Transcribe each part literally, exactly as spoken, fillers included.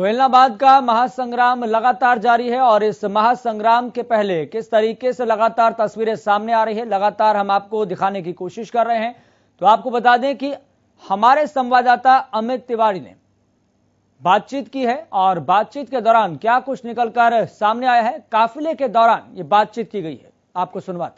तो इलाहाबाद का महासंग्राम लगातार जारी है और इस महासंग्राम के पहले किस तरीके से लगातार तस्वीरें सामने आ रही है, लगातार हम आपको दिखाने की कोशिश कर रहे हैं। तो आपको बता दें कि हमारे संवाददाता अमित तिवारी ने बातचीत की है और बातचीत के दौरान क्या कुछ निकलकर सामने आया है, काफिले के दौरान ये बातचीत की गई है, आपको सुनवाते हैं।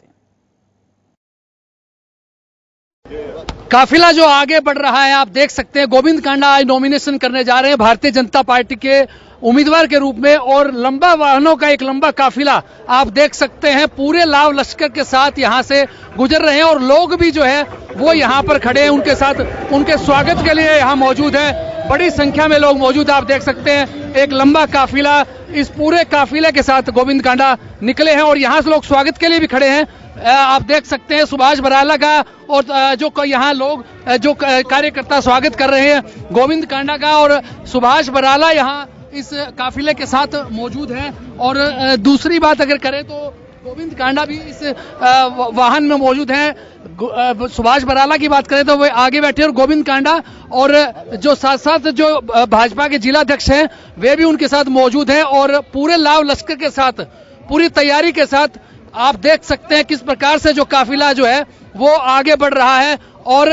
काफिला जो आगे बढ़ रहा है, आप देख सकते हैं गोविंद कांडा आज नॉमिनेशन करने जा रहे हैं भारतीय जनता पार्टी के उम्मीदवार के रूप में, और लंबा वाहनों का एक लंबा काफिला आप देख सकते हैं पूरे लाव लश्कर के साथ यहां से गुजर रहे हैं और लोग भी जो है वो यहां पर खड़े हैं, उनके साथ उनके स्वागत के लिए यहां मौजूद है। बड़ी संख्या में लोग मौजूद आप देख सकते हैं, एक लंबा काफिला, इस पूरे काफिले के साथ गोविंद कांडा निकले हैं और यहां से लोग स्वागत के लिए भी खड़े हैं। आप देख सकते हैं सुभाष बराला का और जो यहाँ लोग जो कार्यकर्ता स्वागत कर रहे हैं गोविंद कांडा का, और सुभाष बराला यहाँ इस काफिले के साथ मौजूद हैं। और दूसरी बात अगर करें तो गोविंद कांडा भी इस वाहन में मौजूद हैं। सुभाष बराला की बात करें तो वे आगे बैठे और गोविंद कांडा और जो साथ साथ जो भाजपा के जिलाध्यक्ष हैं वे भी उनके साथ मौजूद हैं और पूरे लाव लश्कर के साथ पूरी तैयारी के साथ आप देख सकते हैं किस प्रकार से जो काफिला जो है वो आगे बढ़ रहा है। और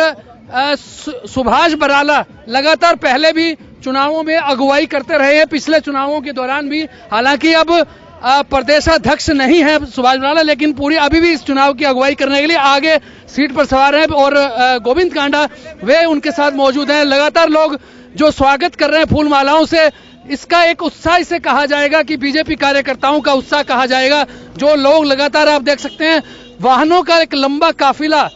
सुभाष बराला लगातार पहले भी चुनावों में अगुवाई करते रहे हैं, पिछले चुनावों के दौरान भी, हालांकि अब प्रदेशाध्यक्ष नहीं है सुभाष बराला, लेकिन पूरी अभी भी इस चुनाव की अगुवाई करने के लिए आगे सीट पर सवार हैं और गोविंद कांडा वे उनके साथ मौजूद हैं। लगातार लोग जो स्वागत कर रहे हैं फूल मालाओं से, इसका एक उत्साह इसे कहा जाएगा कि बीजेपी कार्यकर्ताओं का उत्साह कहा जाएगा। जो लोग लगातार आप देख सकते हैं वाहनों का एक लंबा काफिला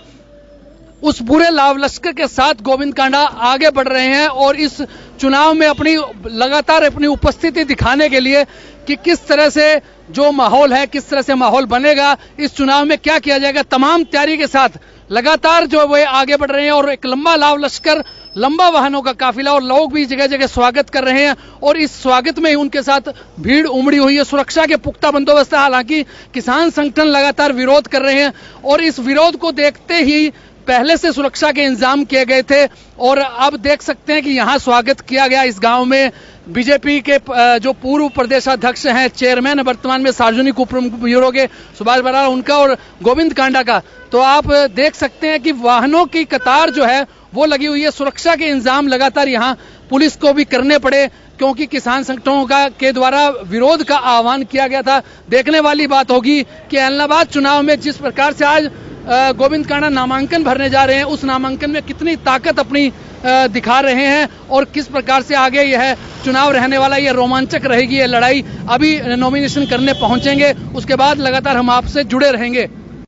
उस पूरे लाव लश्कर के साथ गोविंद कांडा आगे बढ़ रहे हैं और इस चुनाव में अपनी लगातार अपनी उपस्थिति दिखाने के लिए कि किस तरह से जो माहौल है, किस तरह से माहौल बनेगा, इस चुनाव में क्या किया जाएगा, तमाम तैयारी के साथ लगातार जो वे आगे बढ़ रहे हैं और एक लंबा लाव लश्कर, लंबा वाहनों का काफिला और लोग भी जगह जगह स्वागत कर रहे हैं और इस स्वागत में ही उनके साथ भीड़ उमड़ी हुई है। सुरक्षा के पुख्ता बंदोबस्त है, हालांकि किसान संगठन लगातार विरोध कर रहे हैं और इस विरोध को देखते ही पहले से सुरक्षा के इंतजाम किए गए थे और अब देख सकते हैं कि यहाँ स्वागत किया गया इस गांव में। बीजेपी के जो पूर्व प्रदेशाध्यक्ष हैं, चेयरमैन वर्तमान में सार्वजनिक उपक्रम ब्यूरो के सुभाष बराला, उनका और गोविंद कांडा का, तो आप देख सकते हैं कि वाहनों की कतार जो है वो लगी हुई है। सुरक्षा के इंतजाम लगातार यहाँ पुलिस को भी करने पड़े क्योंकि किसान संगठनों का के द्वारा विरोध का आह्वान किया गया था। देखने वाली बात होगी कि इलाहाबाद चुनाव में जिस प्रकार से आज गोविंद कांडा नामांकन भरने जा रहे हैं, उस नामांकन में कितनी ताकत अपनी दिखा रहे हैं और किस प्रकार से आगे यह चुनाव रहने वाला, यह रोमांचक रहेगी यह लड़ाई। अभी नॉमिनेशन करने पहुंचेंगे, उसके बाद लगातार हम आपसे जुड़े रहेंगे।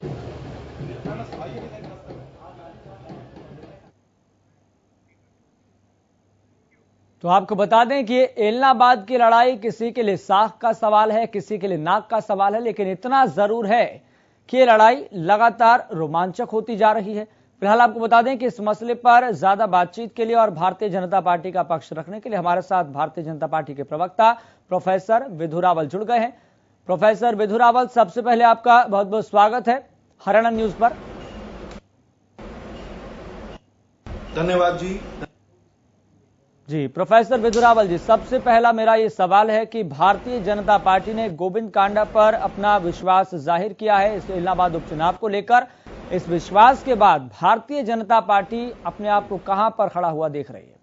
तो आपको बता दें कि इलाहाबाद की लड़ाई किसी के लिए साख का सवाल है, किसी के लिए नाक का सवाल है, लेकिन इतना जरूर है कि ये लड़ाई लगातार रोमांचक होती जा रही है। फिलहाल आपको बता दें कि इस मसले पर ज्यादा बातचीत के लिए और भारतीय जनता पार्टी का पक्ष रखने के लिए हमारे साथ भारतीय जनता पार्टी के प्रवक्ता प्रोफेसर विधु रावल जुड़ गए हैं। प्रोफेसर विधु रावल, सबसे पहले आपका बहुत बहुत स्वागत है हरियाणा न्यूज पर। धन्यवाद जी। जी प्रोफेसर विधु रावल जी, सबसे पहला मेरा ये सवाल है कि भारतीय जनता पार्टी ने गोविंद कांडा पर अपना विश्वास जाहिर किया है इस इलाहाबाद उपचुनाव को लेकर। इस विश्वास के बाद भारतीय जनता पार्टी अपने आप को कहां पर खड़ा हुआ देख रही है?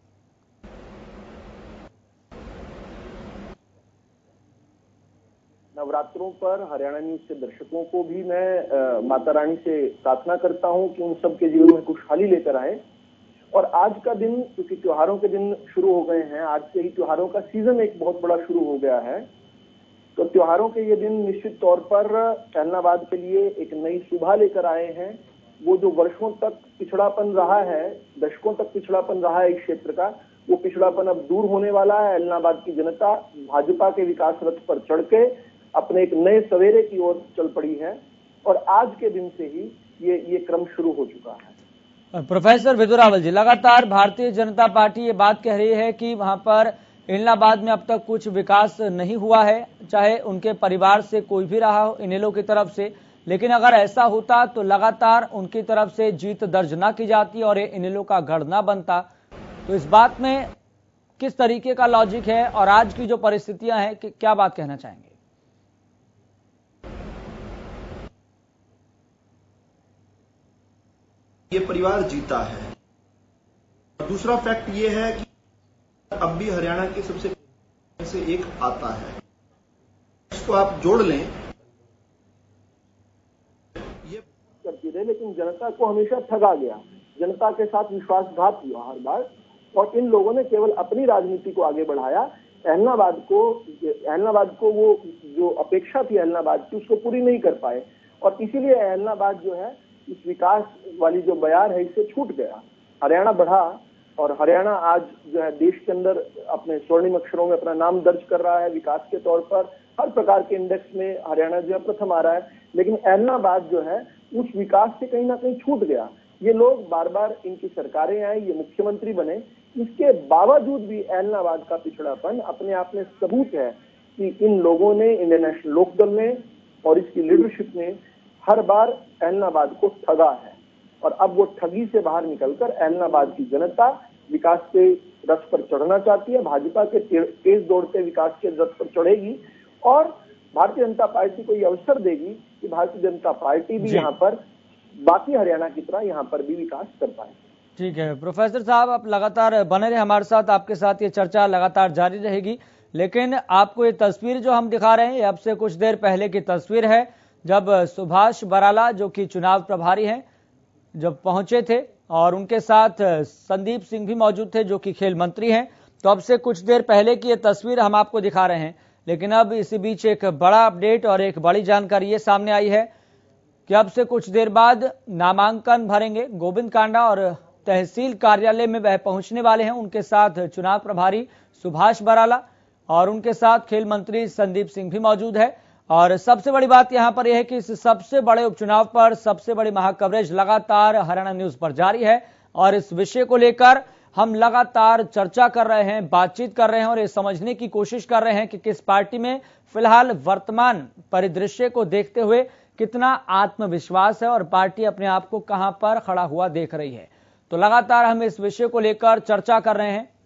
नवरात्रों पर हरियाणा न्यूज के दर्शकों को भी मैं आ, माता रानी से प्रार्थना करता हूं कि उन सबके जीवन में खुशहाली लेकर आए। और आज का दिन, क्योंकि त्योहारों के दिन शुरू हो गए हैं, आज से ही त्योहारों का सीजन एक बहुत बड़ा शुरू हो गया है, तो त्योहारों के ये दिन निश्चित तौर पर इलाहाबाद के लिए एक नई सुबह लेकर आए हैं। वो जो वर्षों तक पिछड़ापन रहा है, दशकों तक पिछड़ापन रहा है इस क्षेत्र का, वो पिछड़ापन अब दूर होने वाला है। इलाहाबाद की जनता भाजपा के विकास रथ पर चढ़ के अपने एक नए सवेरे की ओर चल पड़ी है और आज के दिन से ही ये ये क्रम शुरू हो चुका है। प्रोफेसर विधु रावल जी, लगातार भारतीय जनता पार्टी ये बात कह रही है कि वहां पर इलाहाबाद में अब तक कुछ विकास नहीं हुआ है, चाहे उनके परिवार से कोई भी रहा हो इनेलो की तरफ से, लेकिन अगर ऐसा होता तो लगातार उनकी तरफ से जीत दर्ज ना की जाती और इनेलो का गढ़ ना बनता। तो इस बात में किस तरीके का लॉजिक है और आज की जो परिस्थितियां हैं कि क्या बात कहना चाहेंगे? ये परिवार जीता है। दूसरा फैक्ट ये है कि अब भी हरियाणा के सबसे से एक आता है, इसको आप जोड़ लें। ये करती रहे लेकिन जनता को हमेशा ठगा गया, जनता के साथ विश्वासघात हुआ हर बार, और इन लोगों ने केवल अपनी राजनीति को आगे बढ़ाया। एलनाबाद को एलनाबाद को वो जो अपेक्षा थी एलनाबाद की उसको पूरी नहीं कर पाए, और इसीलिए एलनाबाद जो है इस विकास वाली जो बयार है इससे छूट गया। हरियाणा बढ़ा और हरियाणा आज जो है देश के अंदर अपने स्वर्णिम अक्षरों में अपना नाम दर्ज कर रहा है। विकास के तौर पर हर प्रकार के इंडेक्स में हरियाणा जो है प्रथम आ रहा है, लेकिन एलनाबाद जो है उस विकास से कहीं ना कहीं छूट गया। ये लोग बार बार इनकी सरकारें आई, ये मुख्यमंत्री बने, इसके बावजूद भी एलनाबाद का पिछड़ापन अपने आप में सबूत है कि इन लोगों ने, इंडियन नेशनल लोकदल ने और इसकी लीडरशिप ने हर बार एलनाबाद को ठगा है, और अब वो ठगी से बाहर निकलकर एलनाबाद की जनता विकास के रथ पर चढ़ना चाहती है। भाजपा के तेज दौड़ते विकास के रथ पर चढ़ेगी और भारतीय जनता पार्टी को ये अवसर देगी कि भारतीय जनता पार्टी भी यहाँ पर बाकी हरियाणा की तरह यहाँ पर भी विकास कर पाए। ठीक है प्रोफेसर साहब, आप लगातार बने रहे हमारे साथ, आपके साथ ये चर्चा लगातार जारी रहेगी। लेकिन आपको ये तस्वीर जो हम दिखा रहे हैं, अब से कुछ देर पहले की तस्वीर है जब सुभाष बराला जो कि चुनाव प्रभारी हैं जब पहुंचे थे, और उनके साथ संदीप सिंह भी मौजूद थे जो कि खेल मंत्री हैं। तो अब से कुछ देर पहले की ये तस्वीर हम आपको दिखा रहे हैं। लेकिन अब इसी बीच एक बड़ा अपडेट और एक बड़ी जानकारी ये सामने आई है कि अब से कुछ देर बाद नामांकन भरेंगे गोविंद कांडा, और तहसील कार्यालय में वह पहुंचने वाले हैं। उनके साथ चुनाव प्रभारी सुभाष बराला और उनके साथ खेल मंत्री संदीप सिंह भी मौजूद है। और सबसे बड़ी बात यहां पर यह है कि इस सबसे बड़े उपचुनाव पर सबसे बड़ी महाकवरेज लगातार हरियाणा न्यूज पर जारी है, और इस विषय को लेकर हम लगातार चर्चा कर रहे हैं, बातचीत कर रहे हैं और ये समझने की कोशिश कर रहे हैं कि किस पार्टी में फिलहाल वर्तमान परिदृश्य को देखते हुए कितना आत्मविश्वास है और पार्टी अपने आप को कहां पर खड़ा हुआ देख रही है। तो लगातार हम इस विषय को लेकर चर्चा कर रहे हैं।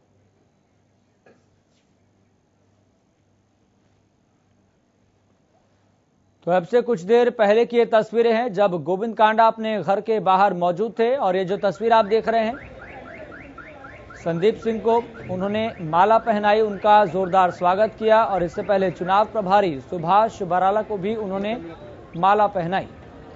तो अब से कुछ देर पहले की ये तस्वीरें हैं जब गोविंद कांडा अपने घर के बाहर मौजूद थे, और ये जो तस्वीर आप देख रहे हैं संदीप सिंह को उन्होंने माला पहनाई, उनका जोरदार स्वागत किया, और इससे पहले चुनाव प्रभारी सुभाष बराला को भी उन्होंने माला पहनाई।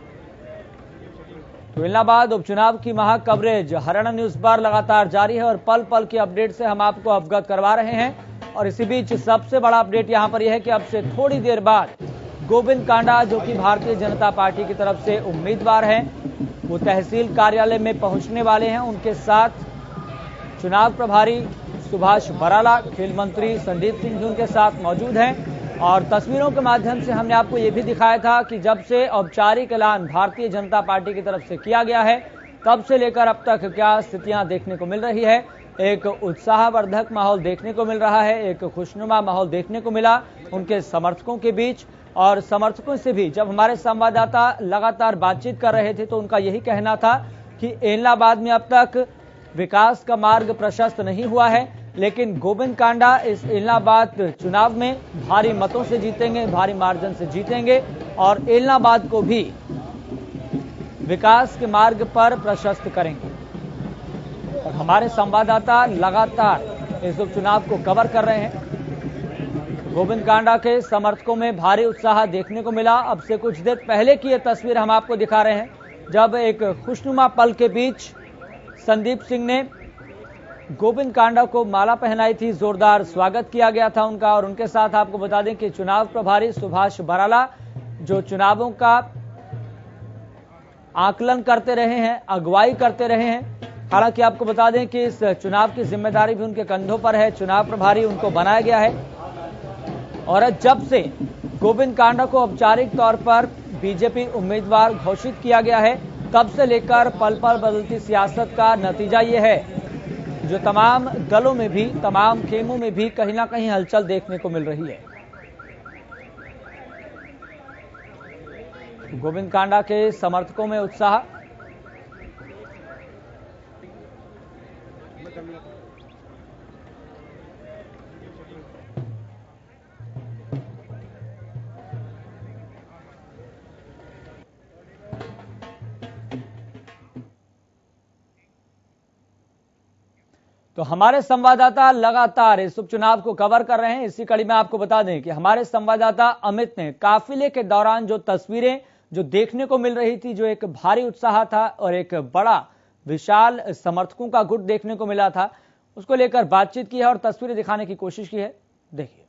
तो इलाहाबाद उपचुनाव की महा कवरेज हरियाणा न्यूज पर लगातार जारी है और पल पल के अपडेट से हम आपको अवगत करवा रहे हैं। और इसी बीच सबसे बड़ा अपडेट यहां पर यह है कि अब से थोड़ी देर बाद गोविंद कांडा जो कि भारतीय जनता पार्टी की तरफ से उम्मीदवार हैं, वो तहसील कार्यालय में पहुंचने वाले हैं। उनके साथ चुनाव प्रभारी सुभाष बराला, खेल मंत्री संदीप सिंह भी उनके साथ मौजूद हैं। और तस्वीरों के माध्यम से हमने आपको ये भी दिखाया था कि जब से औपचारिक ऐलान भारतीय जनता पार्टी की तरफ से किया गया है, तब से लेकर अब तक क्या स्थितियां देखने को मिल रही है। एक उत्साहवर्धक माहौल देखने को मिल रहा है, एक खुशनुमा माहौल देखने को मिला उनके समर्थकों के बीच। और समर्थकों से भी जब हमारे संवाददाता लगातार बातचीत कर रहे थे तो उनका यही कहना था कि एलनाबाद में अब तक विकास का मार्ग प्रशस्त नहीं हुआ है, लेकिन गोविंद कांडा इस एलनाबाद चुनाव में भारी मतों से जीतेंगे, भारी मार्जिन से जीतेंगे और एलनाबाद को भी विकास के मार्ग पर प्रशस्त करेंगे। और हमारे संवाददाता लगातार इस उपचुनाव को कवर कर रहे हैं। गोविंद कांडा के समर्थकों में भारी उत्साह देखने को मिला। अब से कुछ देर पहले की यह तस्वीर हम आपको दिखा रहे हैं जब एक खुशनुमा पल के बीच संदीप सिंह ने गोविंद कांडा को माला पहनाई थी, जोरदार स्वागत किया गया था उनका। और उनके साथ आपको बता दें कि चुनाव प्रभारी सुभाष बराला जो चुनावों का आकलन करते रहे हैं, अगुवाई करते रहे हैं। हालांकि आपको बता दें कि इस चुनाव की जिम्मेदारी भी उनके कंधों पर है, चुनाव प्रभारी उनको बनाया गया है। और जब से गोविंद कांडा को औपचारिक तौर पर बीजेपी उम्मीदवार घोषित किया गया है, तब से लेकर पल पल बदलती सियासत का नतीजा ये है जो तमाम दलों में भी, तमाम खेमों में भी कहीं ना कहीं हलचल देखने को मिल रही है। गोविंद कांडा के समर्थकों में उत्साह, तो हमारे संवाददाता लगातार इस उपचुनाव को कवर कर रहे हैं। इसी कड़ी में आपको बता दें कि हमारे संवाददाता अमित ने काफिले के दौरान जो तस्वीरें जो देखने को मिल रही थी, जो एक भारी उत्साह था और एक बड़ा विशाल समर्थकों का गुट देखने को मिला था, उसको लेकर बातचीत की है और तस्वीरें दिखाने की कोशिश की है। देखिए,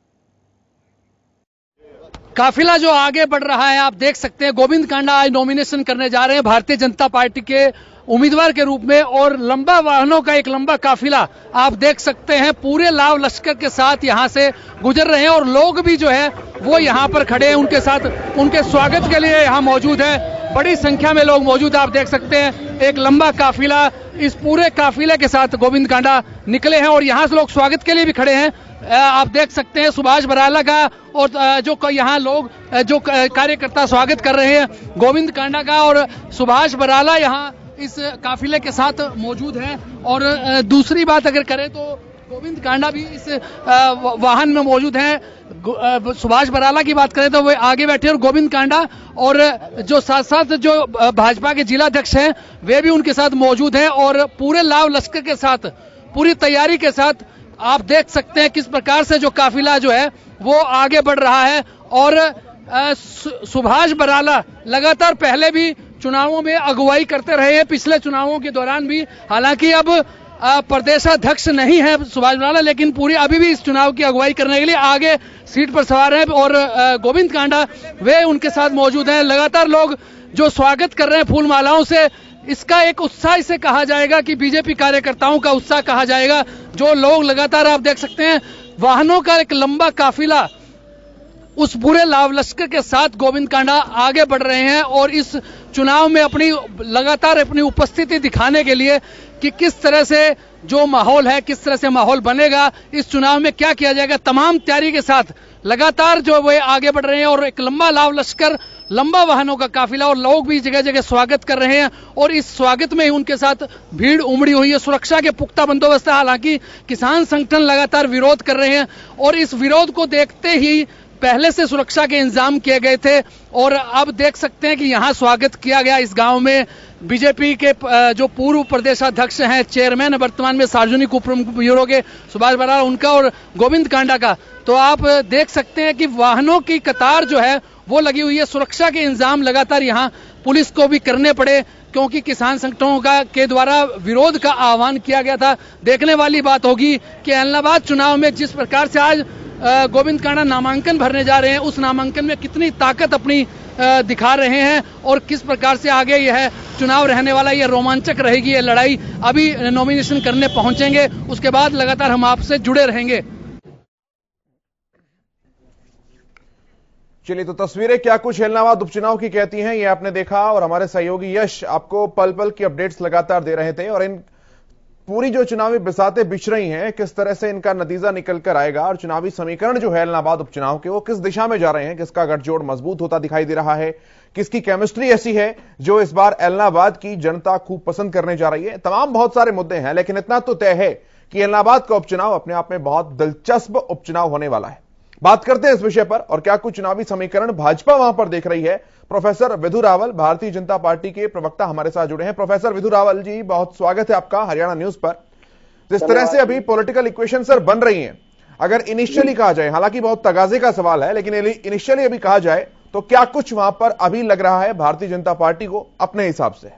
काफिला जो आगे बढ़ रहा है, आप देख सकते हैं गोविंद कांडा आज नॉमिनेशन करने जा रहे हैं भारतीय जनता पार्टी के उम्मीदवार के रूप में, और लंबा वाहनों का एक लंबा काफिला आप देख सकते हैं पूरे लाव लश्कर के साथ यहां से गुजर रहे हैं, और लोग भी जो है वो यहां पर खड़े हैं, उनके साथ उनके स्वागत के लिए यहां मौजूद है। बड़ी संख्या में लोग मौजूद है, आप देख सकते हैं एक लंबा काफिला, इस पूरे काफिले के साथ गोविंद कांडा निकले हैं और यहां से लोग स्वागत के लिए भी खड़े हैं। आप देख सकते हैं सुभाष बराला का और जो यहाँ लोग जो कार्यकर्ता स्वागत कर रहे हैं गोविंद कांडा का, और सुभाष बराला यहाँ इस काफिले के साथ मौजूद हैं। और दूसरी बात अगर करें तो गोविंद कांडा भी इस वाहन में मौजूद हैं। सुभाष बराला की बात करें तो वे आगे बैठे और गोविंद कांडा और जो साथ साथ जो भाजपा के जिलाध्यक्ष हैं वे भी उनके साथ मौजूद हैं, और पूरे लाव लश्कर के साथ पूरी तैयारी के साथ आप देख सकते हैं किस प्रकार से जो काफिला जो है वो आगे बढ़ रहा है। और सुभाष बराला लगातार पहले भी चुनावों में अगुवाई करते रहे हैं, पिछले चुनावों के दौरान भी, हालांकि अब प्रदेशाध्यक्ष नहीं है सुभाष बराला, लेकिन पूरी अभी भी इस चुनाव की अगुवाई करने के लिए आगे सीट पर सवार हैं, और गोविंद कांडा वे उनके साथ मौजूद हैं। लगातार लोग जो स्वागत कर रहे हैं फूल मालाओं से, इसका एक उत्साह इसे कहा जाएगा कि बीजेपी कार्यकर्ताओं का उत्साह कहा जाएगा। जो लोग लगातार आप देख सकते हैं वाहनों का एक लंबा काफिला उस पूरे लाव लश्कर के साथ गोविंद कांडा आगे बढ़ रहे हैं, और इस चुनाव में अपनी लगातार अपनी उपस्थिति दिखाने के लिए कि किस तरह से जो माहौल है, किस तरह से माहौल बनेगा, इस चुनाव में क्या किया जाएगा, तमाम तैयारी के साथ लगातार जो वे आगे बढ़ रहे हैं। और एक लंबा लाव लश्कर, लंबा वाहनों का काफिला, और लोग भी जगह जगह स्वागत कर रहे हैं, और इस स्वागत में ही उनके साथ भीड़ उमड़ी हुई है। सुरक्षा के पुख्ता बंदोबस्त है, हालांकि किसान संगठन लगातार विरोध कर रहे हैं, और इस विरोध को देखते ही पहले से सुरक्षा के इंतजाम किए गए थे। और अब देख सकते हैं कि यहाँ स्वागत किया गया इस गांव में बीजेपी के जो पूर्व प्रदेशाध्यक्ष हैं, चेयरमैन वर्तमान में सार्वजनिक उपक्रम ब्यूरो के सुभाष बराला, उनका और गोविंद कांडा का। तो आप देख सकते हैं कि वाहनों की कतार जो है वो लगी हुई है। सुरक्षा के इंतजाम लगातार यहाँ पुलिस को भी करने पड़े, क्योंकि किसान संगठनों का के द्वारा विरोध का आह्वान किया गया था। देखने वाली बात होगी कि एलनाबाद चुनाव में जिस प्रकार से आज गोविंद कांडा नामांकन भरने जा रहे हैं, उस नामांकन में कितनी ताकत अपनी दिखा रहे हैं, और किस प्रकार से आगे यह चुनाव रहने वाला, यह रोमांचक रहेगी ये लड़ाई। अभी नॉमिनेशन करने पहुंचेंगे, उसके बाद लगातार हम आपसे जुड़े रहेंगे। चलिए, तो तस्वीरें क्या कुछ एलनाबाद उपचुनाव की कहती हैं, ये आपने देखा, और हमारे सहयोगी यश आपको पल पल की अपडेट्स लगातार दे रहे थे। और इन पूरी जो चुनावी बिसातें बिछ रही हैं, किस तरह से इनका नतीजा निकल कर आएगा, और चुनावी समीकरण जो है एलनाबाद उपचुनाव के वो किस दिशा में जा रहे हैं, किसका गठजोड़ मजबूत होता दिखाई दे रहा है, किसकी केमिस्ट्री ऐसी है जो इस बार एलनाबाद की जनता खूब पसंद करने जा रही है। तमाम बहुत सारे मुद्दे हैं, लेकिन इतना तो तय है कि एलनाबाद का उपचुनाव अपने आप में बहुत दिलचस्प उपचुनाव होने वाला है। बात करते हैं इस विषय पर और क्या कुछ चुनावी समीकरण भाजपा वहां पर देख रही है। प्रोफेसर विधु रावल, भारतीय जनता पार्टी के प्रवक्ता, हमारे साथ जुड़े हैं। प्रोफेसर विधु रावल जी, बहुत स्वागत है आपका हरियाणा न्यूज पर। जिस तरह से अभी पॉलिटिकल इक्वेशन सर बन रही हैं, अगर इनिशियली कहा जाए, हालांकि बहुत तगाजे का सवाल है, लेकिन इनिशियली अभी कहा जाए तो क्या कुछ वहां पर अभी लग रहा है भारतीय जनता पार्टी को अपने हिसाब से?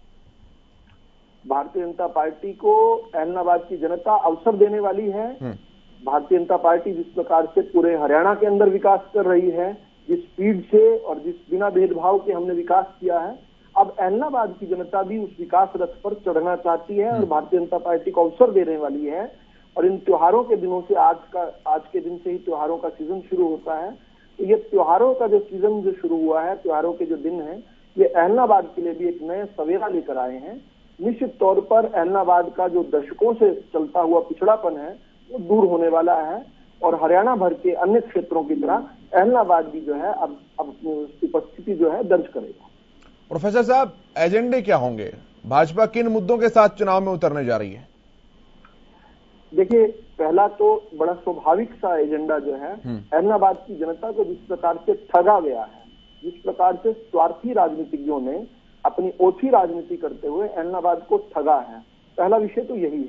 भारतीय जनता पार्टी को एलनाबाद की जनता अवसर देने वाली है। भारतीय जनता पार्टी जिस प्रकार से पूरे हरियाणा के अंदर विकास कर रही है, जिस स्पीड से और जिस बिना भेदभाव के हमने विकास किया है, अब एलनाबाद की जनता भी उस विकास रथ पर चढ़ना चाहती है और भारतीय जनता पार्टी को अवसर देने वाली है। और इन त्योहारों के दिनों से, आज का आज के दिन से ही त्योहारों का सीजन शुरू होता है। तो ये त्योहारों का जो सीजन जो शुरू हुआ है, त्योहारों के जो दिन है, ये एलनाबाद के लिए भी एक नए सवेरा लेकर आए हैं। निश्चित तौर पर एलनाबाद का जो दशकों से चलता हुआ पिछड़ापन है वो दूर होने वाला है, और हरियाणा भर के अन्य क्षेत्रों की तरह एलनाबाद भी जो है अब अब उपस्थिति जो है दर्ज करेगा। प्रोफेसर साहब, एजेंडे क्या होंगे? भाजपा किन मुद्दों के साथ चुनाव में उतरने जा रही है? देखिए, पहला तो बड़ा स्वाभाविक सा एजेंडा जो है, एलनाबाद की जनता को जिस प्रकार से ठगा गया है, जिस प्रकार से स्वार्थी राजनीतिज्ञों ने अपनी ओछी राजनीति करते हुए एलनाबाद को ठगा है, पहला विषय तो यही है।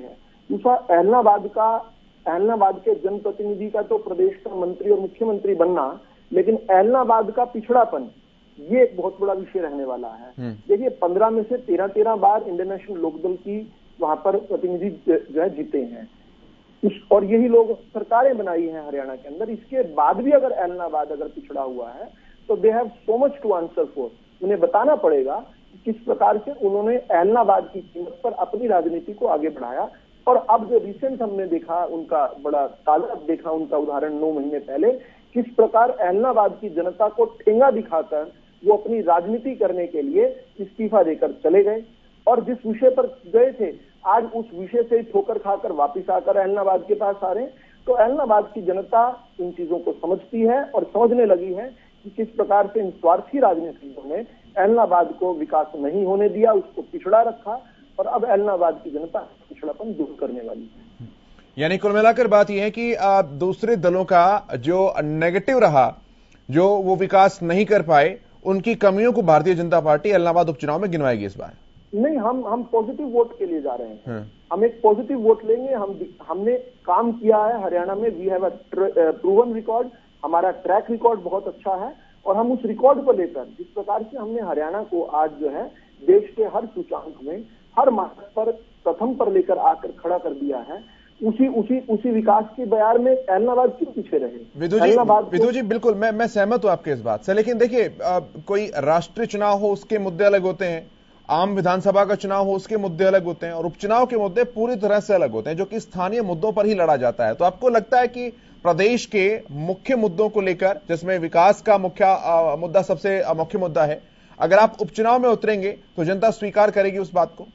दूसरा ऐलनाबाद का ऐलनाबाद के जनप्रतिनिधि का तो प्रदेश का मंत्री और मुख्यमंत्री बनना, लेकिन ऐलनाबाद का पिछड़ापन ये एक बहुत बड़ा विषय रहने वाला है। देखिए पंद्रह में से तेरह तेरह बार इंडियन नेशनल लोकदल की वहां पर प्रतिनिधि जो है जीते हैं उस, और यही लोग सरकारें बनाई हैं हरियाणा के अंदर। इसके बाद भी अगर ऐलनाबाद अगर पिछड़ा हुआ है तो they have so much to answer for. उन्हें बताना पड़ेगा कि किस प्रकार से उन्होंने ऐलनाबाद की कीमत पर अपनी राजनीति को आगे बढ़ाया। और अब जो रिसेंट हमने देखा उनका बड़ा ताजा देखा उनका उदाहरण नौ महीने पहले, किस प्रकार ऐलनाबाद की जनता को ठेंगा दिखाकर वो अपनी राजनीति करने के लिए इस्तीफा देकर चले गए, और जिस विषय पर गए थे आज उस विषय से ठोकर खाकर वापिस आकर ऐलनाबाद के पास आ रहे हैं। तो ऐलनाबाद की जनता इन चीजों को समझती है और समझने लगी है कि किस प्रकार से इन स्वार्थी राजनीतिकों ने ऐलनाबाद को विकास नहीं होने दिया, उसको पिछड़ा रखा, और अब ऐलनाबाद की जनता पिछड़ापन दूर करने वाली है। यानी कुल मिलाकर बात यह है कि दूसरे दलों का जो नेगेटिव रहा, जो वो विकास नहीं कर पाए, उनकी कमियों को भारतीय जनता पार्टी ऐलनाबाद उपचुनाव में गिनवाएगी इस बार। नहीं, हम हम पॉजिटिव वोट के लिए जा रहे हैं। हम एक पॉजिटिव वोट लेंगे। हम हमने काम किया है हरियाणा में, we have a proven record, हमारा ट्रैक रिकॉर्ड बहुत अच्छा है, और हम उस रिकॉर्ड को लेकर जिस प्रकार से हमने हरियाणा को आज जो है देश के हर सूचांक में हर मानक पर प्रथम पर लेकर आकर खड़ा कर दिया है, उसी उसी उसी विकास के बयार में ऐलनाबाद क्यों पीछे रहे? विदु जी, विदु जी बिल्कुल मैं मैं सहमत हूं आपके इस बात से, लेकिन देखिए कोई राष्ट्रीय चुनाव हो उसके मुद्दे अलग होते हैं, आम विधानसभा का चुनाव हो उसके मुद्दे अलग होते हैं, और उपचुनाव के मुद्दे पूरी तरह से अलग होते हैं जो कि स्थानीय मुद्दों पर ही लड़ा जाता है। तो आपको लगता है कि प्रदेश के मुख्य मुद्दों को लेकर, जिसमें विकास का मुख्य मुद्दा सबसे मुख्य मुद्दा है, अगर आप उपचुनाव में उतरेंगे तो जनता स्वीकार करेगी उस बात को?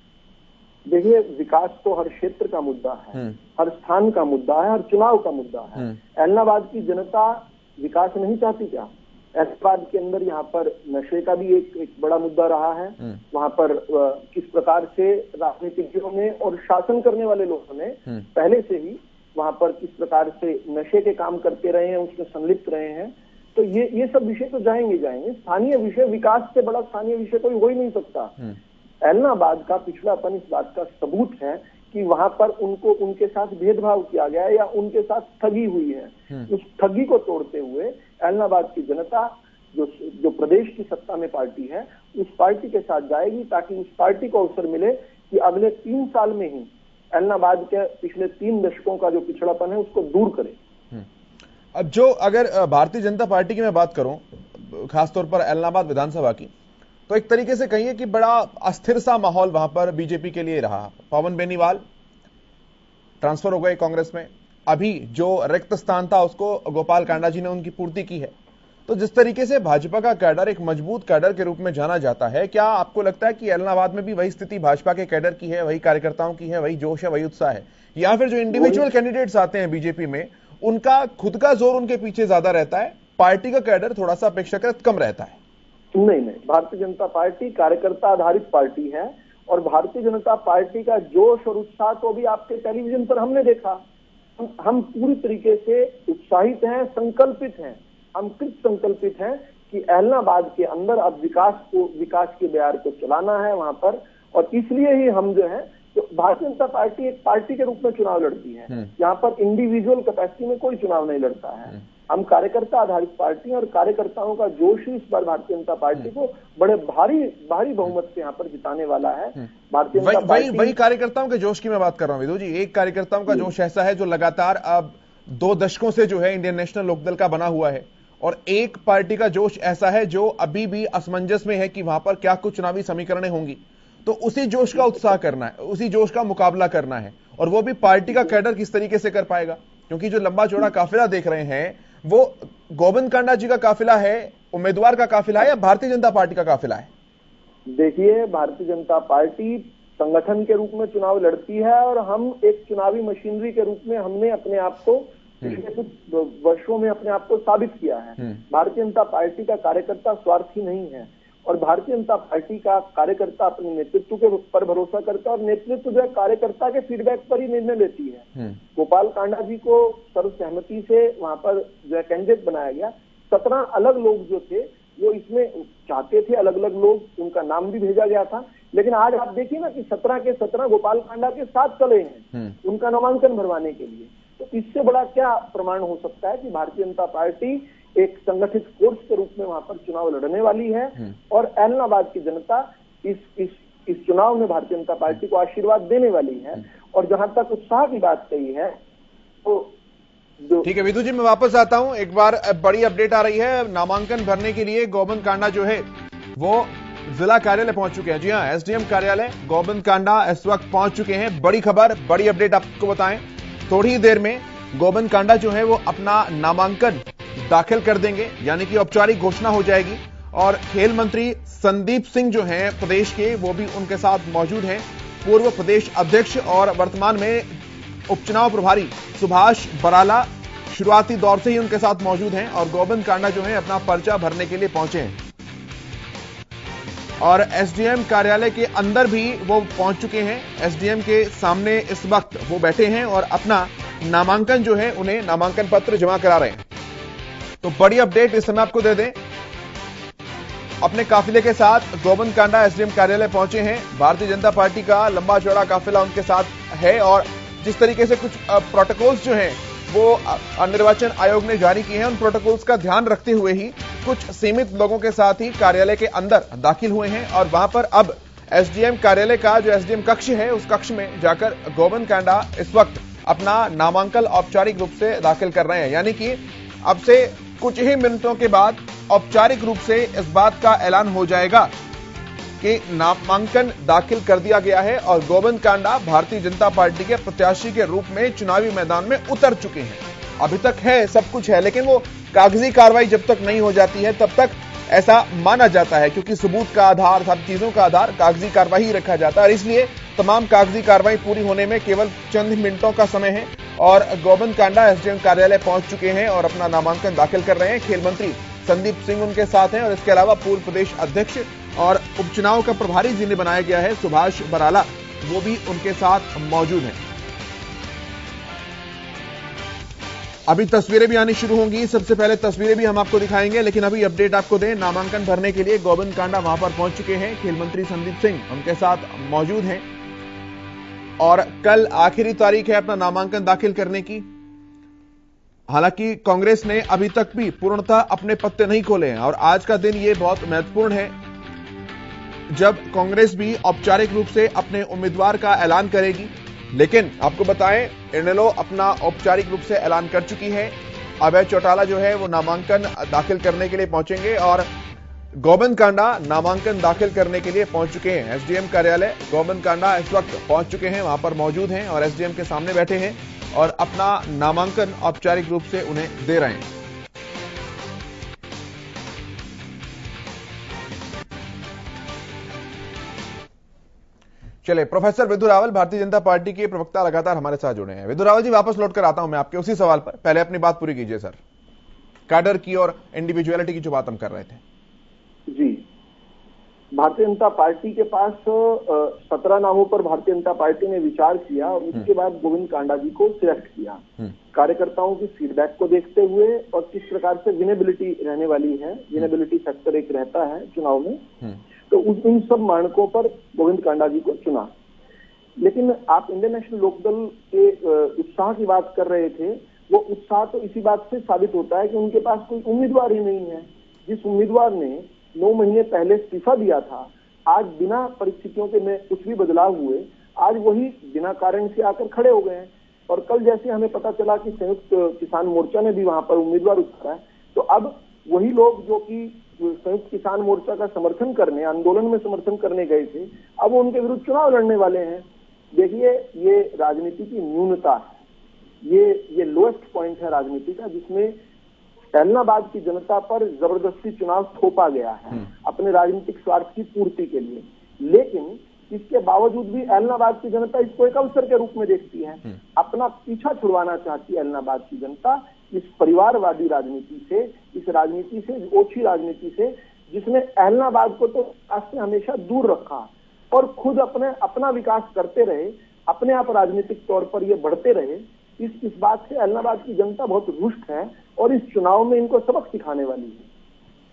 देखिए, विकास तो हर क्षेत्र का मुद्दा है, हर स्थान का मुद्दा है, हर चुनाव का मुद्दा है। ऐलनाबाद की जनता विकास नहीं चाहती क्या? ऐलनाबाद के अंदर यहाँ पर नशे का भी एक एक बड़ा मुद्दा रहा है। वहाँ पर किस प्रकार से राजनीतिज्ञों ने और शासन करने वाले लोगों ने पहले से ही वहाँ पर किस प्रकार से नशे के काम करते रहे हैं, उसमें संलिप्त रहे हैं। तो ये ये सब विषय तो जाएंगे जाएंगे स्थानीय विषय, विकास से बड़ा स्थानीय विषय कोई हो ही नहीं सकता। ऐलनाबाद का पिछड़ापन इस बात का सबूत है कि वहां पर उनको उनके साथ भेदभाव किया गया है या उनके साथ ठगी हुई है। उस ठगी को तोड़ते हुए ऐलनाबाद की जनता जो जो प्रदेश की सत्ता में पार्टी है उस पार्टी के साथ जाएगी, ताकि उस पार्टी को अवसर मिले कि अगले तीन साल में ही ऐलनाबाद के पिछले तीन दशकों का जो पिछड़ापन है उसको दूर करे। अब जो अगर भारतीय जनता पार्टी की मैं बात करूं, खासतौर पर ऐलनाबाद विधानसभा की, तो एक तरीके से कहिए कि बड़ा अस्थिर सा माहौल वहां पर बीजेपी के लिए रहा। पवन बेनीवाल ट्रांसफर हो गए कांग्रेस में, अभी जो रिक्त स्थान था उसको गोपाल कांडा जी ने उनकी पूर्ति की है। तो जिस तरीके से भाजपा का कैडर एक मजबूत कैडर के रूप में जाना जाता है, क्या आपको लगता है कि ऐलनाबाद में भी वही स्थिति भाजपा के कैडर की है, वही कार्यकर्ताओं की है, वही जोश है, वही उत्साह है, या फिर जो इंडिविजुअल कैंडिडेट्स आते हैं बीजेपी में उनका खुद का जोर उनके पीछे ज्यादा रहता है, पार्टी का कैडर थोड़ा सा अपेक्षाकृत कम रहता है? नहीं नहीं, भारतीय जनता पार्टी कार्यकर्ता आधारित पार्टी है, और भारतीय जनता पार्टी का जोश और उत्साह तो भी आपके टेलीविजन पर हमने देखा। हम, हम पूरी तरीके से उत्साहित हैं, संकल्पित हैं, हम कृत संकल्पित हैं कि ऐलनाबाद के अंदर अब विकास को विकास के बयार को चलाना है वहां पर। और इसलिए ही हम जो है तो भारतीय जनता पार्टी एक पार्टी के रूप में चुनाव लड़ती है, यहाँ पर इंडिविजुअल कैपेसिटी में कोई चुनाव नहीं लड़ता है। हम कार्यकर्ता आधारित पार्टी और कार्यकर्ताओं का जोश ही इस बार भारतीय जनता पार्टी को बड़े भारी भारी बहुमत से यहाँ पर जिताने वाला है। भारतीय जनता पार्टी वही कार्यकर्ताओं के जोश की मैं बात कर रहा हूँ विदु जी। एक कार्यकर्ताओं का जोश ऐसा है जो लगातार अब दो दशकों से जो है इंडियन नेशनल लोकदल का बना हुआ है, और एक पार्टी का जोश ऐसा है जो अभी भी असमंजस में है कि वहां पर क्या कुछ चुनावी समीकरणें होंगी। तो उसी जोश का उत्साह करना है, उसी जोश का मुकाबला करना है, और वो भी पार्टी का कैडर किस तरीके से कर पाएगा, क्योंकि जो लंबा चौड़ा काफिला देख रहे हैं वो गोविंद कांडा जी का काफिला है, उम्मीदवार का काफिला है, या भारतीय जनता पार्टी का काफिला है? देखिए, भारतीय जनता पार्टी संगठन के रूप में चुनाव लड़ती है, और हम एक चुनावी मशीनरी के रूप में हमने अपने आप को पिछले कुछ वर्षों में अपने आप को साबित किया है। भारतीय जनता पार्टी का कार्यकर्ता स्वार्थी नहीं है, और भारतीय जनता पार्टी का कार्यकर्ता अपने नेतृत्व के पर भरोसा करता है, और नेतृत्व जो है कार्यकर्ता के फीडबैक पर ही निर्णय लेती है। गोपाल कांडा जी को सर्वसहमति से वहां पर जो है कैंडिडेट बनाया गया। सत्रह अलग लोग जो थे वो इसमें चाहते थे, अलग अलग लोग, उनका नाम भी भेजा गया था, लेकिन आज आप देखिए ना कि सत्रह के सत्रह गोपाल कांडा के साथ चले हैं उनका नामांकन भरवाने के लिए। तो इससे बड़ा क्या प्रमाण हो सकता है कि भारतीय जनता पार्टी एक संगठित फोर्स के रूप में वहां पर चुनाव लड़ने वाली है और एलनाबाद की जनता इस इस इस चुनाव में भारतीय जनता पार्टी को आशीर्वाद देने वाली है। और जहां तक उत्साह की बात कही है तो ठीक है विधु जी, मैं वापस आता हूं। एक बार बड़ी अपडेट आ रही है, नामांकन भरने के लिए गोविंद कांडा जो है वो जिला कार्यालय पहुंच चुके हैं। जी हां, एसडीएम कार्यालय गोविंद कांडा इस वक्त पहुंच चुके हैं। बड़ी खबर, बड़ी अपडेट आपको बताएं, थोड़ी ही देर में गोविंद कांडा जो है वो अपना नामांकन दाखिल कर देंगे, यानी कि औपचारिक घोषणा हो जाएगी। और खेल मंत्री संदीप सिंह जो हैं प्रदेश के, वो भी उनके साथ मौजूद हैं। पूर्व प्रदेश अध्यक्ष और वर्तमान में उपचुनाव प्रभारी सुभाष बराला शुरुआती दौर से ही उनके साथ मौजूद हैं और गोविंद कांडा जो है अपना पर्चा भरने के लिए पहुंचे हैं। और एसडीएम कार्यालय के अंदर भी वो पहुंच चुके हैं। एसडीएम के सामने इस वक्त वो बैठे हैं और अपना नामांकन जो है उन्हें नामांकन पत्र जमा करा रहे हैं। तो बड़ी अपडेट इस समय आपको दे दें, अपने काफिले के साथ गोविंद कांडा एसडीएम कार्यालय पहुंचे हैं। भारतीय जनता पार्टी का लंबा चौड़ा काफिला उनके साथ है और जिस तरीके से कुछ प्रोटोकॉल्स जो हैं वो निर्वाचन आयोग ने जारी किए हैं, उन प्रोटोकॉल्स का ध्यान रखते हुए ही कुछ सीमित लोगों के साथ ही कार्यालय के अंदर दाखिल हुए हैं। और वहां पर अब एसडीएम कार्यालय का जो एसडीएम कक्ष है उस कक्ष में जाकर गोविंद कांडा इस वक्त अपना नामांकन औपचारिक रूप से दाखिल कर रहे हैं। यानी कि अब से कुछ ही मिनटों के बाद औपचारिक रूप से इस बात का ऐलान हो जाएगा कि नामांकन दाखिल कर दिया गया है और गोविंद कांडा भारतीय जनता पार्टी के प्रत्याशी के रूप में चुनावी मैदान में उतर चुके हैं। अभी तक है, सब कुछ है, लेकिन वो कागजी कार्रवाई जब तक नहीं हो जाती है तब तक ऐसा माना जाता है, क्योंकि सबूत का आधार, सब चीजों का आधार कागजी कार्रवाई ही रखा जाता है। और इसलिए तमाम कागजी कार्रवाई पूरी होने में केवल चंद मिनटों का समय है और गोविंद कांडा एसडीएम कार्यालय पहुंच चुके हैं और अपना नामांकन दाखिल कर रहे हैं। खेल मंत्री संदीप सिंह उनके साथ हैं और इसके अलावा पूर्व प्रदेश अध्यक्ष और उपचुनाव का प्रभारी जिन्हें बनाया गया है सुभाष बराला, वो भी उनके साथ मौजूद हैं। अभी तस्वीरें भी आनी शुरू होंगी, सबसे पहले तस्वीरें भी हम आपको दिखाएंगे, लेकिन अभी अपडेट आपको दें, नामांकन भरने के लिए गोविंद कांडा वहां पर पहुंच चुके हैं। खेल मंत्री संदीप सिंह उनके साथ मौजूद हैं और कल आखिरी तारीख है अपना नामांकन दाखिल करने की। हालांकि कांग्रेस ने अभी तक भी पूर्णतः अपने पत्ते नहीं खोले हैं और आज का दिन यह बहुत महत्वपूर्ण है जब कांग्रेस भी औपचारिक रूप से अपने उम्मीदवार का ऐलान करेगी। लेकिन आपको बताएं, इनेलो अपना औपचारिक रूप से ऐलान कर चुकी है। अभय चौटाला जो है वो नामांकन दाखिल करने के लिए पहुंचेंगे और गोविंद कांडा नामांकन दाखिल करने के लिए पहुंच चुके हैं। एसडीएम कार्यालय गोविंद कांडा इस वक्त पहुंच चुके हैं, वहां पर मौजूद हैं और एसडीएम के सामने बैठे हैं और अपना नामांकन औपचारिक रूप से उन्हें दे रहे हैं। चलिए, प्रोफेसर विधु रावल भारतीय जनता पार्टी के प्रवक्ता लगातार हमारे साथ जुड़े हैं। विधु रावल जी, वापस लौट कर आता हूं मैं आपके उसी सवाल पर, पहले अपनी बात पूरी कीजिए सर। कैडर की और इंडिविजुअलिटी की जो बात हम कर रहे थे। जी, भारतीय जनता पार्टी के पास सत्रह नामों पर भारतीय जनता पार्टी ने विचार किया और उसके बाद गोविंद कांडा जी को सिलेक्ट किया। कार्यकर्ताओं की फीडबैक को देखते हुए और किस प्रकार से विनेबिलिटी रहने वाली है, विनेबिलिटी फैक्टर एक रहता है चुनाव में, तो उस इन सब मानकों पर गोविंद कांडा जी को चुना। लेकिन आप इंडियन नेशनल लोकदल के उत्साह की बात कर रहे थे, वो उत्साह तो इसी बात से साबित होता है कि उनके पास कोई उम्मीदवार ही नहीं है। जिस उम्मीदवार ने नौ महीने पहले इस्तीफा दिया था, आज बिना परिस्थितियों के में कुछ भी बदलाव हुए, आज वही बिना कारण से आकर खड़े हो गए हैं। और कल जैसे हमें पता चला कि संयुक्त किसान मोर्चा ने भी वहां पर उम्मीदवार उतारा है, तो अब वही लोग जो कि संयुक्त किसान मोर्चा का समर्थन करने, आंदोलन में समर्थन करने गए थे, अब वो उनके विरुद्ध चुनाव लड़ने वाले हैं। देखिए, ये राजनीति की न्यूनता है, ये ये लोएस्ट पॉइंट है राजनीति का, जिसमें एलनाबाद की जनता पर जबरदस्ती चुनाव थोपा गया है अपने राजनीतिक स्वार्थ की पूर्ति के लिए। लेकिन इसके बावजूद भी एलनाबाद की जनता इसको एक अवसर के रूप में देखती है, अपना पीछा छुड़वाना चाहती है एलनाबाद की जनता इस परिवारवादी राजनीति से, इस राजनीति से, ओछी राजनीति से, जिसने एलनाबाद को तो विकास से हमेशा दूर रखा और खुद अपने अपना विकास करते रहे, अपने आप राजनीतिक तौर पर ये बढ़ते रहे। इस इस बात से एलनाबाद की जनता बहुत रुष्ट है और इस चुनाव में इनको सबक सिखाने वाली है।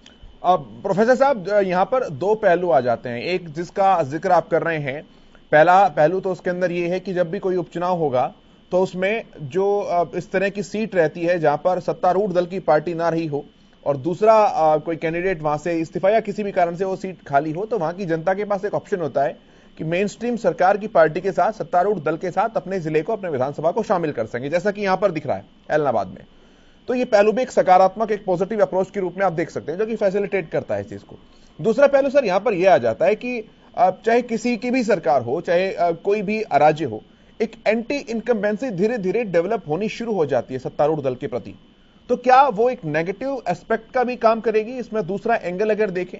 अब प्रोफेसर साहब यहां पर दो पहलू आ जाते हैं, एक जिसका जिक्र आप कर रहे हैं, पहला पहलू तो उसके अंदर यह है कि जब भी कोई उपचुनाव होगा तो उसमें जो इस तरह की सीट रहती है जहां पर सत्तारूढ़ दल की पार्टी ना रही हो और दूसरा कोई कैंडिडेट वहां से इस्तीफा या किसी भी कारण से वो सीट खाली हो, तो वहां की जनता के पास एक ऑप्शन होता है कि मेन स्ट्रीम सरकार की पार्टी के साथ सत्तारूढ़ दल के साथ अपने जिले को, अपने विधानसभा को शामिल कर सकेंगे, जैसा कि यहां पर दिख रहा है एलनाबाद में। तो ये पहलू भी एक सकारात्मक, एक पॉजिटिव अप्रोच के रूप में आप देख सकते हैं, जो कि फैसिलिटेट करता है इस चीज को। दूसरा पहलू सर यहां पर यह आ जाता है कि चाहे किसी की भी सरकार हो, चाहे कोई भी राज्य हो, एक एंटी इनकम्बेंसी धीरे धीरे डेवलप होनी शुरू हो जाती है सत्तारूढ़ दल के प्रति। तो क्या वो एक नेगेटिव एस्पेक्ट का भी काम करेगी? इसमें दूसरा एंगल अगर देखें,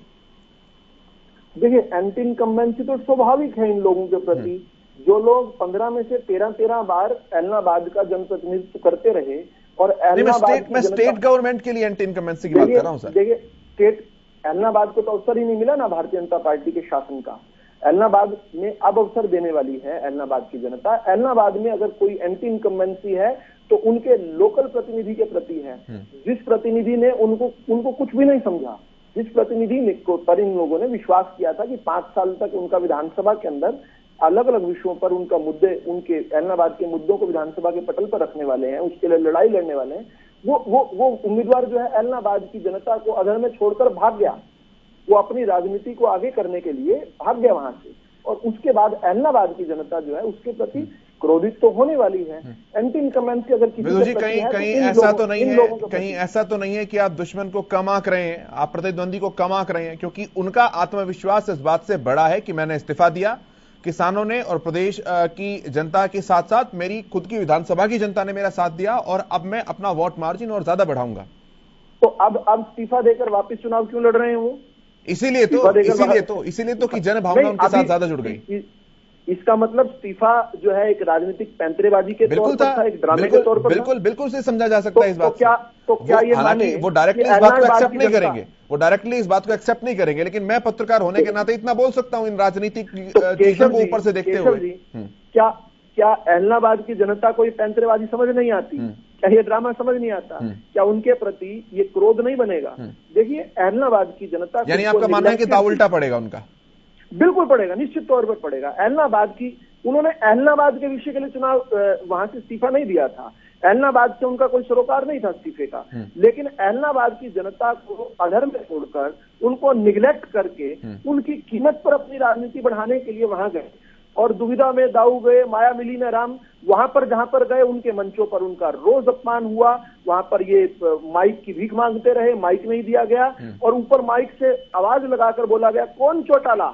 देखिए एंटी इनकम्बेंसी तो स्वाभाविक है इन लोगों के प्रति। जो लोग पंद्रह में से तेरह तेरह बार एलनाबाद का जनप्रतिनिधित्व करते रहे और एलनाबाद मैं स्टेट गवर्नमेंट के लिए एंटी इनकम्बेंसी की बात कर रहा हूं सर। देखिए स्टेट एलनाबाद को तो अवसर ही नहीं मिला ना भारतीय जनता पार्टी के शासन का। एलनाबाद में अब अवसर देने वाली है एलनाबाद की जनता। एलनाबाद में अगर कोई एंटी इनकम्बेंसी है तो उनके लोकल प्रतिनिधि के प्रति है, जिस प्रतिनिधि ने उनको उनको कुछ भी नहीं समझा, जिस प्रतिनिधि ने को पर इन लोगों ने विश्वास किया था कि पांच साल तक उनका विधानसभा के अंदर अलग अलग विषयों पर उनका मुद्दे, उनके एलनाबाद के मुद्दों को विधानसभा के पटल पर रखने वाले हैं, उसके लिए लड़ाई लड़ने वाले हैं, वो वो वो उम्मीदवार जो है एलनाबाद की जनता को अधर में छोड़कर भाग गया। वो अपनी राजनीति को आगे करने के लिए भाग गया वहां से, और उसके बाद एलनाबाद की जनता जो है उसके प्रति क्रोधित तो होने वाली है। एंटी इनकम्बेंसी अगर किसी जी कहीं कहीं ऐसा तो नहीं है, कहीं ऐसा तो नहीं है कि आप दुश्मन को कम आंक रहे हैं, आप प्रतिद्वंदी को कम आंक रहे हैं, क्योंकि उनका आत्मविश्वास इस बात से बड़ा है कि मैंने इस्तीफा दिया, किसानों ने और प्रदेश की जनता के साथ साथ मेरी खुद की विधानसभा की जनता ने मेरा साथ दिया और अब मैं अपना वोट मार्जिन और ज्यादा बढ़ाऊंगा। तो अब अब इस्तीफा देकर वापस चुनाव क्यों लड़ रहे हैं वो? इसीलिए तो इसीलिए तो इसीलिए तो कि जन भावना उनके साथ ज्यादा जुड़ गई। इसका मतलब इस्तीफा जो है एक राजनीतिक पैंतरेबाजी के तौर पर था, एक ड्रामे के तौर पर। बिल्कुल बिल्कुल से समझा जा सकता है इस बात। तो क्या तो क्या ये माने वो डायरेक्टली इस बात को एक्सेप्ट नहीं करेंगे, वो डायरेक्टली इस बात को एक्सेप्ट नहीं करेंगे, लेकिन मैं पत्रकार होने के नाते इतना बोल सकता हूं इन राजनीतिक चीजों को ऊपर से देखते हुए। क्या क्या एलनाबाद की जनता को ये पैंतरेबाजी समझ नहीं आती? क्या ये ड्रामा समझ नहीं आता? क्या उनके प्रति ये क्रोध नहीं बनेगा? देखिए एलनाबाद की जनता, यानी आपका मानना है कि दाव उल्टा पड़ेगा उनका? बिल्कुल पड़ेगा, निश्चित तौर पर पड़ेगा। एलनाबाद की उन्होंने एलनाबाद के विषय के लिए चुनाव वहां से इस्तीफा नहीं दिया था, एलनाबाद से उनका कोई सरोकार नहीं था इस्तीफे का, लेकिन एलनाबाद की जनता को अधर में छोड़कर, उनको निगलेक्ट करके उनकी कीमत पर अपनी राजनीति बढ़ाने के लिए वहां गए और दुविधा में दाऊ गए, माया मिली न राम। वहां पर जहां पर गए उनके मंचों पर उनका रोज अपमान हुआ, वहां पर ये माइक की भीख मांगते रहे, माइक नहीं दिया गया और ऊपर माइक से आवाज लगाकर बोला गया कौन चौटाला,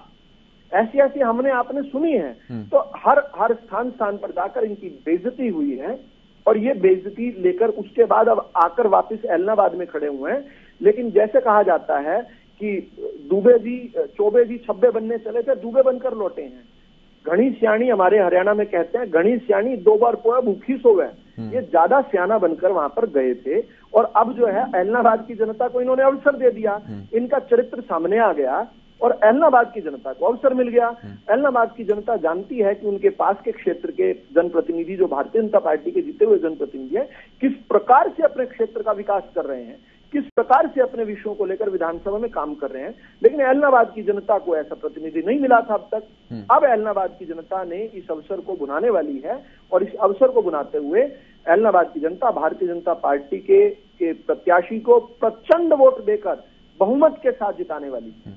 ऐसी ऐसी हमने आपने सुनी है। तो हर हर स्थान स्थान पर जाकर इनकी बेइज्जती हुई है और ये बेइज्जती लेकर उसके बाद अब आकर वापस एलनाबाद में खड़े हुए हैं। लेकिन जैसे कहा जाता है कि दुबे जी चौबे जी छब्बे बनने चले थे, दुबे बनकर लौटे हैं। घनी सियाणी हमारे हरियाणा में कहते हैं, घनी सियाणी दो बार पोया भूखी सो गए। ये ज्यादा सियाना बनकर वहां पर गए थे और अब जो है एलनाबाद की जनता को इन्होंने अवसर दे दिया, इनका चरित्र सामने आ गया और एलनाबाद की जनता को अवसर मिल गया। एलनाबाद की जनता जानती है कि उनके पास के क्षेत्र के जनप्रतिनिधि जो भारतीय जनता पार्टी के जीते हुए जनप्रतिनिधि हैं, किस प्रकार से अपने क्षेत्र का विकास कर रहे हैं, किस प्रकार से अपने विषयों को लेकर विधानसभा में काम कर रहे हैं। लेकिन एलनाबाद की जनता को ऐसा प्रतिनिधि नहीं मिला था अब तक। अब एलनाबाद की जनता ने इस अवसर को बुनाने वाली है और इस अवसर को बुनाते हुए एलनाबाद की जनता भारतीय जनता पार्टी के, के प्रत्याशी को प्रचंड वोट देकर बहुमत के साथ जिताने वाली है।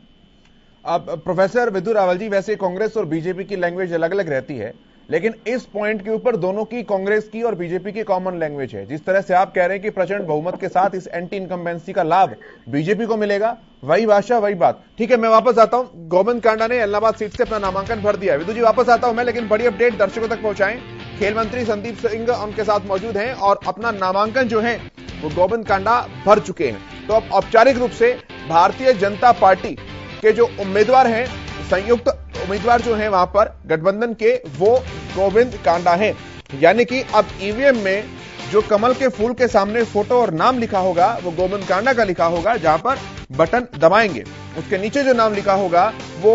अब प्रोफेसर विदु रावल जी, वैसे कांग्रेस और बीजेपी की लैंग्वेज अलग अलग रहती है, लेकिन इस पॉइंट के ऊपर दोनों की, कांग्रेस की और बीजेपी की कॉमन लैंग्वेज है। जिस तरह से आप कह रहे हैं कि प्रचंड बहुमत के साथ इस एंटी इनकम्बेंसी का लाभ बीजेपी को मिलेगा, वही भाषा वही बात। ठीक है, मैं वापस आता हूं। गोविंद कांडा ने इलाहाबाद सीट से अपना नामांकन भर दिया। विदु जी वापस आता हूं मैं, लेकिन बड़ी अपडेट दर्शकों तक पहुंचाएं। खेल मंत्री संदीप सिंह उनके साथ मौजूद हैं और अपना नामांकन जो है वो गोविंद कांडा भर चुके हैं। तो अब औपचारिक रूप से भारतीय जनता पार्टी के जो उम्मीदवार हैं, संयुक्त उम्मीदवार जो हैं वहां पर गठबंधन के, वो गोविंद कांडा हैं। यानी कि अब ईवीएम में जो कमल के फूल के सामने फोटो और नाम लिखा होगा वो गोविंद कांडा का लिखा होगा। जहां पर बटन दबाएंगे उसके नीचे जो नाम लिखा होगा वो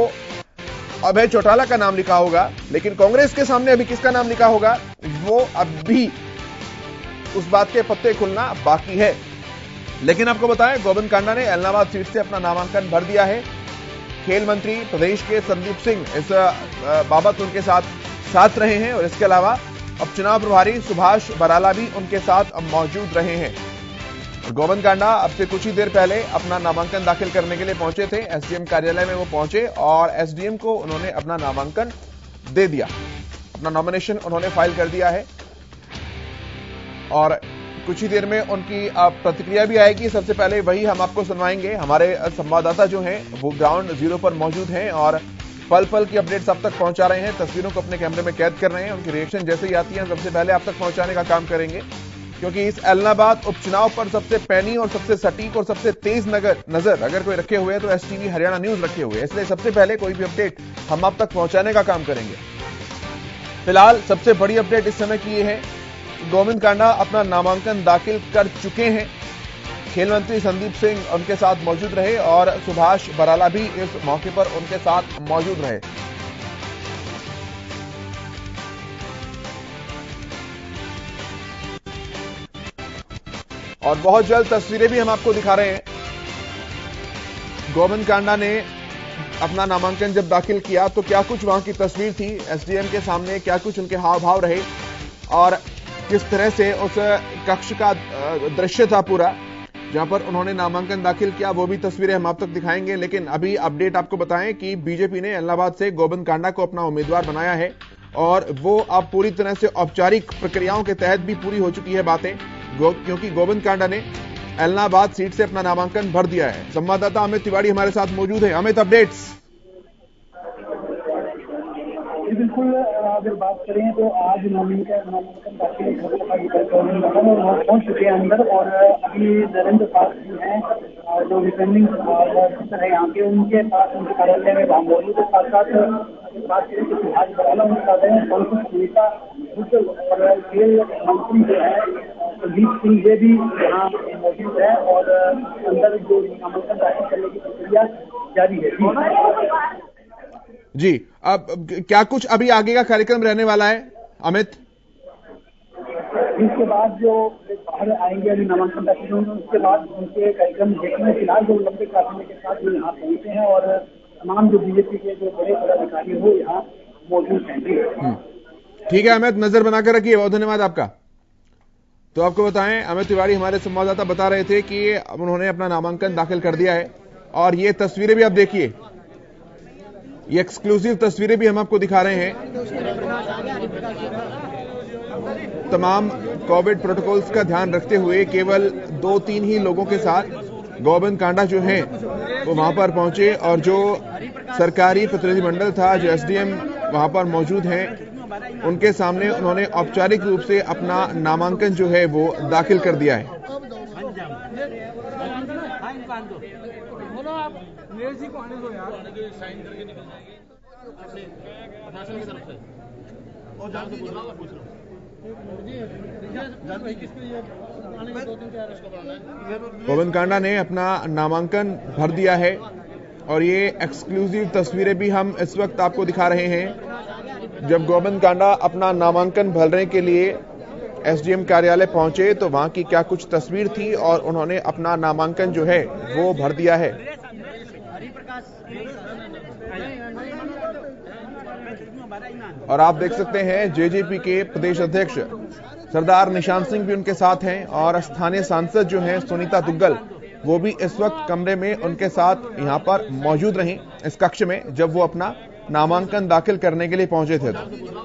अभय चौटाला का नाम लिखा होगा। लेकिन कांग्रेस के सामने अभी किसका नाम लिखा होगा वो अब भी उस बात के पत्ते खुलना बाकी है। लेकिन आपको बताएं, गोविंद कांडा ने एलनाबाद सीट से अपना नामांकन भर दिया है। खेल मंत्री प्रदेश के संदीप सिंह इस बाबत उनके साथ साथ रहे हैं और इसके अलावा उपचुनाव प्रभारी सुभाष बराला भी उनके साथ मौजूद रहे हैं। गोविंद कांडा अब से कुछ ही देर पहले अपना नामांकन दाखिल करने के लिए पहुंचे थे। एसडीएम कार्यालय में वो पहुंचे और एसडीएम को उन्होंने अपना नामांकन दे दिया, अपना नॉमिनेशन उन्होंने फाइल कर दिया है और कुछ ही देर में उनकी प्रतिक्रिया भी आएगी। सबसे पहले वही हम आपको सुनवाएंगे। हमारे संवाददाता जो हैं वो ग्राउंड जीरो पर मौजूद हैं और पल पल की अपडेट्स आप तक पहुंचा रहे हैं, तस्वीरों को अपने कैमरे में कैद कर रहे हैं। उनकी रिएक्शन जैसे ही आती है सबसे पहले आप तक पहुंचाने का काम करेंगे, क्योंकि इस एलनाबाद उपचुनाव पर सबसे पैनी और सबसे सटीक और सबसे तेज नगर नजर अगर कोई रखे हुए हैं तो एसटीवी हरियाणा न्यूज रखे हुए हैं। इसलिए सबसे पहले कोई भी अपडेट हम आप तक पहुंचाने का काम करेंगे। फिलहाल सबसे बड़ी अपडेट इस समय की ये है, गोविंद कांडा अपना नामांकन दाखिल कर चुके हैं। खेल मंत्री संदीप सिंह उनके साथ मौजूद रहे और सुभाष बराला भी इस मौके पर उनके साथ मौजूद रहे। और बहुत जल्द तस्वीरें भी हम आपको दिखा रहे हैं। गोविंद कांडा ने अपना नामांकन जब दाखिल किया तो क्या कुछ वहां की तस्वीर थी, एसडीएम के सामने क्या कुछ उनके हाव भाव रहे और किस तरह से उस कक्ष का दृश्य था पूरा जहां पर उन्होंने नामांकन दाखिल किया, वो भी तस्वीरें हम आप तक दिखाएंगे। लेकिन अभी अपडेट आपको बताएं कि बीजेपी ने एलनाबाद से गोविंद कांडा को अपना उम्मीदवार बनाया है और वो अब पूरी तरह से औपचारिक प्रक्रियाओं के तहत भी पूरी हो चुकी है बातें, क्योंकि गोविंद कांडा ने एलनाबाद सीट से अपना नामांकन भर दिया है। संवाददाता अमित तिवारी हमारे साथ मौजूद है। अमित, अपडेट्स। बिल्कुल, अगर बात करें तो आज नामांकन नामांकन दाखिल पहुंच चुके हैं अंदर और अभी नरेंद्र पास जी हैं जो रिटर्निंग ऑफिसर है यहाँ के, उनके पास उनके कार्यालय में वहाँ मौजूद है। साथ साथ बात करें तो सुभाष बराला उनके साथ हैं, कांग्रेस नेता खेल मंत्री जो है संदीप सिंह ये भी यहाँ मौजूद है और अंदर जो नामांकन दाखिल करने की प्रक्रिया जारी है। जी, अब क्या कुछ अभी आगे का कार्यक्रम रहने वाला है अमित? इसके बाद जो बाहर आएंगे अभी नामांकन दाखिल होंगे उसके बाद उनके कार्यक्रम देखेंगे। फिलहाल जो लंबे काफिले के साथ जो यहाँ पहुंचे हैं और तमाम जो बीजेपी के जो बड़े पदाधिकारी हो यहाँ मौजूद हैं। ठीक है अमित, नजर बनाकर रखिए, बहुत धन्यवाद आपका। तो आपको बताएं, अमित तिवारी हमारे संवाददाता बता रहे थे कि उन्होंने अपना नामांकन दाखिल कर दिया है और ये तस्वीरें भी आप देखिए, ये एक्सक्लूसिव तस्वीरें भी हम आपको दिखा रहे हैं। तमाम कोविड प्रोटोकॉल्स का ध्यान रखते हुए केवल दो तीन ही लोगों के साथ गोविंद कांडा जो हैं वो वहां पर पहुंचे और जो सरकारी प्रतिनिधिमंडल था, जो एसडीएम वहां पर मौजूद हैं, उनके सामने उन्होंने औपचारिक रूप से अपना नामांकन जो है वो दाखिल कर दिया है। जी को आने दो यार, साइन करके निकल जाएंगे प्रशासन की तरफ से और जान से पूछ रहा पूछ रहा गोविंद कांडा ने अपना नामांकन भर दिया है और ये एक्सक्लूसिव तस्वीरें भी हम इस वक्त आपको दिखा रहे हैं। जब गोविंद कांडा अपना नामांकन भरने के लिए एसडीएम कार्यालय पहुंचे तो वहां की क्या कुछ तस्वीर थी और उन्होंने अपना नामांकन जो है वो भर दिया है। और आप देख सकते हैं जेजेपी के प्रदेश अध्यक्ष सरदार निशान सिंह भी उनके साथ हैं और स्थानीय सांसद जो हैं सुनीता दुग्गल, वो भी इस वक्त कमरे में उनके साथ यहां पर मौजूद रहीं इस कक्ष में जब वो अपना नामांकन दाखिल करने के लिए पहुंचे थे।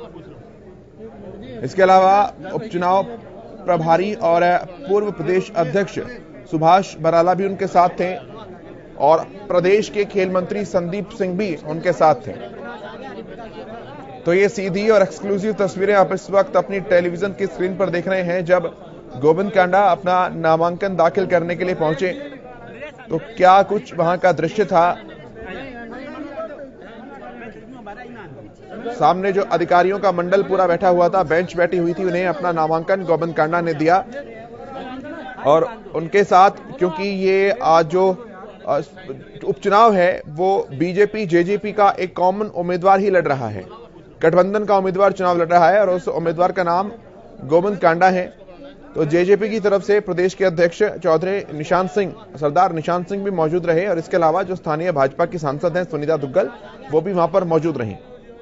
इसके अलावा उपचुनाव प्रभारी और पूर्व प्रदेश अध्यक्ष सुभाष बराला भी उनके साथ थे और प्रदेश के खेल मंत्री संदीप सिंह भी उनके साथ थे। तो ये सीधी और एक्सक्लूसिव तस्वीरें आप इस वक्त अपनी टेलीविजन की स्क्रीन पर देख रहे हैं। जब गोविंद कांडा अपना नामांकन दाखिल करने के लिए पहुंचे तो क्या कुछ वहां का दृश्य था। सामने जो अधिकारियों का मंडल पूरा बैठा हुआ था, बेंच बैठी हुई थी, उन्हें अपना नामांकन गोविंद कांडा ने दिया और उनके साथ, क्योंकि ये आज जो उपचुनाव है वो बीजेपी जेजेपी का एक कॉमन उम्मीदवार ही लड़ रहा है, गठबंधन का उम्मीदवार चुनाव लड़ रहा है और उस उम्मीदवार का नाम गोविंद कांडा है। तो जेजेपी की तरफ से प्रदेश के अध्यक्ष चौधरी निशांत सिंह, सरदार निशांत सिंह भी मौजूद रहे और इसके अलावा जो स्थानीय भाजपा की सांसद हैं सुनीता दुग्गल, वो भी वहां पर मौजूद रहीं।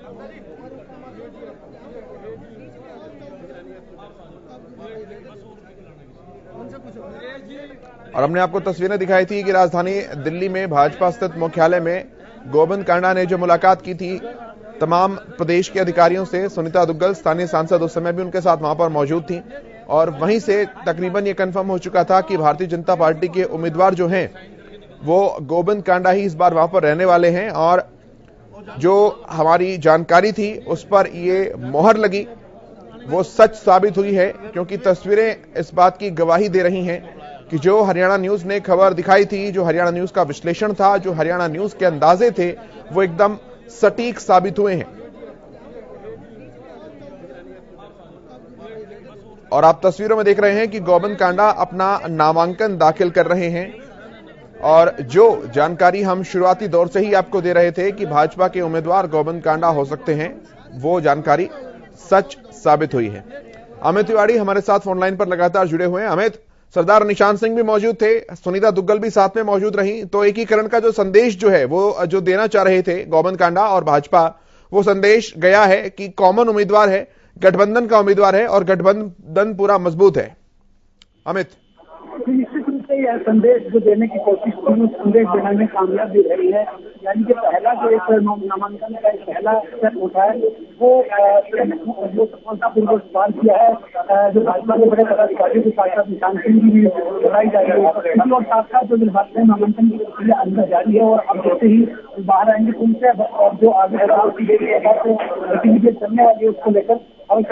और हमने आपको तस्वीरें दिखाई थी कि राजधानी दिल्ली में भाजपा स्थित मुख्यालय में गोविंद कांडा ने जो मुलाकात की थी तमाम प्रदेश के अधिकारियों से, सुनीता दुग्गल स्थानीय सांसद उस समय भी उनके साथ वहां पर मौजूद थी और वहीं से तकरीबन ये कंफर्म हो चुका था कि भारतीय जनता पार्टी के उम्मीदवार जो हैं वो गोविंद कांडा ही इस बार वहां पर रहने वाले हैं। और जो हमारी जानकारी थी उस पर ये मोहर लगी वो सच साबित हुई है, क्योंकि तस्वीरें इस बात की गवाही दे रही हैं कि जो हरियाणा न्यूज ने खबर दिखाई थी, जो हरियाणा न्यूज का विश्लेषण था, जो हरियाणा न्यूज के अंदाजे थे, वो एकदम सटीक साबित हुए हैं। और आप तस्वीरों में देख रहे हैं कि गोविंद कांडा अपना नामांकन दाखिल कर रहे हैं और जो जानकारी हम शुरुआती दौर से ही आपको दे रहे थे कि भाजपा के उम्मीदवार गोविंद कांडा हो सकते हैं, वो जानकारी सच साबित हुई है। अमित तिवारी हमारे साथ फोनलाइन पर लगातार जुड़े हुए हैं। अमित, सरदार निशांत सिंह भी मौजूद थे, सुनीता दुग्गल भी साथ में मौजूद रही, तो एकीकरण का जो संदेश जो है वो जो देना चाह रहे थे गोविंद कांडा और भाजपा, वो संदेश गया है कि कॉमन उम्मीदवार है, गठबंधन का उम्मीदवार है और गठबंधन पूरा मजबूत है। अमित, निश्चित रूप से यह संदेश जो देने की कोशिश की, संदेश देने में कामयाब भी रही है। यानी कि पहला जो एक नामांकन का एक पहला स्टेप होता है वो जो सफलतापूर्वक पार किया है, जो भाजपा के बड़े पदाधिकारियों के साथ साथ निशांत सिंह की भी बताई जा रही है और साथ साथ जो निर्वाचन नामांकन की प्रक्रिया अंदर जारी है और अब जैसे ही बाहर आएंगे उनसे और जो आगे गतिविधियां चलने वाली है उसको लेकर और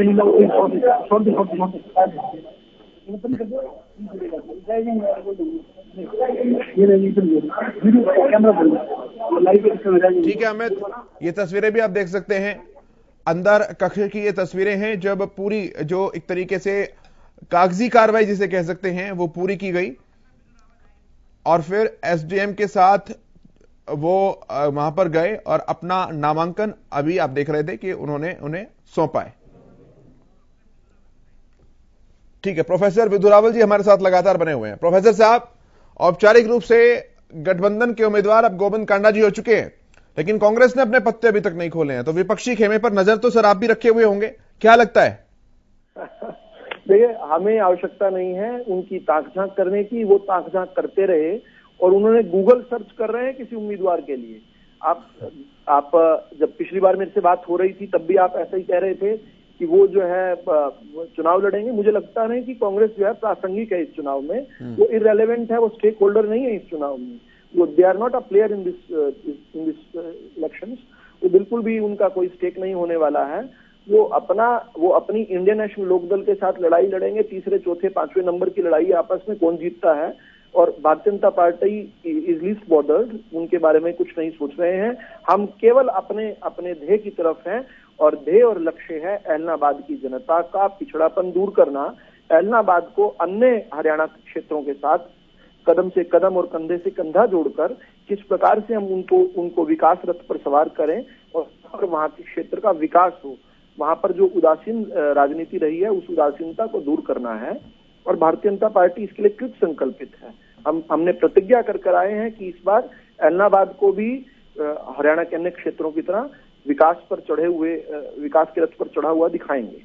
ठीक है अमित, ये तस्वीरें भी आप देख सकते हैं, अंदर कक्ष की ये तस्वीरें हैं जब पूरी जो एक तरीके से कागजी कार्रवाई जिसे कह सकते हैं वो पूरी की गई और फिर एसडीएम के साथ वो वहां पर गए और अपना नामांकन अभी आप देख रहे थे कि उन्होंने उन्हें सौंपा है। ठीक है, प्रोफेसर विधुरावल जी हमारे साथ लगातार बने हुए हैं। प्रोफेसर साहब, औपचारिक रूप से गठबंधन के उम्मीदवार अब गोविंद कांडा जी हो चुके हैं, लेकिन कांग्रेस ने अपने पत्ते अभी तक नहीं खोले हैं, तो विपक्षी खेमे पर नजर तो सर आप भी रखे हुए होंगे, क्या लगता है? देखिए, हमें आवश्यकता नहीं है उनकी ताक झांक करने की, वो ताक झांक करते रहे और उन्होंने गूगल सर्च कर रहे हैं किसी उम्मीदवार के लिए। आप आप जब पिछली बार मेरे से बात हो रही थी तब भी आप ऐसा ही कह रहे थे कि वो जो है चुनाव लड़ेंगे। मुझे लगता नहीं कि कांग्रेस जो है प्रासंगिक है इस चुनाव में, वो इररेलेवेंट है, वो स्टेक होल्डर नहीं है इस चुनाव में, वो they are not a player in this in this elections. वो बिल्कुल भी उनका कोई स्टेक नहीं होने वाला है। वो अपना वो अपनी इंडियन नेशनल लोकदल के साथ लड़ाई लड़ेंगे, तीसरे चौथे पांचवें नंबर की लड़ाई आपस में कौन जीतता है, और Bharatiya Janata party is least bordered, उनके बारे में कुछ नहीं सोच रहे हैं। हम केवल अपने अपने ध्येय की तरफ हैं और ध्येय और लक्ष्य है ऐलनाबाद की जनता का पिछड़ापन दूर करना, ऐलनाबाद को अन्य हरियाणा क्षेत्रों के साथ कदम से कदम और कंधे से कंधा जोड़कर किस प्रकार से हम उनको उनको विकास रथ पर सवार करें और वहां के क्षेत्र का विकास हो। वहां पर जो उदासीन राजनीति रही है उस उदासीनता को दूर करना है और भारतीय जनता पार्टी इसके लिए कृत संकल्पित है। हम हमने प्रतिज्ञा कर कर आए हैं कि इस बार ऐलनाबाद को भी हरियाणा के अन्य क्षेत्रों की तरह विकास पर चढ़े हुए विकास के रथ पर चढ़ा हुआ दिखाएंगे।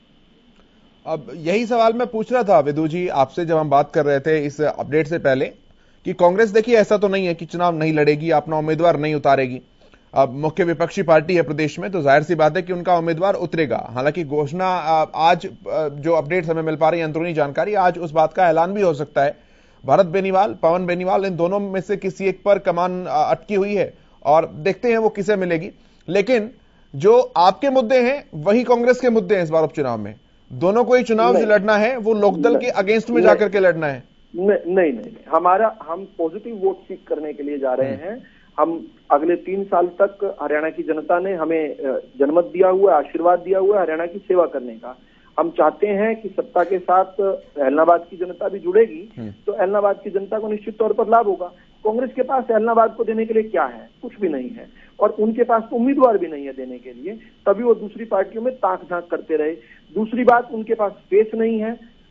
अब यही सवाल मैं पूछ रहा था विदु जी आपसे जब हम बात कर रहे थे इस अपडेट से पहले कि कांग्रेस देखिए ऐसा तो नहीं है कि चुनाव नहीं लड़ेगी, अपना उम्मीदवार नहीं उतारेगी। अब मुख्य विपक्षी पार्टी है प्रदेश में, तो जाहिर सी बात है कि उनका उम्मीदवार उतरेगा। हालांकि घोषणा आज जो अपडेट हमें मिल पा रही है, अंदरूनी जानकारी, आज उस बात का ऐलान भी हो सकता है। भरत बेनीवाल, पवन बेनीवाल, इन दोनों में से किसी एक पर कमान अटकी हुई है और देखते हैं वो किसे मिलेगी। लेकिन जो आपके मुद्दे हैं वही कांग्रेस के मुद्दे हैं इस बार उपचुनाव में। दोनों को ही चुनाव जो लड़ना है वो लोकदल के अगेंस्ट में जाकर के लड़ना है। नहीं नहीं नहीं, हमारा हम पॉजिटिव वोट सीख करने के लिए जा रहे हैं। हम अगले तीन साल तक हरियाणा की जनता ने हमें जनमत दिया हुआ, आशीर्वाद दिया हुआ हरियाणा की सेवा करने का। हम चाहते हैं कि सत्ता के साथ ऐलनाबाद की जनता भी जुड़ेगी तो ऐलनाबाद की जनता को निश्चित तौर पर लाभ होगा। कांग्रेस के पास ऐलनाबाद को देने के लिए क्या है? कुछ भी नहीं है और उनके पास तो उम्मीदवार भी नहीं है देने के लिए, तभी वो दूसरी पार्टियों में ताक झांक करते रहे। दूसरी बात, उनके पास स्पेस नहीं है।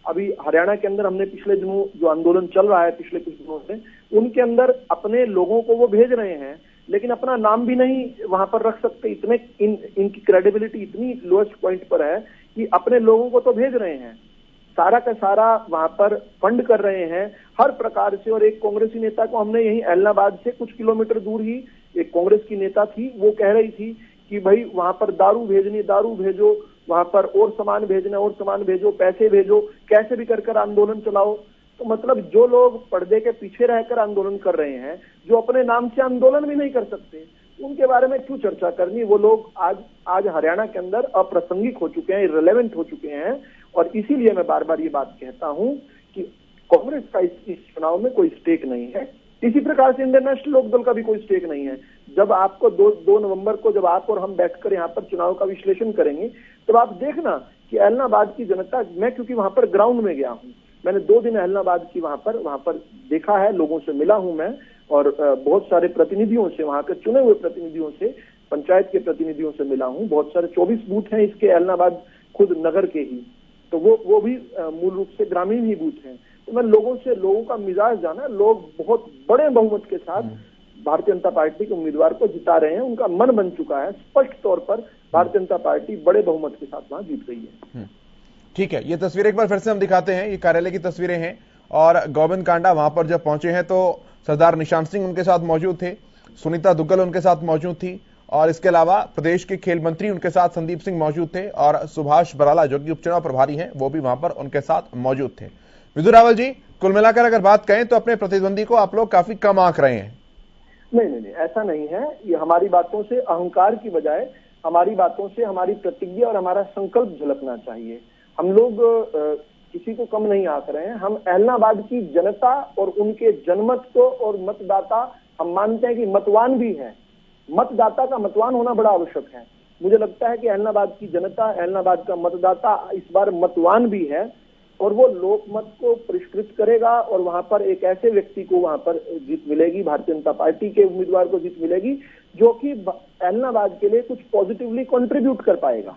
अभी हरियाणा के अंदर हमने पिछले दिनों जो आंदोलन चल रहा है पिछले कुछ दिनों से, उनके अंदर अपने लोगों को वो भेज रहे हैं, लेकिन अपना नाम भी नहीं वहां पर रख सकते। इतने इन, इनकी क्रेडिबिलिटी इतनी लोएस्ट पॉइंट पर है कि अपने लोगों को तो भेज रहे हैं, सारा का सारा वहां पर फंड कर रहे हैं हर प्रकार से। और एक कांग्रेसी नेता को हमने यही एलनाबाद से कुछ किलोमीटर दूर ही एक कांग्रेस की नेता थी, वो कह रही थी कि भाई वहां पर दारू भेजनी, दारू भेजो, वहां पर और सामान भेजना, और सामान भेजो, पैसे भेजो, कैसे भी कर कर आंदोलन चलाओ। तो मतलब जो लोग पर्दे के पीछे रहकर आंदोलन कर रहे हैं, जो अपने नाम से आंदोलन भी नहीं कर सकते, उनके बारे में क्यों चर्चा करनी। वो लोग आज आज हरियाणा के अंदर अप्रासंगिक हो चुके हैं, इररिलेवेंट हो चुके हैं। और इसीलिए मैं बार बार ये बात कहता हूं कि कांग्रेस का इस, इस चुनाव में कोई स्टेक नहीं है। इसी प्रकार से इंडियन नेशनल लोकदल का भी कोई स्टेक नहीं है। जब आपको दो दो नवंबर को जब आप और हम बैठकर यहाँ पर चुनाव का विश्लेषण करेंगे, तब आप देखना कि एलनाबाद की जनता, मैं क्योंकि वहां पर ग्राउंड में गया हूँ, मैंने दो दिन एलनाबाद की वहां पर वहां पर देखा है, लोगों से मिला हूं मैं, और बहुत सारे प्रतिनिधियों से, वहां के चुने हुए प्रतिनिधियों से, पंचायत के प्रतिनिधियों से मिला हूं। बहुत सारे चौबीस बूथ हैं इसके एलनाबाद खुद नगर के ही, तो वो वो भी मूल रूप से ग्रामीण ही बूथ हैं। तो मैं लोगों से, लोगों का मिजाज जाना, लोग बहुत बड़े बहुमत के साथ भारतीय जनता पार्टी के उम्मीदवार को जिता रहे हैं। उनका मन बन चुका है, स्पष्ट तौर पर भारतीय जनता पार्टी बड़े बहुमत के साथ वहां जीत रही है। ठीक है, ये तस्वीरें एक बार फिर से हम दिखाते हैं। ये कार्यालय की तस्वीरें हैं और गोविंद कांडा वहां पर जब पहुंचे हैं तो सरदार निशांत सिंह उनके साथ मौजूद थे, सुनीता दुग्गल उनके साथ मौजूद थी, और इसके अलावा प्रदेश के खेल मंत्री उनके साथ संदीप सिंह मौजूद थे, और सुभाष बराला जो कि उपचुनाव प्रभारी हैं वो भी वहां पर उनके साथ मौजूद थे। विधु रावल जी, कुल मिलाकर अगर बात कहें तो अपने प्रतिद्वंदी को आप लोग काफी कम आंक रहे हैं। नहीं नहीं नहीं, ऐसा नहीं है। ये हमारी बातों से, अहंकार की बजाय हमारी बातों से हमारी प्रतिज्ञा और हमारा संकल्प झलकना चाहिए। हम लोग आ, किसी को कम नहीं आंक रहे हैं। हम एलनाबाद की जनता और उनके जनमत को और मतदाता, हम मानते हैं कि मतवान भी है। मतदाता का मतवान होना बड़ा आवश्यक है। मुझे लगता है कि एलनाबाद की जनता, एलनाबाद का मतदाता इस बार मतवान भी है, और वो लोकमत को परिष्कृत करेगा, और वहां पर एक ऐसे व्यक्ति को वहां पर जीत मिलेगी, भारतीय जनता पार्टी के उम्मीदवार को जीत मिलेगी, जो कि एलनाबाद के लिए कुछ पॉजिटिवली कंट्रीब्यूट कर पाएगा।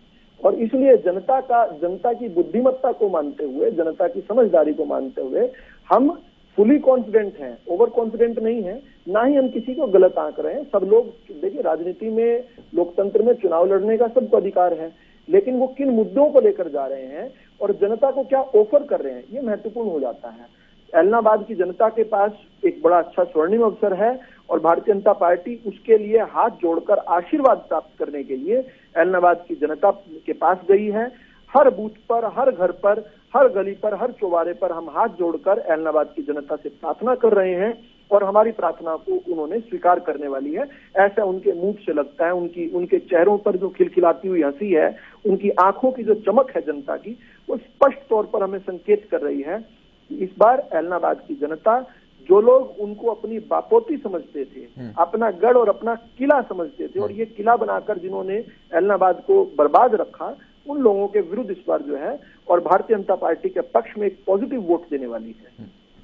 और इसलिए जनता का जनता की बुद्धिमत्ता को मानते हुए, जनता की समझदारी को मानते हुए हम फुली कॉन्फिडेंट हैं, ओवर कॉन्फिडेंट नहीं है, ना ही हम किसी को गलत आंक रहे हैं। सब लोग, देखिए, राजनीति में, लोकतंत्र में चुनाव लड़ने का सबको अधिकार है, लेकिन वो किन मुद्दों को लेकर जा रहे हैं और जनता को क्या ऑफर कर रहे हैं, ये महत्वपूर्ण हो जाता है। एलनाबाद की जनता के पास एक बड़ा अच्छा स्वर्णिम अवसर है, और भारतीय जनता पार्टी उसके लिए हाथ जोड़कर आशीर्वाद प्राप्त करने के लिए एलनाबाद की जनता के पास गई है। हर बूथ पर, हर घर पर, हर गली पर, हर चौबारे पर हम हाथ जोड़कर एलनाबाद की जनता से प्रार्थना कर रहे हैं, और हमारी प्रार्थना को उन्होंने स्वीकार करने वाली है, ऐसा उनके मुंह से लगता है। उनकी उनके चेहरों पर जो खिलखिलाती हुई हंसी है, उनकी आंखों की जो चमक है जनता की, वो स्पष्ट तौर पर हमें संकेत कर रही है कि इस बार एलनाबाद की जनता, जो लोग उनको अपनी बापोती समझते थे, अपना गढ़ और अपना किला समझते थे, और ये किला बनाकर जिन्होंने एलनाबाद को बर्बाद रखा, उन लोगों के विरुद्ध इस बार जो है, और भारतीय जनता पार्टी के पक्ष में एक पॉजिटिव वोट देने वाली है।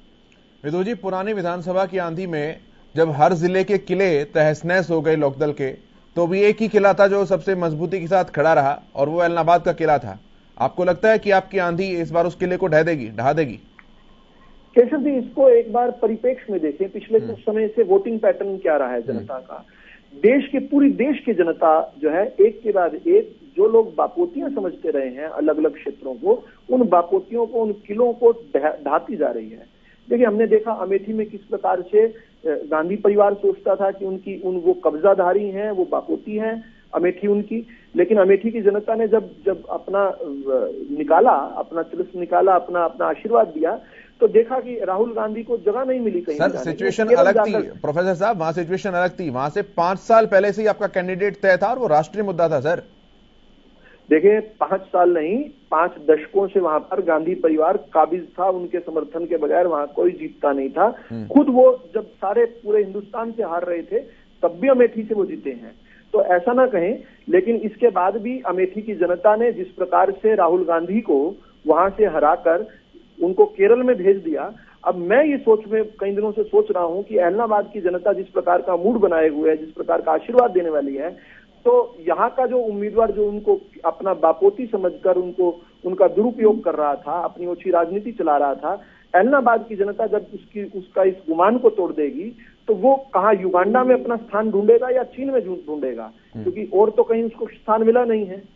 विधु जी, पुरानी विधानसभा की आंधी में जब हर जिले के किले तहस नहस हो गए लोकदल के, तो भी एक ही किला था जो सबसे मजबूती के साथ खड़ा रहा, और वो एलनाबाद का किला था। आपको लगता है कि आपकी आंधी इस बार उस किले को ढह देगी, ढहा देगी? केशव जी, इसको एक बार परिप्रेक्ष्य में देखें। पिछले कुछ समय से वोटिंग पैटर्न क्या रहा है जनता का। देश के, पूरी देश की जनता जो है, एक के बाद एक जो लोग बापोतियां समझते रहे हैं अलग अलग क्षेत्रों को, उन बापोतियों को, उन किलों को ढाती जा रही है। देखिए, हमने देखा अमेठी में किस प्रकार से गांधी परिवार सोचता था कि उनकी उन वो कब्जाधारी हैं, वो बापोती हैं, अमेठी उनकी। लेकिन अमेठी की जनता ने जब जब अपना निकाला, अपना तिलस्म निकाला, अपना अपना आशीर्वाद दिया, तो देखा कि राहुल गांधी को जगह नहीं मिली कहीं। सर, सिचुएशन अलग थी प्रोफेसर साहब, वहां सिचुएशन अलग थी। वहां से पांच साल पहले से ही आपका कैंडिडेट तय था, और वो राष्ट्रीय मुद्दा था। सर देखिए, पांच साल नहीं, पांच दशकों से वहां पर गांधी परिवार काबिज था। उनके समर्थन के बगैर वहां कोई जीतता नहीं था। खुद वो जब सारे पूरे हिंदुस्तान से हार रहे थे, तब भी अमेठी से वो जीते हैं। तो ऐसा ना कहें, लेकिन इसके बाद भी अमेठी की जनता ने जिस प्रकार से राहुल गांधी को वहां से हराकर उनको केरल में भेज दिया, अब मैं ये सोच में कई दिनों से सोच रहा हूं कि एलनाबाद की जनता जिस प्रकार का मूड बनाए हुए है, जिस प्रकार का आशीर्वाद देने वाली है, तो यहाँ का जो उम्मीदवार जो उनको अपना बापोती समझकर उनको उनका दुरुपयोग कर रहा था, अपनी ओछी राजनीति चला रहा था। ऐलनाबाद की जनता जब उसकी उसका इस गुमान को तोड़ देगी तो वो कहाँ युगांडा में अपना स्थान ढूंढेगा या चीन में ढूंढेगा, क्योंकि और तो कहीं उसको स्थान मिला नहीं है।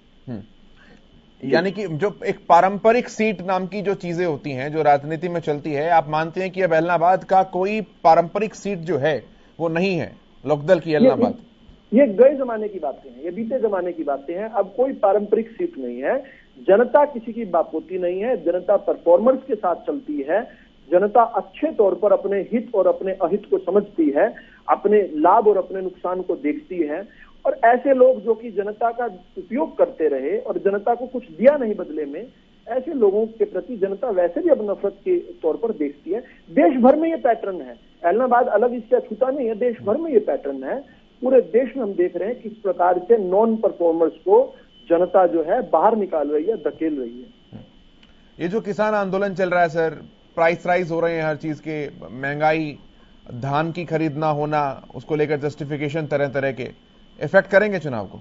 यानी कि जो एक पारंपरिक सीट नाम की जो चीजें होती हैं, जो राजनीति में चलती है, आप मानते हैं कि अब ऐलनाबाद का कोई पारंपरिक सीट जो है वो नहीं है लोकदल की ऐलनाबाद? ये, ये गए जमाने की बातें हैं, ये बीते जमाने की बातें हैं। अब कोई पारंपरिक सीट नहीं है। जनता किसी की बापोती नहीं है, जनता परफॉर्मेंस के साथ चलती है। जनता अच्छे तौर पर अपने हित और अपने अहित को समझती है, अपने लाभ और अपने नुकसान को देखती है। और ऐसे लोग जो कि जनता का उपयोग करते रहे और जनता को कुछ दिया नहीं बदले में, ऐसे लोगों के प्रति जनता वैसे भी अब नफरत के तौर पर देखती है। देश भर में ये पैटर्न है, ऐलनाबाद अलग इससे अछूता नहीं है, देश भर में ये पैटर्न है। पूरे देश में हम देख रहे हैं किस प्रकार से नॉन परफॉर्मर्स को जनता जो है बाहर निकाल रही है, धकेल रही है। ये जो किसान आंदोलन चल रहा है सर, प्राइस राइज हो रहे हैं हर चीज के, महंगाई, धान की खरीद ना होना, उसको लेकर जस्टिफिकेशन तरह तरह के, इफेक्ट करेंगे चुनाव को?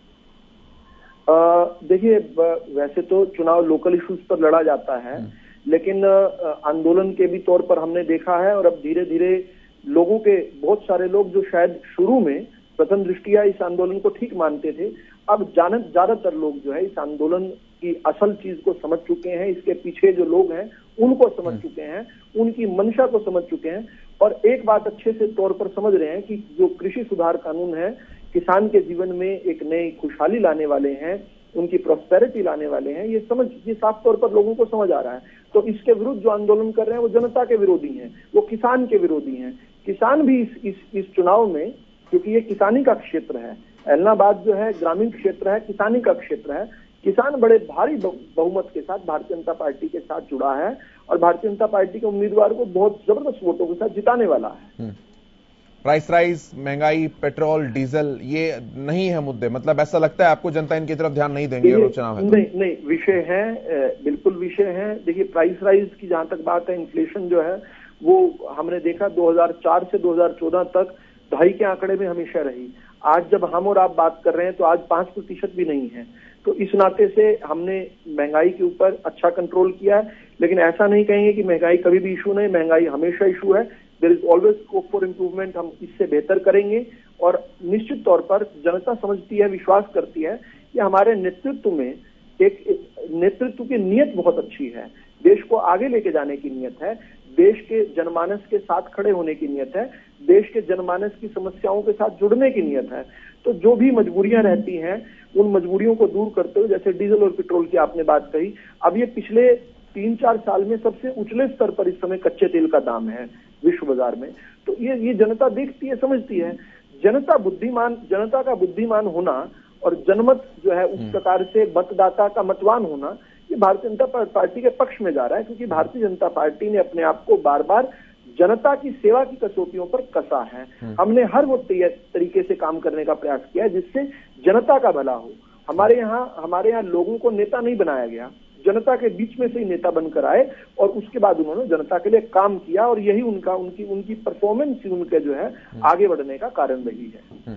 देखिए, वैसे तो चुनाव लोकल इश्यूज पर लड़ा जाता है, लेकिन आंदोलन के भी तौर पर हमने देखा है। और अब धीरे धीरे लोगों के बहुत सारे लोग जो शायद शुरू में प्रथम दृष्टिया इस आंदोलन को ठीक मानते थे, अब ज्यादातर लोग जो है इस आंदोलन की असल चीज को समझ चुके हैं, इसके पीछे जो लोग हैं उनको समझ चुके हैं, उनकी मंशा को समझ चुके हैं। और एक बात अच्छे से तौर पर समझ रहे हैं कि जो कृषि सुधार कानून है किसान के जीवन में एक नई खुशहाली लाने वाले हैं, उनकी प्रॉस्पेरिटी लाने वाले हैं, ये समझ ये साफ तौर पर लोगों को समझ आ रहा है। तो इसके विरुद्ध जो आंदोलन कर रहे हैं वो जनता के विरोधी हैं, वो किसान के विरोधी हैं। किसान भी इस इस, इस चुनाव में, क्योंकि ये किसानी का क्षेत्र है, ऐलनाबाद जो है ग्रामीण क्षेत्र है, किसानी का क्षेत्र है, किसान बड़े भारी बहुमत के साथ भारतीय जनता पार्टी के साथ जुड़ा है और भारतीय जनता पार्टी के उम्मीदवार को बहुत जबरदस्त वोटों के साथ जिताने वाला है। प्राइस राइज, महंगाई, पेट्रोल, डीजल, ये नहीं है मुद्दे? मतलब ऐसा लगता है आपको जनता इनकी तरफ ध्यान नहीं देंगे और चुनाव है? नहीं नहीं, विषय है, बिल्कुल विषय है। देखिए, प्राइस राइज की जहां तक बात है, इन्फ्लेशन जो है वो हमने देखा दो हज़ार चार से दो हज़ार चौदह तक ढाई के आंकड़े में हमेशा रही। आज जब हम और आप बात कर रहे हैं तो आज पांच प्रतिशत भी नहीं है। तो इस नाते से हमने महंगाई के ऊपर अच्छा कंट्रोल किया है, लेकिन ऐसा नहीं कहेंगे कि महंगाई कभी भी इशू नहीं, महंगाई हमेशा इशू है। There is always scope for improvement, हम इससे बेहतर करेंगे। और निश्चित तौर पर जनता समझती है, विश्वास करती है कि हमारे नेतृत्व में एक, एक नेतृत्व की नीयत बहुत अच्छी है, देश को आगे लेके जाने की नीयत है, देश के जनमानस के साथ खड़े होने की नीयत है, देश के जनमानस की समस्याओं के साथ जुड़ने की नीयत है। तो जो भी मजबूरियां रहती हैं उन मजबूरियों को दूर करते हुए, जैसे डीजल और पेट्रोल की आपने बात कही, अब ये पिछले तीन चार साल में सबसे उछले स्तर पर इस समय कच्चे तेल का दाम है विश्व बाजार में। तो ये ये जनता देखती है, समझती है। जनता बुद्धिमान, जनता का बुद्धिमान होना और जनमत जो है उस प्रकार से मतदाता का मतवान होना, ये भारतीय जनता पार्टी के पक्ष में जा रहा है, क्योंकि भारतीय जनता पार्टी ने अपने आप को बार बार जनता की सेवा की कसौटियों पर कसा है। हमने हर वो तरीके से काम करने का प्रयास किया है जिससे जनता का भला हो। हमारे यहाँ हमारे यहाँ लोगों को नेता नहीं बनाया गया, जनता के बीच में से ही नेता बनकर आए और उसके बाद उन्होंने जनता के लिए काम किया, और यही उनका उनकी उनकी परफॉर्मेंस ही उनके जो है आगे बढ़ने का कारण रही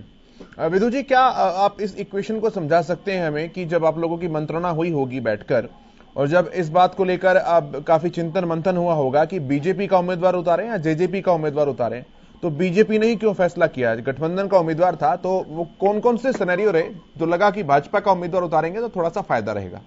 है। विदु जी, क्या आप इस इक्वेशन को समझा सकते हैं हमें कि जब आप लोगों की मंत्रणा हुई होगी बैठकर, और जब इस बात को लेकर अब काफी चिंतन मंथन हुआ होगा कि बीजेपी का उम्मीदवार उतारें या जेजेपी का उम्मीदवार उतारें, तो बीजेपी ने ही क्यों फैसला किया? गठबंधन का उम्मीदवार था, तो वो कौन कौन से सिनेरियो रहे जो लगा कि भाजपा का उम्मीदवार उतारेंगे तो थोड़ा सा फायदा रहेगा?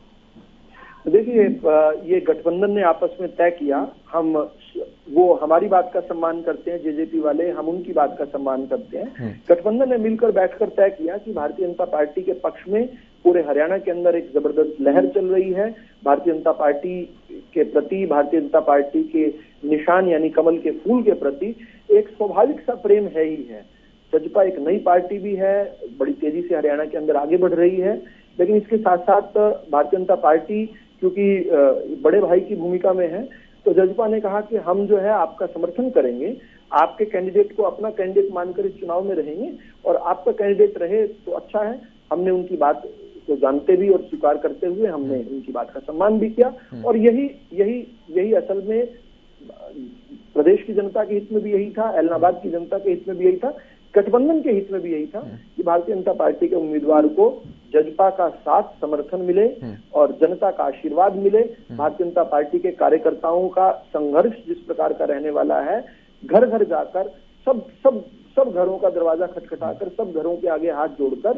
देखिए, ये गठबंधन ने आपस में तय किया। हम वो हमारी बात का सम्मान करते हैं, जेजेपी वाले, हम उनकी बात का सम्मान करते हैं। गठबंधन ने मिलकर बैठकर तय किया कि भारतीय जनता पार्टी के पक्ष में पूरे हरियाणा के अंदर एक जबरदस्त लहर चल रही है। भारतीय जनता पार्टी के प्रति, भारतीय जनता पार्टी के निशान यानी कमल के फूल के प्रति एक स्वाभाविक सा प्रेम है ही है। सपा एक नई पार्टी भी है, बड़ी तेजी से हरियाणा के अंदर आगे बढ़ रही है, लेकिन इसके साथ साथ भारतीय जनता पार्टी क्योंकि बड़े भाई की भूमिका में है, तो जजपा ने कहा कि हम जो है आपका समर्थन करेंगे, आपके कैंडिडेट को अपना कैंडिडेट मानकर इस चुनाव में रहेंगे, और आपका कैंडिडेट रहे तो अच्छा है। हमने उनकी बात को जानते भी और स्वीकार करते हुए हमने उनकी बात का सम्मान भी किया, और यही यही यही असल में प्रदेश की जनता के हित में भी यही था, ऐलनाबाद की जनता के हित में भी यही था गठबंधन के हित में भी यही था कि भारतीय जनता पार्टी के उम्मीदवार को जजपा का साथ समर्थन मिले और जनता का आशीर्वाद मिले। भारतीय जनता पार्टी के कार्यकर्ताओं का संघर्ष जिस प्रकार का रहने वाला है, घर घर जाकर सब सब सब घरों का दरवाजा खटखटाकर, सब घरों के आगे हाथ जोड़कर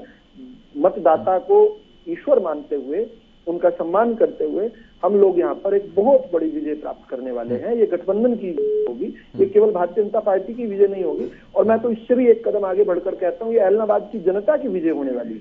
मतदाता को ईश्वर मानते हुए, उनका सम्मान करते हुए हम लोग यहाँ पर एक बहुत बड़ी विजय प्राप्त करने वाले हैं। ये गठबंधन की विजय होगी, ये केवल भारतीय जनता पार्टी की विजय नहीं होगी। और मैं तो इससे भी एक कदम आगे बढ़कर कहता हूँ, ये ऐलनाबाद की जनता की विजय होने वाली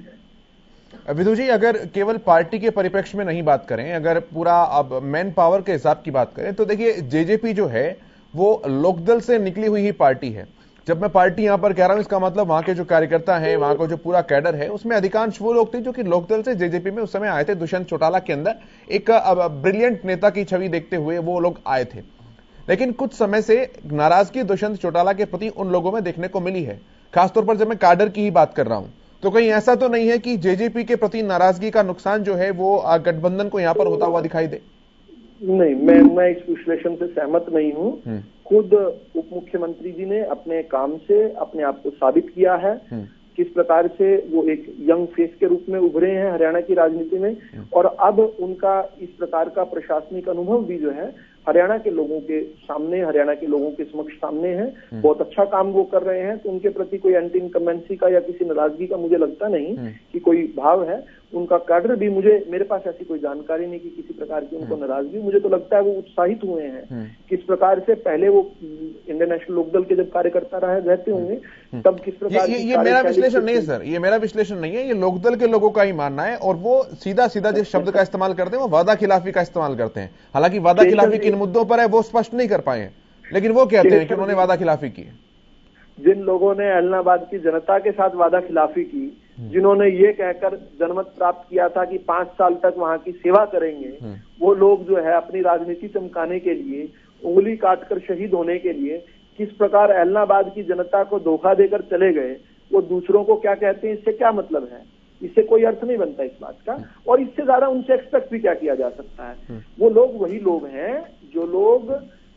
है। विधु जी, अगर केवल पार्टी के परिप्रेक्ष्य में नहीं बात करें, अगर पूरा अब मैन पावर के हिसाब की बात करें, तो देखिए जेजेपी जो है वो लोकदल से निकली हुई ही पार्टी है। जब मैं पार्टी यहां पर कह रहा हूं, इसका मतलब वहां के जो कार्यकर्ता हैं, वहां का जो पूरा कैडर है, उसमें अधिकांश वो लोग थे जो कि लोकदल से जेजेपी में उस समय आए थे। दुष्यंत चौटाला के अंदर एक ब्रिलियंट नेता की छवि देखते हुए वो लोग आए थे, लेकिन कुछ समय से नाराजगी दुष्यंत चौटाला के प्रति उन लोगों में देखने को मिली है। खासतौर पर जब मैं कैडर की ही बात कर रहा हूं, तो कहीं ऐसा तो नहीं है कि जेजेपी के प्रति नाराजगी का नुकसान जो है वो गठबंधन को यहां पर होता हुआ दिखाई दे? नहीं, मैं मैं इस विश्लेषण से सहमत नहीं हूं। खुद उप मुख्यमंत्री जी ने अपने काम से अपने आप को साबित किया है, किस प्रकार से वो एक यंग फेस के रूप में उभरे हैं हरियाणा की राजनीति में, और अब उनका इस प्रकार का प्रशासनिक अनुभव भी जो है हरियाणा के लोगों के सामने, हरियाणा के लोगों के समक्ष सामने है। बहुत अच्छा काम वो कर रहे हैं, तो उनके प्रति कोई एंटी इनकम्बेंसी का या किसी नाराजगी का मुझे लगता नहीं कि कोई भाव है। उनका कैडर भी, मुझे मेरे पास ऐसी कोई जानकारी नहीं कि किसी प्रकार की उनको नाराजगी, मुझे तो लगता है वो उत्साहित हुए हैं। किस प्रकार से पहले वो इंडियन नेशनल लोकदल के जब कार्यकर्ता रहे रहते होंगे, तब किस प्रकार ये, ये, ये मेरा विश्लेषण नहीं है सर, ये मेरा विश्लेषण नहीं है, ये लोकदल के लोगों का ही मानना है। और वो सीधा सीधा जिस शब्द का इस्तेमाल करते हैं वो वादा खिलाफी का इस्तेमाल करते हैं। हालांकि वादा खिलाफी किन मुद्दों पर है वो स्पष्ट नहीं कर पाए हैं, लेकिन वो कहते हैं कि उन्होंने वादा खिलाफी की। जिन लोगों ने ऐलनाबाद की जनता के साथ वादा खिलाफी की, जिन्होंने ये कहकर जनमत प्राप्त किया था कि पांच साल तक वहां की सेवा करेंगे, वो लोग जो है अपनी राजनीति चमकाने के लिए, उंगली काटकर शहीद होने के लिए किस प्रकार ऐलनाबाद की जनता को धोखा देकर चले गए, वो दूसरों को क्या कहते हैं, इससे क्या मतलब है? इससे कोई अर्थ नहीं बनता इस बात का। और इससे ज्यादा उनसे एक्सपेक्ट भी क्या किया जा सकता है? वो लोग वही लोग हैं जो लोग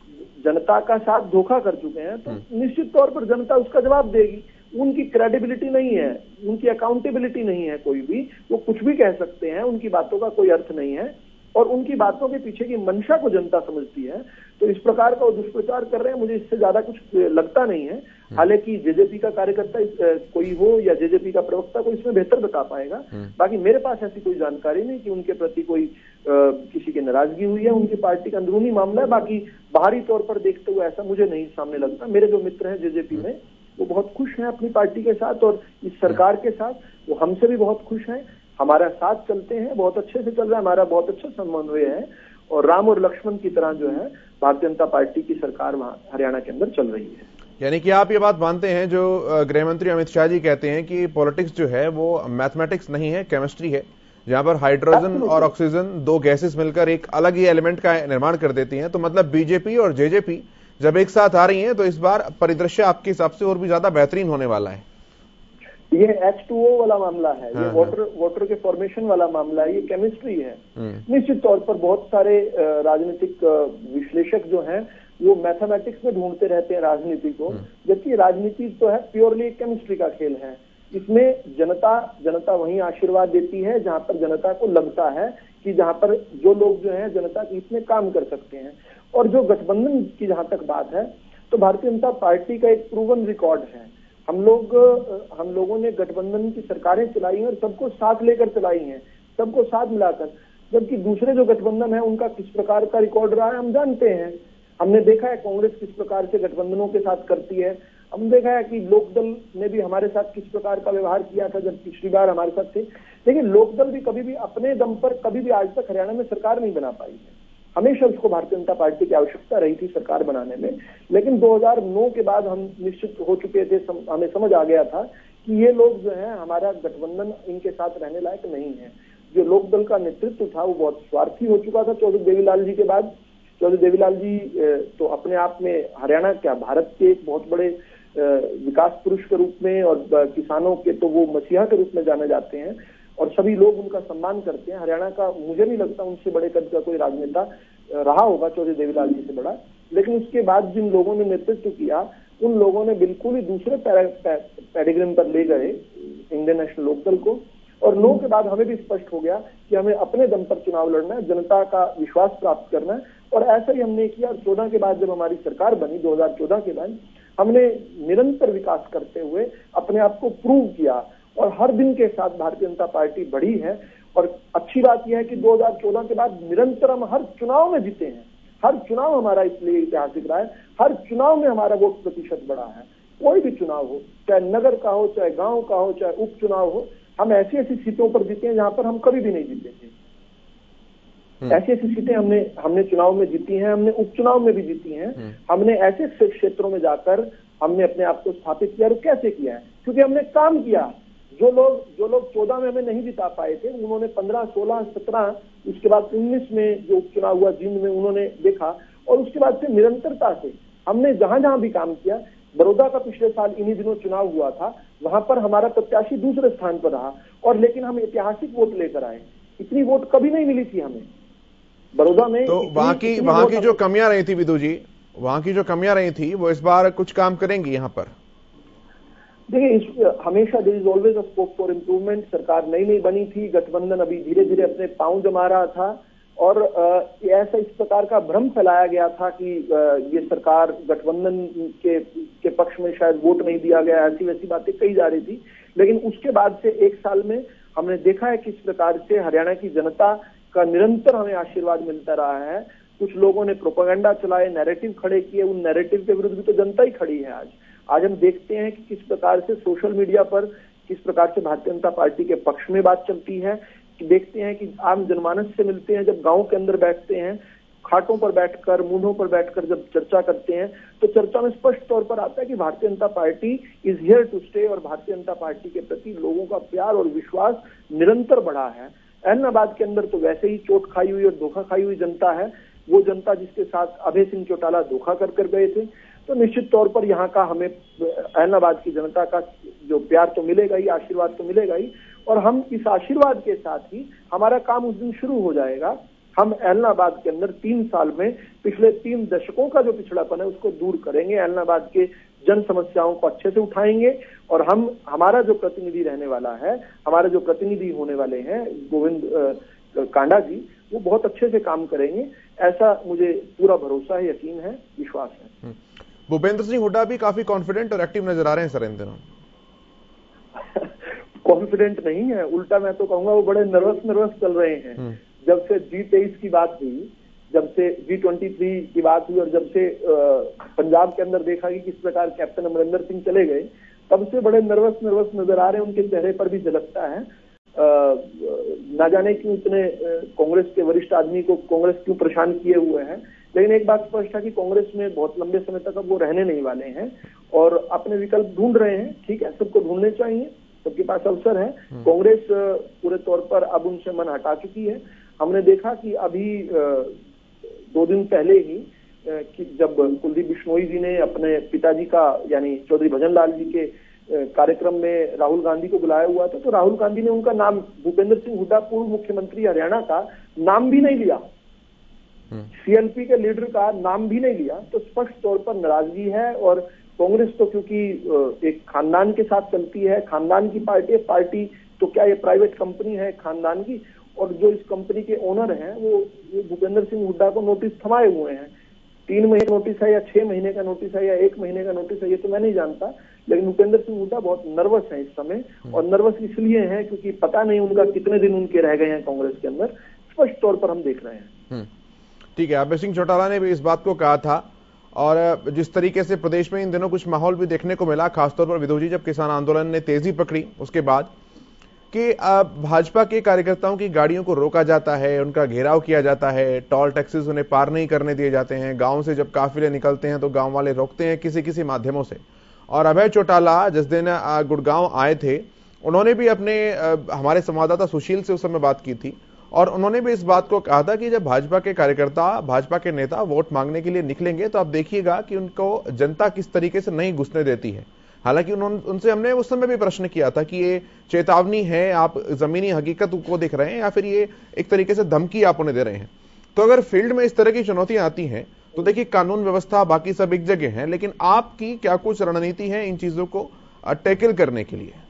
जनता का साथ धोखा कर चुके हैं, तो निश्चित तौर पर जनता उसका जवाब देगी। उनकी क्रेडिबिलिटी नहीं है, उनकी अकाउंटेबिलिटी नहीं है कोई भी, वो कुछ भी कह सकते हैं, उनकी बातों का कोई अर्थ नहीं है और उनकी बातों के पीछे की मंशा को जनता समझती है। तो इस प्रकार का वो दुष्प्रचार कर रहे हैं, मुझे इससे ज्यादा कुछ लगता नहीं है। हालांकि जेजेपी का कार्यकर्ता कोई हो या जेजेपी का प्रवक्ता कोई इसमें बेहतर बता पाएगा। बाकी मेरे पास ऐसी कोई जानकारी नहीं कि उनके प्रति कोई आ, किसी की नाराजगी हुई है। उनकी पार्टी का अंदरूनी मामला है, बाकी बाहरी तौर पर देखते हुए ऐसा मुझे नहीं सामने लगता। मेरे जो मित्र हैं जेजेपी में, वो बहुत खुश हैं अपनी पार्टी के साथ और इस सरकार के साथ। वो हमसे भी बहुत खुश हैं, हमारा साथ चलते हैं, बहुत अच्छे से चल रहा है, हमारा बहुत अच्छा समन्वय है और राम और लक्ष्मण की तरह जो है भारतीय जनता पार्टी की सरकार वहां हरियाणा के अंदर चल रही है। यानी कि आप ये बात मानते हैं जो गृह मंत्री अमित शाह जी कहते हैं कि पॉलिटिक्स जो है वो मैथमेटिक्स नहीं है, केमिस्ट्री है, जहां पर हाइड्रोजन और ऑक्सीजन दो गैसेस मिलकर एक अलग ही एलिमेंट का निर्माण कर देती हैं। तो मतलब बीजेपी और जेजेपी जब एक साथ आ रही हैं तो इस बार परिदृश्य आपके हिसाब से और भी ज्यादा बेहतरीन होने वाला है। ये एच टू ओ वाला मामला है, ये वाटर वाटर के फॉर्मेशन वाला मामला है, ये केमिस्ट्री है। निश्चित तौर पर बहुत सारे राजनीतिक विश्लेषक जो हैं वो मैथमेटिक्स में ढूंढते रहते हैं राजनीति को, जबकि राजनीति तो है प्योरली केमिस्ट्री का खेल है। इसमें जनता जनता वहीं आशीर्वाद देती है जहां पर जनता को लगता है कि जहां पर जो लोग जो है जनता के हित में काम कर सकते हैं। और जो गठबंधन की जहां तक बात है, तो भारतीय जनता पार्टी का एक प्रूवन रिकॉर्ड है। हम लोग हम लोगों ने गठबंधन की सरकारें चलाई हैं और सबको साथ लेकर चलाई हैं, सबको साथ मिलाकर। जबकि दूसरे जो गठबंधन है उनका किस प्रकार का रिकॉर्ड रहा है हम जानते हैं। हमने देखा है कांग्रेस किस प्रकार से गठबंधनों के साथ करती है, हम देखा है कि लोकदल ने भी हमारे साथ किस प्रकार का व्यवहार किया था जब पिछली बार हमारे साथ थे। लेकिन लोकदल भी कभी भी अपने दम पर कभी भी आज तक हरियाणा में सरकार नहीं बना पाई है। हमेशा उसको भारतीय जनता पार्टी की आवश्यकता रही थी सरकार बनाने में, लेकिन दो हज़ार नौ के बाद हम निश्चित हो चुके थे, सम, हमें समझ आ गया था कि ये लोग जो है हमारा गठबंधन इनके साथ रहने लायक नहीं है। जो लोकदल का नेतृत्व था वो बहुत स्वार्थी हो चुका था चौधरी देवीलाल जी के बाद। चौधरी देवीलाल जी तो अपने आप में हरियाणा क्या भारत के एक बहुत बड़े विकास पुरुष के रूप में और किसानों के तो वो मसीहा के रूप में जाने जाते हैं और सभी लोग उनका सम्मान करते हैं। हरियाणा का मुझे नहीं लगता उनसे बड़े कद का कोई राजनेता रहा होगा चौधरी देवीलाल जी से बड़ा। लेकिन उसके बाद जिन लोगों ने नेतृत्व किया उन लोगों ने बिल्कुल ही दूसरे पैराडिग्राम पर ले गए इंडियन नेशनल लोकदल को, और नो के बाद हमें भी स्पष्ट हो गया कि हमें अपने दम पर चुनाव लड़ना है, जनता का विश्वास प्राप्त करना है, और ऐसा ही हमने किया। और चौदह के बाद जब हमारी सरकार बनी, दो हजार चौदह के बाद, हमने निरंतर विकास करते हुए अपने आप को प्रूव किया, और हर दिन के साथ भारतीय जनता पार्टी बढ़ी है। और अच्छी बात यह है कि दो हजार चौदह के बाद निरंतर हम हर चुनाव में जीते हैं। हर चुनाव हमारा इसलिए ऐतिहासिक रहा है, हर चुनाव में हमारा वोट प्रतिशत बढ़ा है। कोई भी चुनाव हो, चाहे नगर का हो, चाहे गांव का हो, चाहे उपचुनाव हो, हम ऐसी ऐसी सीटों पर जीते हैं जहां पर हम कभी भी नहीं जीते थे। ऐसी ऐसी सीटें हमने हमने चुनाव में जीती हैं, हमने उपचुनाव में भी जीती हैं। हमने ऐसे क्षेत्रों में जाकर हमने अपने आप को स्थापित किया। और कैसे किया है? क्योंकि हमने काम किया। जो लोग जो लोग चौदह में हमें नहीं जिता पाए थे, उन्होंने पंद्रह, सोलह, सत्रह, उसके बाद उन्नीस में जो उपचुनाव हुआ जींद में, उन्होंने देखा, और उसके बाद से निरंतरता से हमने जहां जहां भी काम किया। बड़ौदा का पिछले साल इन्हीं दिनों चुनाव हुआ था, वहां पर हमारा प्रत्याशी दूसरे स्थान पर रहा, और लेकिन हम ऐतिहासिक वोट लेकर आए। इतनी वोट कभी नहीं मिली थी हमें बड़ौदा में। तो वहां की वहां की जो कमियां रही थी विदु जी, वहां की जो कमियां रही थी, वो इस बार कुछ काम करेंगी यहाँ पर? देखिए, हमेशा there is always a scope for improvement. सरकार नई नई बनी थी, गठबंधन अभी धीरे धीरे अपने पांव जमा रहा था, और ऐसा इस प्रकार का भ्रम फैलाया गया था कि ये सरकार गठबंधन के के पक्ष में शायद वोट नहीं दिया गया, ऐसी वैसी बातें कही जा रही थी। लेकिन उसके बाद से एक साल में हमने देखा है किस प्रकार से हरियाणा की जनता का निरंतर हमें आशीर्वाद मिलता रहा है। कुछ लोगों ने प्रोपेगेंडा चलाए, नैरेटिव खड़े किए, उन नैरेटिव के विरुद्ध भी तो जनता ही खड़ी है। आज आज हम देखते हैं कि किस प्रकार से सोशल मीडिया पर किस प्रकार से भारतीय जनता पार्टी के पक्ष में बात चलती है। देखते हैं कि आम जनमानस से मिलते हैं, जब गांव के अंदर बैठते हैं, खाटों पर बैठकर, मूंढों पर बैठकर जब चर्चा करते हैं, तो चर्चा में स्पष्ट तौर पर आता है कि Bharatiya Janata party is here to stay, और भारतीय जनता पार्टी के प्रति लोगों का प्यार और विश्वास निरंतर बढ़ा है। ऐलनाबाद के अंदर तो वैसे ही चोट खाई हुई और धोखा खाई हुई जनता है, वो जनता जिसके साथ अभय सिंह चौटाला धोखा कर कर गए थे। तो निश्चित तौर पर यहाँ का हमें ऐलनाबाद की जनता का जो प्यार तो मिलेगा ही, आशीर्वाद तो मिलेगा ही, और हम इस आशीर्वाद के साथ ही हमारा काम उस दिन शुरू हो जाएगा। हम ऐलनाबाद के अंदर तीन साल में पिछले तीन दशकों का जो पिछड़ापन है उसको दूर करेंगे, ऐलनाबाद के जन समस्याओं को अच्छे से उठाएंगे, और हम हमारा जो प्रतिनिधि रहने वाला है, हमारे जो प्रतिनिधि होने वाले हैं गोविंद कांडा जी, वो बहुत अच्छे से काम करेंगे। ऐसा मुझे पूरा भरोसा है, यकीन है, विश्वास है। भूपेंद्र सिंह हुड्डा भी काफी कॉन्फिडेंट और एक्टिव नजर आ रहे हैं सर इन दिनों। कॉन्फिडेंट नहीं है, उल्टा मैं तो कहूंगा वो बड़े नर्वस नर्वस चल रहे हैं। जब से जी तेईस की बात हुई, जब से जी ट्वेंटी थ्री की बात हुई, और जब से पंजाब के अंदर देखा कि किस प्रकार कैप्टन अमरिंदर सिंह चले गए, तब से बड़े नर्वस नर्वस नजर आ रहे हैं। उनके चेहरे पर भी झलकता है। ना जाने क्यों इतने कांग्रेस के वरिष्ठ आदमी को कांग्रेस क्यों परेशान किए हुए हैं। लेकिन एक बात स्पष्ट है कि कांग्रेस में बहुत लंबे समय तक अब वो रहने नहीं वाले हैं, और अपने विकल्प ढूंढ रहे हैं। ठीक है, सबको ढूंढने चाहिए, सबके पास अवसर है। कांग्रेस पूरे तौर पर अब उनसे मन हटा चुकी है। हमने देखा कि अभी दो दिन पहले ही कि जब कुलदीप बिश्नोई जी ने अपने पिताजी का यानी चौधरी भजन लाल जी के कार्यक्रम में राहुल गांधी को बुलाया हुआ था, तो राहुल गांधी ने उनका नाम, भूपेंद्र सिंह हुड्डा पूर्व मुख्यमंत्री हरियाणा का, नाम भी नहीं लिया, सीएलपी के लीडर का नाम भी नहीं लिया। तो स्पष्ट तौर पर नाराजगी है। और कांग्रेस तो क्योंकि एक खानदान के साथ चलती है, खानदान की पार्टी है, पार्टी तो क्या ये प्राइवेट कंपनी है खानदान की, और जो इस कंपनी के ओनर हैं वो भूपेंद्र सिंह हुड्डा को नोटिस थमाए हुए हैं। तीन महीने का नोटिस है या छह महीने का नोटिस है या एक महीने का नोटिस है, ये तो मैं नहीं जानता। लेकिन भूपेंद्र सिंह हुड्डा बहुत नर्वस है इस समय, और नर्वस इसलिए है क्योंकि पता नहीं उनका कितने दिन उनके रह गए हैं कांग्रेस के अंदर, स्पष्ट तौर पर हम देख रहे हैं। ठीक है, अभय सिंह चौटाला ने भी इस बात को कहा था, और जिस तरीके से प्रदेश में इन दिनों कुछ माहौल भी देखने को मिला, खासतौर पर विदु जी जब किसान आंदोलन ने तेजी पकड़ी उसके बाद, कि भाजपा के कार्यकर्ताओं की गाड़ियों को रोका जाता है, उनका घेराव किया जाता है, टोल टैक्सेस उन्हें पार नहीं करने दिए जाते हैं, गांव से जब काफिले निकलते हैं तो गांव वाले रोकते हैं किसी किसी माध्यमों से। और अभय चौटाला जिस दिन गुड़गांव आए थे, उन्होंने भी अपने हमारे संवाददाता सुशील से उस समय बात की थी, और उन्होंने भी इस बात को कहा था कि जब भाजपा के कार्यकर्ता, भाजपा के नेता वोट मांगने के लिए निकलेंगे तो आप देखिएगा कि उनको जनता किस तरीके से नहीं घुसने देती है। हालांकि उन्होंने उनसे हमने उस समय भी प्रश्न किया था कि ये चेतावनी है, आप जमीनी हकीकत को देख रहे हैं, या फिर ये एक तरीके से धमकी आप उन्हें दे रहे हैं। तो अगर फील्ड में इस तरह की चुनौतियां आती हैं तो देखिए कानून व्यवस्था बाकी सब एक जगह है, लेकिन आपकी क्या कुछ रणनीति है इन चीजों को टैकल करने के लिए?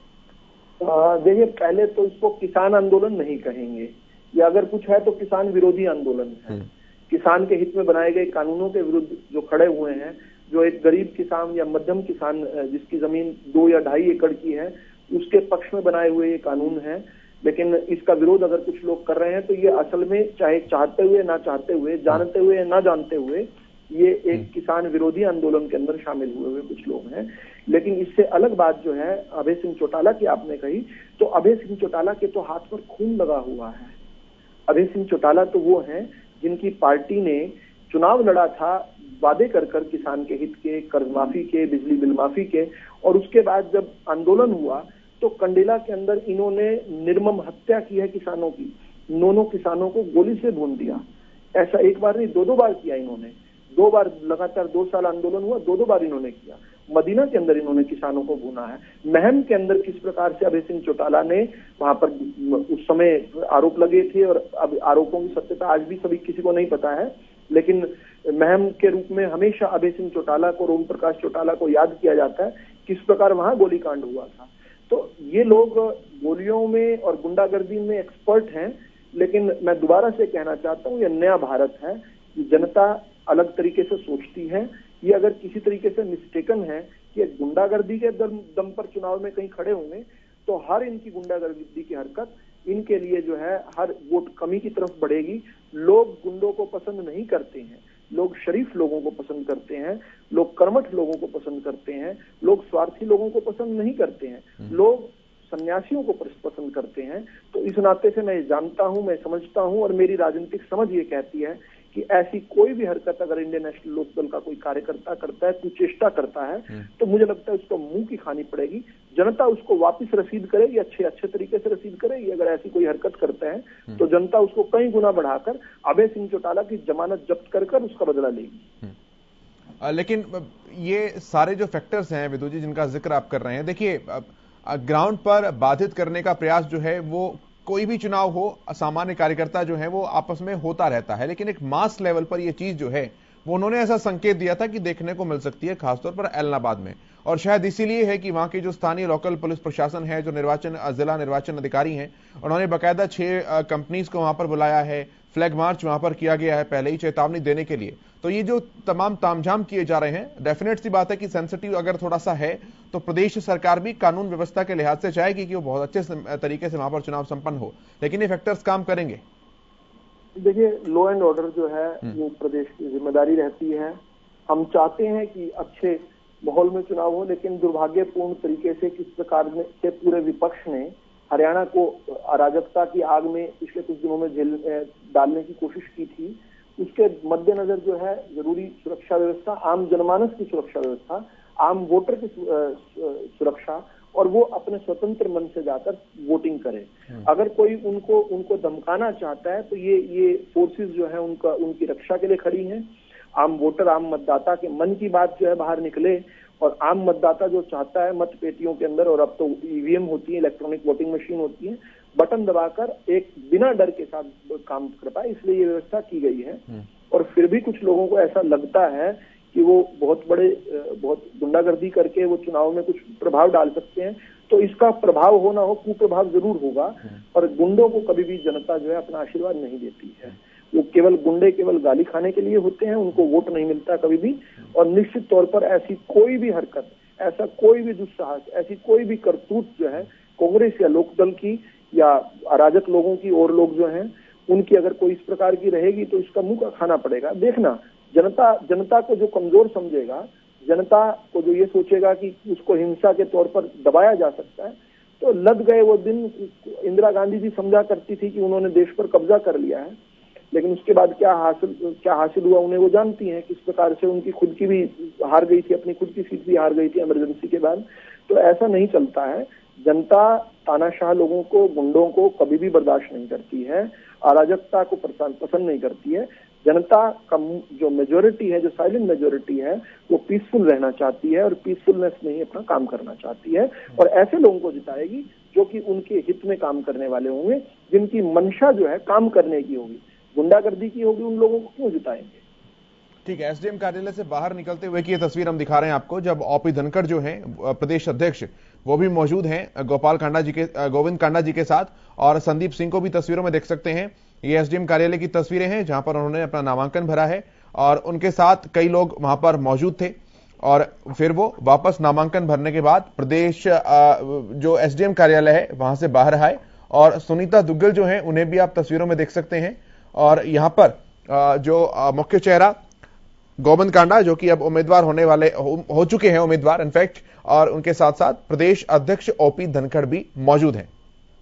देखिए, पहले तो इसको किसान आंदोलन नहीं कहेंगे, या अगर कुछ है तो किसान विरोधी आंदोलन है। किसान के हित में बनाए गए कानूनों के विरुद्ध जो खड़े हुए हैं, जो एक गरीब किसान या मध्यम किसान जिसकी जमीन दो या ढाई एकड़ की है, उसके पक्ष में बनाए हुए ये कानून है। लेकिन इसका विरोध अगर कुछ लोग कर रहे हैं तो ये असल में चाहे चाहते हुए ना चाहते हुए, जानते हुए ना जानते हुए, ये एक किसान विरोधी आंदोलन के अंदर शामिल हुए हुए कुछ लोग हैं। लेकिन इससे अलग बात जो है अभय सिंह चौटाला की आपने कही, तो अभय सिंह चौटाला के तो हाथ पर खून लगा हुआ है। अभय सिंह चौटाला तो वो हैं जिनकी पार्टी ने चुनाव लड़ा था वादे कर कर किसान के हित के, कर्ज माफी के, बिजली बिल माफी के, और उसके बाद जब आंदोलन हुआ तो कंडेला के अंदर इन्होंने निर्मम हत्या की है किसानों की। दोनों किसानों को गोली से भून दिया। ऐसा एक बार नहीं, दो दो बार किया इन्होंने। दो बार लगातार दो साल आंदोलन हुआ, दो दो बार इन्होंने किया। मदीना के अंदर इन्होंने किसानों को भूना है। महम के अंदर किस प्रकार से अभय सिंह चौटाला ने वहां पर उस समय आरोप लगे थे, और अब आरोपों की सत्यता आज भी सभी किसी को नहीं पता है, लेकिन महम के रूप में हमेशा अभय सिंह चौटाला को, ओम प्रकाश चौटाला को याद किया जाता है किस प्रकार वहां गोलीकांड हुआ था। तो ये लोग गोलियों में और गुंडागर्दी में एक्सपर्ट हैं। लेकिन मैं दोबारा से कहना चाहता हूं, यह नया भारत है, जनता अलग तरीके से सोचती है। ये अगर किसी तरीके से मिस्टेकन है कि गुंडागर्दी के दम, दम पर चुनाव में कहीं खड़े होंगे, तो हर इनकी गुंडागर्दी की हरकत इनके लिए जो है हर वोट कमी की तरफ बढ़ेगी। लोग गुंडों को पसंद नहीं करते हैं, लोग शरीफ लोगों को पसंद करते हैं, लोग कर्मठ लोगों को पसंद करते हैं, लोग स्वार्थी लोगों को पसंद नहीं करते हैं, लोग सन्यासियों को पसंद करते हैं। तो इस नाते से मैं जानता हूं, मैं समझता हूं, और मेरी राजनीतिक समझ ये कहती है कि ऐसी कोई भी हरकत अगर इंडियन नेशनल लोकदल का कोई कार्यकर्ता करता है, कुछ चेष्टा करता है, तो मुझे लगता है उसको मुंह की खानी पड़ेगी। जनता उसको वापस रसीद करेगी, अच्छे अच्छे तरीके से रसीद करेगी। अगर ऐसी कोई हरकत करता है तो जनता उसको कई गुना बढ़ाकर अभय सिंह चौटाला की जमानत जब्त कर कर उसका बदला लेगी। लेकिन ये सारे जो फैक्टर्स हैं विदु जी जिनका जिक्र आप कर रहे हैं, देखिए ग्राउंड पर बाधित करने का प्रयास जो है वो कोई भी चुनाव हो, सामान्य कार्यकर्ता जो है वो आपस में होता रहता है, लेकिन एक मास लेवल पर ये चीज जो है वो उन्होंने ऐसा संकेत दिया था कि देखने को मिल सकती है खासतौर पर एलनाबाद में। और शायद इसीलिए है कि वहां के जो स्थानीय लोकल पुलिस प्रशासन है, जो निर्वाचन जिला निर्वाचन अधिकारी हैं, उन्होंने बाकायदा छह कंपनीज को वहां पर बुलाया है, फ्लैग मार्च वहां पर किया गया है पहले ही चेतावनी देने के लिए। तो ये जो तमाम तामझाम किए जा रहे हैं, डेफिनेट सी बात है कि सेंसिटिव अगर थोड़ा सा है तो प्रदेश सरकार भी कानून व्यवस्था के लिहाज से चाहेगी कि वो बहुत अच्छे तरीके से वहां पर चुनाव संपन्न हो, लेकिन ये फैक्टर्स काम करेंगे। देखिए, लॉ एंड ऑर्डर जो है वो प्रदेश की जिम्मेदारी रहती है। हम चाहते हैं कि अच्छे माहौल में चुनाव हो, लेकिन दुर्भाग्यपूर्ण तरीके से किस प्रकार से पूरे विपक्ष ने हरियाणा को अराजकता की आग में पिछले कुछ दिनों में झेल डालने की कोशिश की थी, उसके मद्देनजर जो है जरूरी सुरक्षा व्यवस्था, आम जनमानस की सुरक्षा व्यवस्था, आम वोटर की सुरक्षा, और वो अपने स्वतंत्र मन से जाकर वोटिंग करे। अगर कोई उनको उनको धमकाना चाहता है तो ये ये फोर्सेस जो है उनका उनकी रक्षा के लिए खड़ी हैं। आम वोटर, आम मतदाता के मन की बात जो है बाहर निकले, और आम मतदाता जो चाहता है मत पेटियों के अंदर, और अब तो ईवीएम होती है, इलेक्ट्रॉनिक वोटिंग मशीन होती है, बटन दबाकर एक बिना डर के साथ काम कर पाए, इसलिए ये व्यवस्था की गई है। और फिर भी कुछ लोगों को ऐसा लगता है कि वो बहुत बड़े बहुत गुंडागर्दी करके वो चुनाव में कुछ प्रभाव डाल सकते हैं, तो इसका प्रभाव हो ना हो, कुप्रभाव जरूर होगा। और गुंडों को कभी भी जनता जो है अपना आशीर्वाद नहीं देती है। वो केवल गुंडे केवल गाली खाने के लिए होते हैं, उनको वोट नहीं मिलता कभी भी। और निश्चित तौर पर ऐसी कोई भी हरकत, ऐसा कोई भी दुस्साहस, ऐसी कोई भी करतूत जो है कांग्रेस या लोकदल की या अराजक लोगों की और लोग जो हैं उनकी अगर कोई इस प्रकार की रहेगी तो इसका मुंह का खाना पड़ेगा। देखना, जनता जनता को जो कमजोर समझेगा, जनता को जो ये सोचेगा कि उसको हिंसा के तौर पर दबाया जा सकता है, तो लग गए वो दिन। इंदिरा गांधी जी समझा करती थी कि उन्होंने देश पर कब्जा कर लिया है, लेकिन उसके बाद क्या हासिल क्या हासिल हुआ उन्हें वो जानती हैं। किस प्रकार से उनकी खुद की भी हार गई थी, अपनी खुद की सीट भी हार गई थी इमरजेंसी के बाद। तो ऐसा नहीं चलता है। जनता तानाशाह लोगों को, गुंडों को कभी भी बर्दाश्त नहीं करती है, अराजकता को पसंद नहीं करती है। जनता का जो मेजोरिटी है, जो साइलेंट मेजोरिटी है, वो पीसफुल रहना चाहती है और पीसफुलनेस में ही अपना काम करना चाहती है, और ऐसे लोगों को जिताएगी जो कि उनके हित में काम करने वाले होंगे, जिनकी मंशा जो है काम करने की होगी। गुंडागर्दी की होगी, उन लोगों को क्यों जिताएंगे। ठीक है, एसडीएम कार्यालय से बाहर निकलते हुए की ये तस्वीर हम दिखा रहे हैं आपको, जब ओपी धनखड़ जो हैं प्रदेश अध्यक्ष वो भी मौजूद हैं गोपाल कांडा जी के गोविंद कांडा जी के साथ, और संदीप सिंह को भी तस्वीरों में देख सकते हैं। ये एसडीएम कार्यालय की तस्वीरें हैं जहां पर उन्होंने अपना नामांकन भरा है और उनके साथ कई लोग वहां पर मौजूद थे और फिर वो वापस नामांकन भरने के बाद प्रदेश जो एसडीएम कार्यालय है वहां से बाहर आए। और सुनीता दुग्गल जो है उन्हें भी आप तस्वीरों में देख सकते हैं। और यहां पर जो मुख्य चेहरा गोविंद कांडा जो कि अब उम्मीदवार होने वाले हो, हो चुके हैं उम्मीदवार इनफैक्ट, और उनके साथ साथ प्रदेश अध्यक्ष ओपी धनखड़ भी मौजूद हैं।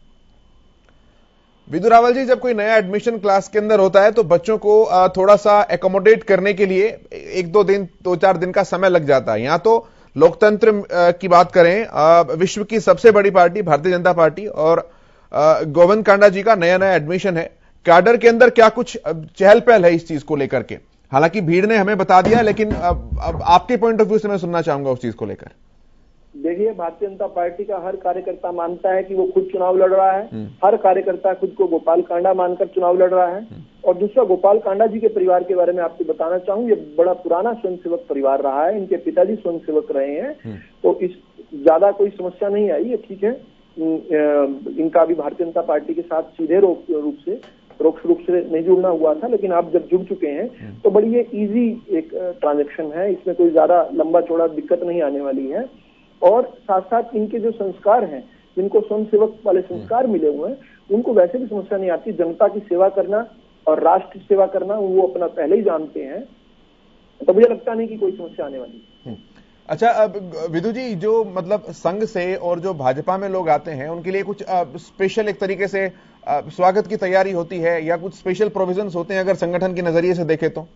विदु रावल जी, जब कोई नया एडमिशन क्लास के अंदर होता है तो बच्चों को थोड़ा सा एकोमोडेट करने के लिए एक दो दिन दो चार दिन का समय लग जाता है। यहां तो लोकतंत्र की बात करें, विश्व की सबसे बड़ी पार्टी भारतीय जनता पार्टी और गोविंद कांडा जी का नया नया एडमिशन है, कैडर के अंदर क्या कुछ चहल पहल है इस चीज को लेकर के? हालांकि भीड़ ने हमें बता दिया, लेकिन अब, अब आपके पॉइंट ऑफ व्यू से मैं सुनना चाहूंगा उस चीज को लेकर। देखिए, भारतीय जनता पार्टी का हर कार्यकर्ता मानता है कि वो खुद चुनाव लड़ रहा है। हर कार्यकर्ता खुद को गोपाल कांडा मानकर चुनाव लड़ रहा है। और दूसरा, गोपाल कांडा जी के परिवार के बारे में आपको बताना चाहूँ, ये बड़ा पुराना स्वयंसेवक परिवार रहा है। इनके पिताजी स्वयंसेवक रहे हैं, तो इस ज्यादा कोई समस्या नहीं आई है। ठीक है, इनका भी भारतीय जनता पार्टी के साथ सीधे रूप से परोक्ष रूप से नहीं जुड़ना हुआ था, लेकिन आप जब जुड़ चुके हैं तो बड़ी ये इजी एक ट्रांजैक्शन है, इसमें कोई ज्यादा लंबा चौड़ा दिक्कत नहीं आने वाली है। और साथ साथ इनके जो संस्कार हैं, जिनको स्वयंसेवक वाले संस्कार मिले हुए हैं, उनको वैसे भी समस्या नहीं आती। जनता की सेवा करना और राष्ट्र सेवा करना वो अपना पहले ही जानते हैं, तो मुझे लगता नहीं कि कोई समस्या आने वाली है। अच्छा, अब विदु जी, जो मतलब संघ से और जो भाजपा में लोग आते हैं उनके लिए कुछ स्पेशल एक तरीके से स्वागत की तैयारी होती है या कुछ स्पेशल प्रोविजंस होते हैं अगर संगठन के नजरिए से देखें तो?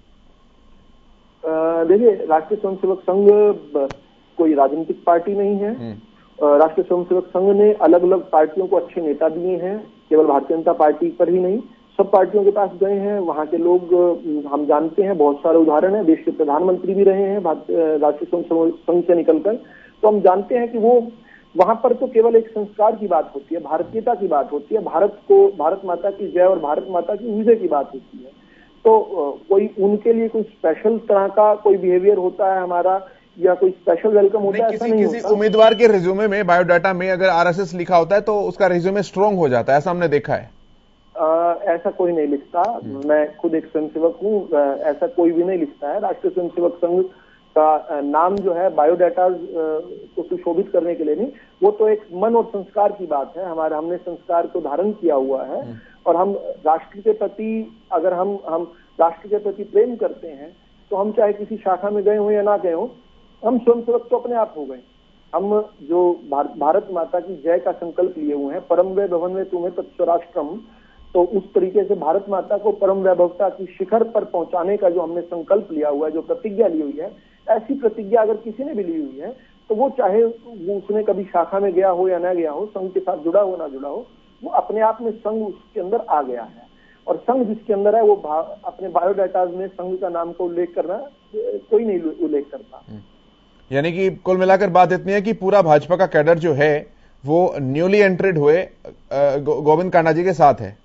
देखिए, राष्ट्रीय स्वयंसेवक संघ कोई राजनीतिक पार्टी नहीं है। राष्ट्रीय स्वयंसेवक संघ ने अलग अलग पार्टियों को अच्छे नेता दिए हैं, केवल भारतीय जनता पार्टी पर ही नहीं, सब पार्टियों के पास गए हैं। वहां के लोग हम जानते हैं, बहुत सारे उदाहरण है, देश के प्रधानमंत्री भी रहे हैं राष्ट्रीय स्वयंसेवक संघ से निकलकर। तो हम जानते हैं कि वो वहां पर तो केवल एक संस्कार की बात होती है, भारतीयता की बात होती है, भारत को, भारत माता की जय और भारत माता की विजय की बात होती है। तो कोई उनके लिए कोई स्पेशल तरह का कोई बिहेवियर होता है हमारा, या कोई स्पेशल वेलकम होता है, ऐसा नहीं होता। किसी उम्मीदवार के रिज्यूमे में, बायोडाटा में अगर आरएसएस लिखा होता है तो उसका रिज्यूमे स्ट्रांग हो जाता है, ऐसा हमने देखा है। आ, ऐसा कोई नहीं लिखता। मैं खुद एक स्वयंसेवक हूँ, ऐसा कोई भी नहीं लिखता है। राष्ट्रीय स्वयंसेवक संघ का नाम जो है बायोडाटा को सुशोभित करने के लिए नहीं, वो तो एक मन और संस्कार की बात है। हमारे हमने संस्कार को धारण किया हुआ है और हम राष्ट्र के प्रति, अगर हम हम राष्ट्र के प्रति प्रेम करते हैं तो हम चाहे किसी शाखा में गए हो या ना गए हो, हम स्वयंसेवक तो अपने आप हो गए। हम जो भार, भारत माता की जय का संकल्प लिए हुए हैं, परम वै भवन में तुम्हें तत्स्वराष्ट्रम, तो उस तरीके से भारत माता को परम वैभवता की शिखर पर पहुंचाने का जो हमने संकल्प लिया हुआ है, जो प्रतिज्ञा ली हुई है, ऐसी प्रतिज्ञा अगर किसी ने भी ली हुई है तो वो चाहे वो उसने कभी शाखा में गया हो या ना गया हो, संघ के साथ जुड़ा हो ना जुड़ा हो, वो अपने आप में संघ उसके अंदर आ गया है। और संघ जिसके अंदर है वो अपने बायोडाटा में संघ का नाम का उल्लेख करना कोई नहीं उल्लेख करता। यानी कि कुल मिलाकर बात इतनी है कि पूरा भाजपा का कैडर जो है वो न्यूली एंट्रेड हुए गोविंद कांडा जी के साथ है।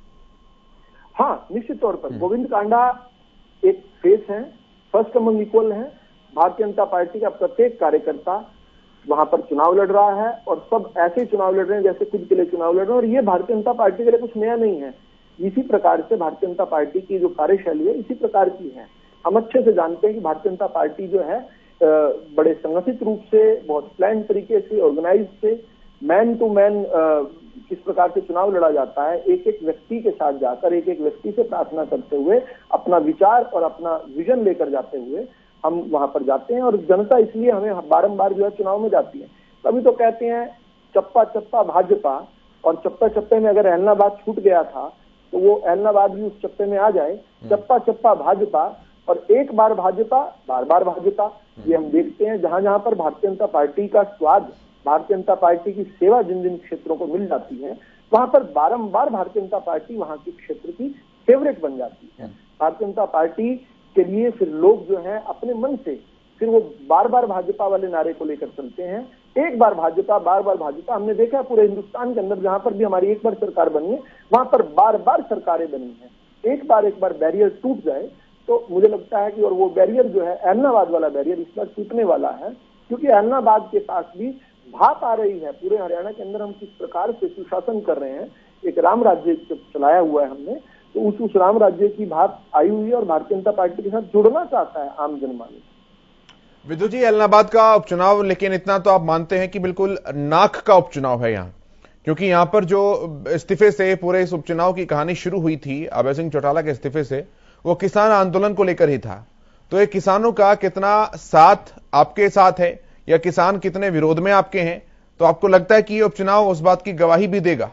हाँ, निश्चित तौर पर गोविंद कांडा एक फेस है, फर्स्ट अमंग इक्वल है। भारतीय जनता पार्टी का प्रत्येक कार्यकर्ता वहां पर चुनाव लड़ रहा है और सब ऐसे ही चुनाव लड़ रहे हैं जैसे खुद के लिए चुनाव लड़ रहे हैं। और ये भारतीय जनता पार्टी के लिए कुछ नया नहीं है। इसी प्रकार से भारतीय जनता पार्टी की जो कार्यशैली है इसी प्रकार की है। हम अच्छे से जानते हैं कि भारतीय जनता पार्टी जो है बड़े संगठित रूप से, बहुत प्लान तरीके से, ऑर्गेनाइज से, मैन टू मैन किस प्रकार से चुनाव लड़ा जाता है, एक एक व्यक्ति के साथ जाकर, एक एक व्यक्ति से प्रार्थना करते हुए, अपना विचार और अपना विजन लेकर जाते हुए हम वहां पर जाते हैं। और जनता इसलिए हमें बारंबार जो है चुनाव में जाती है। तभी तो कहते हैं चप्पा चप्पा भाजपा, और चप्पा चप्पे में अगर ऐलनाबाद छूट गया था तो वो ऐलनाबाद भी उस चप्पे में आ जाए। चप्पा चप्पा भाजपा, और एक बार भाजपा बार बार भाजपा, ये हम देखते हैं। जहां जहां पर भारतीय जनता पार्टी का स्वाद, भारतीय जनता पार्टी की सेवा जिन जिन क्षेत्रों को मिल जाती है, वहां पर बारंबार भारतीय जनता पार्टी वहां की क्षेत्र की फेवरेट बन जाती है। भारतीय जनता पार्टी के लिए फिर लोग जो है अपने मन से फिर वो बार बार भाजपा वाले नारे को लेकर चलते हैं। एक बार भाजपा, बार बार भाजपा, हमने देखा है पूरे हिंदुस्तान के अंदर जहां पर भी हमारी एक बार सरकार बनी है वहां पर बार बार सरकारें बनी है। एक बार एक बार बैरियर टूट जाए तो मुझे लगता है कि और वो बैरियर जो है ऐलनाबाद वाला बैरियर इस बार टूटने वाला है, क्योंकि ऐलनाबाद के पास भी भाप आ रही है। पूरे हरियाणा के अंदर हम किस प्रकार से सुशासन कर रहे हैं, एक राम राज्य चलाया हुआ है हमने, तो उस उस राम राज्य की भाप आई हुई है और भारतीय जनता पार्टी के साथ जुड़ना चाहता है आम जनमानस। विदु जी, ऐलनाबाद का उपचुनाव, लेकिन इतना तो आप मानते हैं कि बिल्कुल नाक का उपचुनाव है यहाँ, क्योंकि यहां पर जो इस्तीफे से पूरे इस उपचुनाव की कहानी शुरू हुई थी अभय सिंह चौटाला के इस्तीफे से, वो किसान आंदोलन को लेकर ही था। तो ये किसानों का कितना साथ आपके साथ है या किसान कितने विरोध में आपके हैं, तो आपको लगता है कि ये उपचुनाव उस बात की गवाही भी देगा?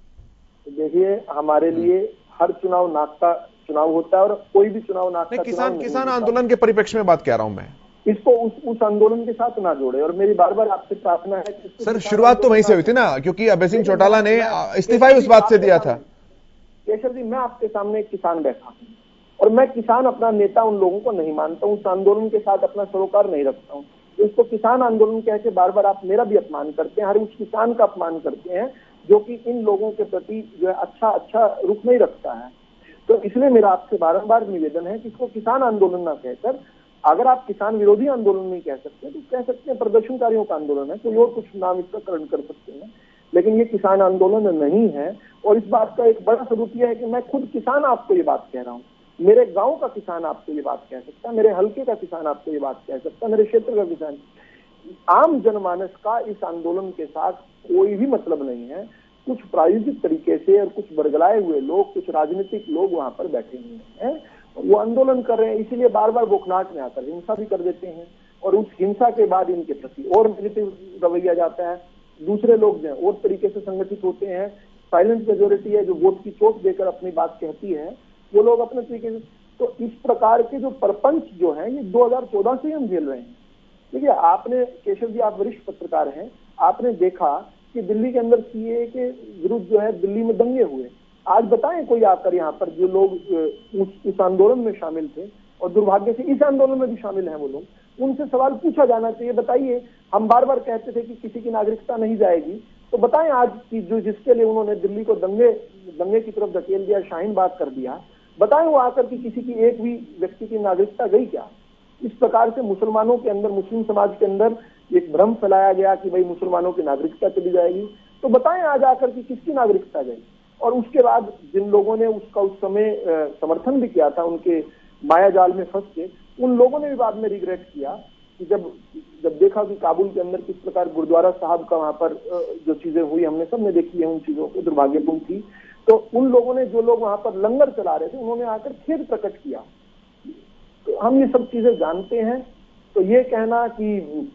देखिए, हमारे लिए हर चुनाव नाक का चुनाव होता है और कोई भी चुनाव नाक का किसान किसान आंदोलन के परिप्रेक्ष्य में बात कह रहा हूं मैं, इसको उस उस आंदोलन के साथ ना जोड़े। और मेरी बार बार आपसे प्रार्थना है कि सर, शुरुआत तो वहीं से हुई थी ना, क्योंकि अभय सिंह चौटाला ने इस्तीफा ही उस बात से दिया था। केशव जी, मैं आपके सामने एक किसान बैठा हूं और मैं किसान अपना नेता उन लोगों को नहीं मानता हूं, उस आंदोलन के साथ अपना सरोकार नहीं रखता हूं। तो इसको किसान आंदोलन कह के बार बार आप मेरा भी अपमान करते हैं, हर उस किसान का अपमान करते हैं जो कि इन लोगों के प्रति जो है अच्छा अच्छा रुख नहीं रखता है। तो इसलिए मेरा आपसे बारंबार निवेदन है कि इसको किसान आंदोलन ना कहकर, अगर आप किसान विरोधी आंदोलन नहीं कह सकते तो कह सकते हैं प्रदर्शनकारियों का आंदोलन है, कोई और कुछ नाम इसका करण कर सकते हैं, लेकिन ये किसान आंदोलन नहीं है। और इस बात का एक बड़ा सबूत यह है कि मैं खुद किसान आपको ये बात कह रहा हूँ, मेरे गांव का किसान आपको ये बात कह सकता है, मेरे हल्के का किसान आपको ये बात कह सकता है, मेरे क्षेत्र का किसान। आम जनमानस का इस आंदोलन के साथ कोई भी मतलब नहीं है। कुछ प्रायोजित तरीके से और कुछ बरगलाए हुए लोग, कुछ राजनीतिक लोग वहां पर बैठे हुए हैं, वो आंदोलन कर रहे हैं, इसीलिए बार बार बोखनाट में आकर हिंसा भी कर देते हैं और उस हिंसा के बाद इनके प्रति और नेगेटिव रवैया जाता है। दूसरे लोग जो है और तरीके से संगठित होते हैं, साइलेंट मेजोरिटी है जो वोट की चोट देकर अपनी बात कहती है, वो लोग अपने तरीके से। तो इस प्रकार के जो परपंच जो है ये दो हज़ार चौदह से हम झेल रहे हैं। देखिए, आपने केशव जी, आप वरिष्ठ पत्रकार हैं, आपने देखा कि दिल्ली के अंदर सीए के विरुद्ध जो है दिल्ली में दंगे हुए। आज बताएं कोई आकर यहाँ पर जो लोग उस, उस आंदोलन में शामिल थे और दुर्भाग्य से इस आंदोलन में भी शामिल हैं वो लोग, उनसे सवाल पूछा जाना चाहिए। बताइए, हम बार बार कहते थे कि किसी की नागरिकता नहीं जाएगी, तो बताएं आज की जो जिसके लिए उन्होंने दिल्ली को दंगे दंगे की तरफ धकेल दिया, शाहीन बाग कर दिया, बताएं वो आकर कि किसी की एक भी व्यक्ति की नागरिकता गई क्या? इस प्रकार से मुसलमानों के अंदर, मुस्लिम समाज के अंदर एक भ्रम फैलाया गया कि भाई मुसलमानों की नागरिकता चली जाएगी। तो बताएं आज आकर कि किसकी नागरिकता गई। और उसके बाद जिन लोगों ने उसका उस समय समर्थन भी किया था, उनके माया जाल में फंस के, उन लोगों ने भी बाद में रिग्रेट किया कि जब जब देखा कि काबुल के अंदर किस प्रकार गुरुद्वारा साहब का वहां पर जो चीजें हुई, हमने सबने देखी है, उन चीजों को दुर्भाग्यपूर्ण थी। तो उन लोगों ने, जो लोग वहां पर लंगर चला रहे थे, उन्होंने आकर खेद प्रकट किया। तो हम ये सब चीजें जानते हैं। तो ये कहना कि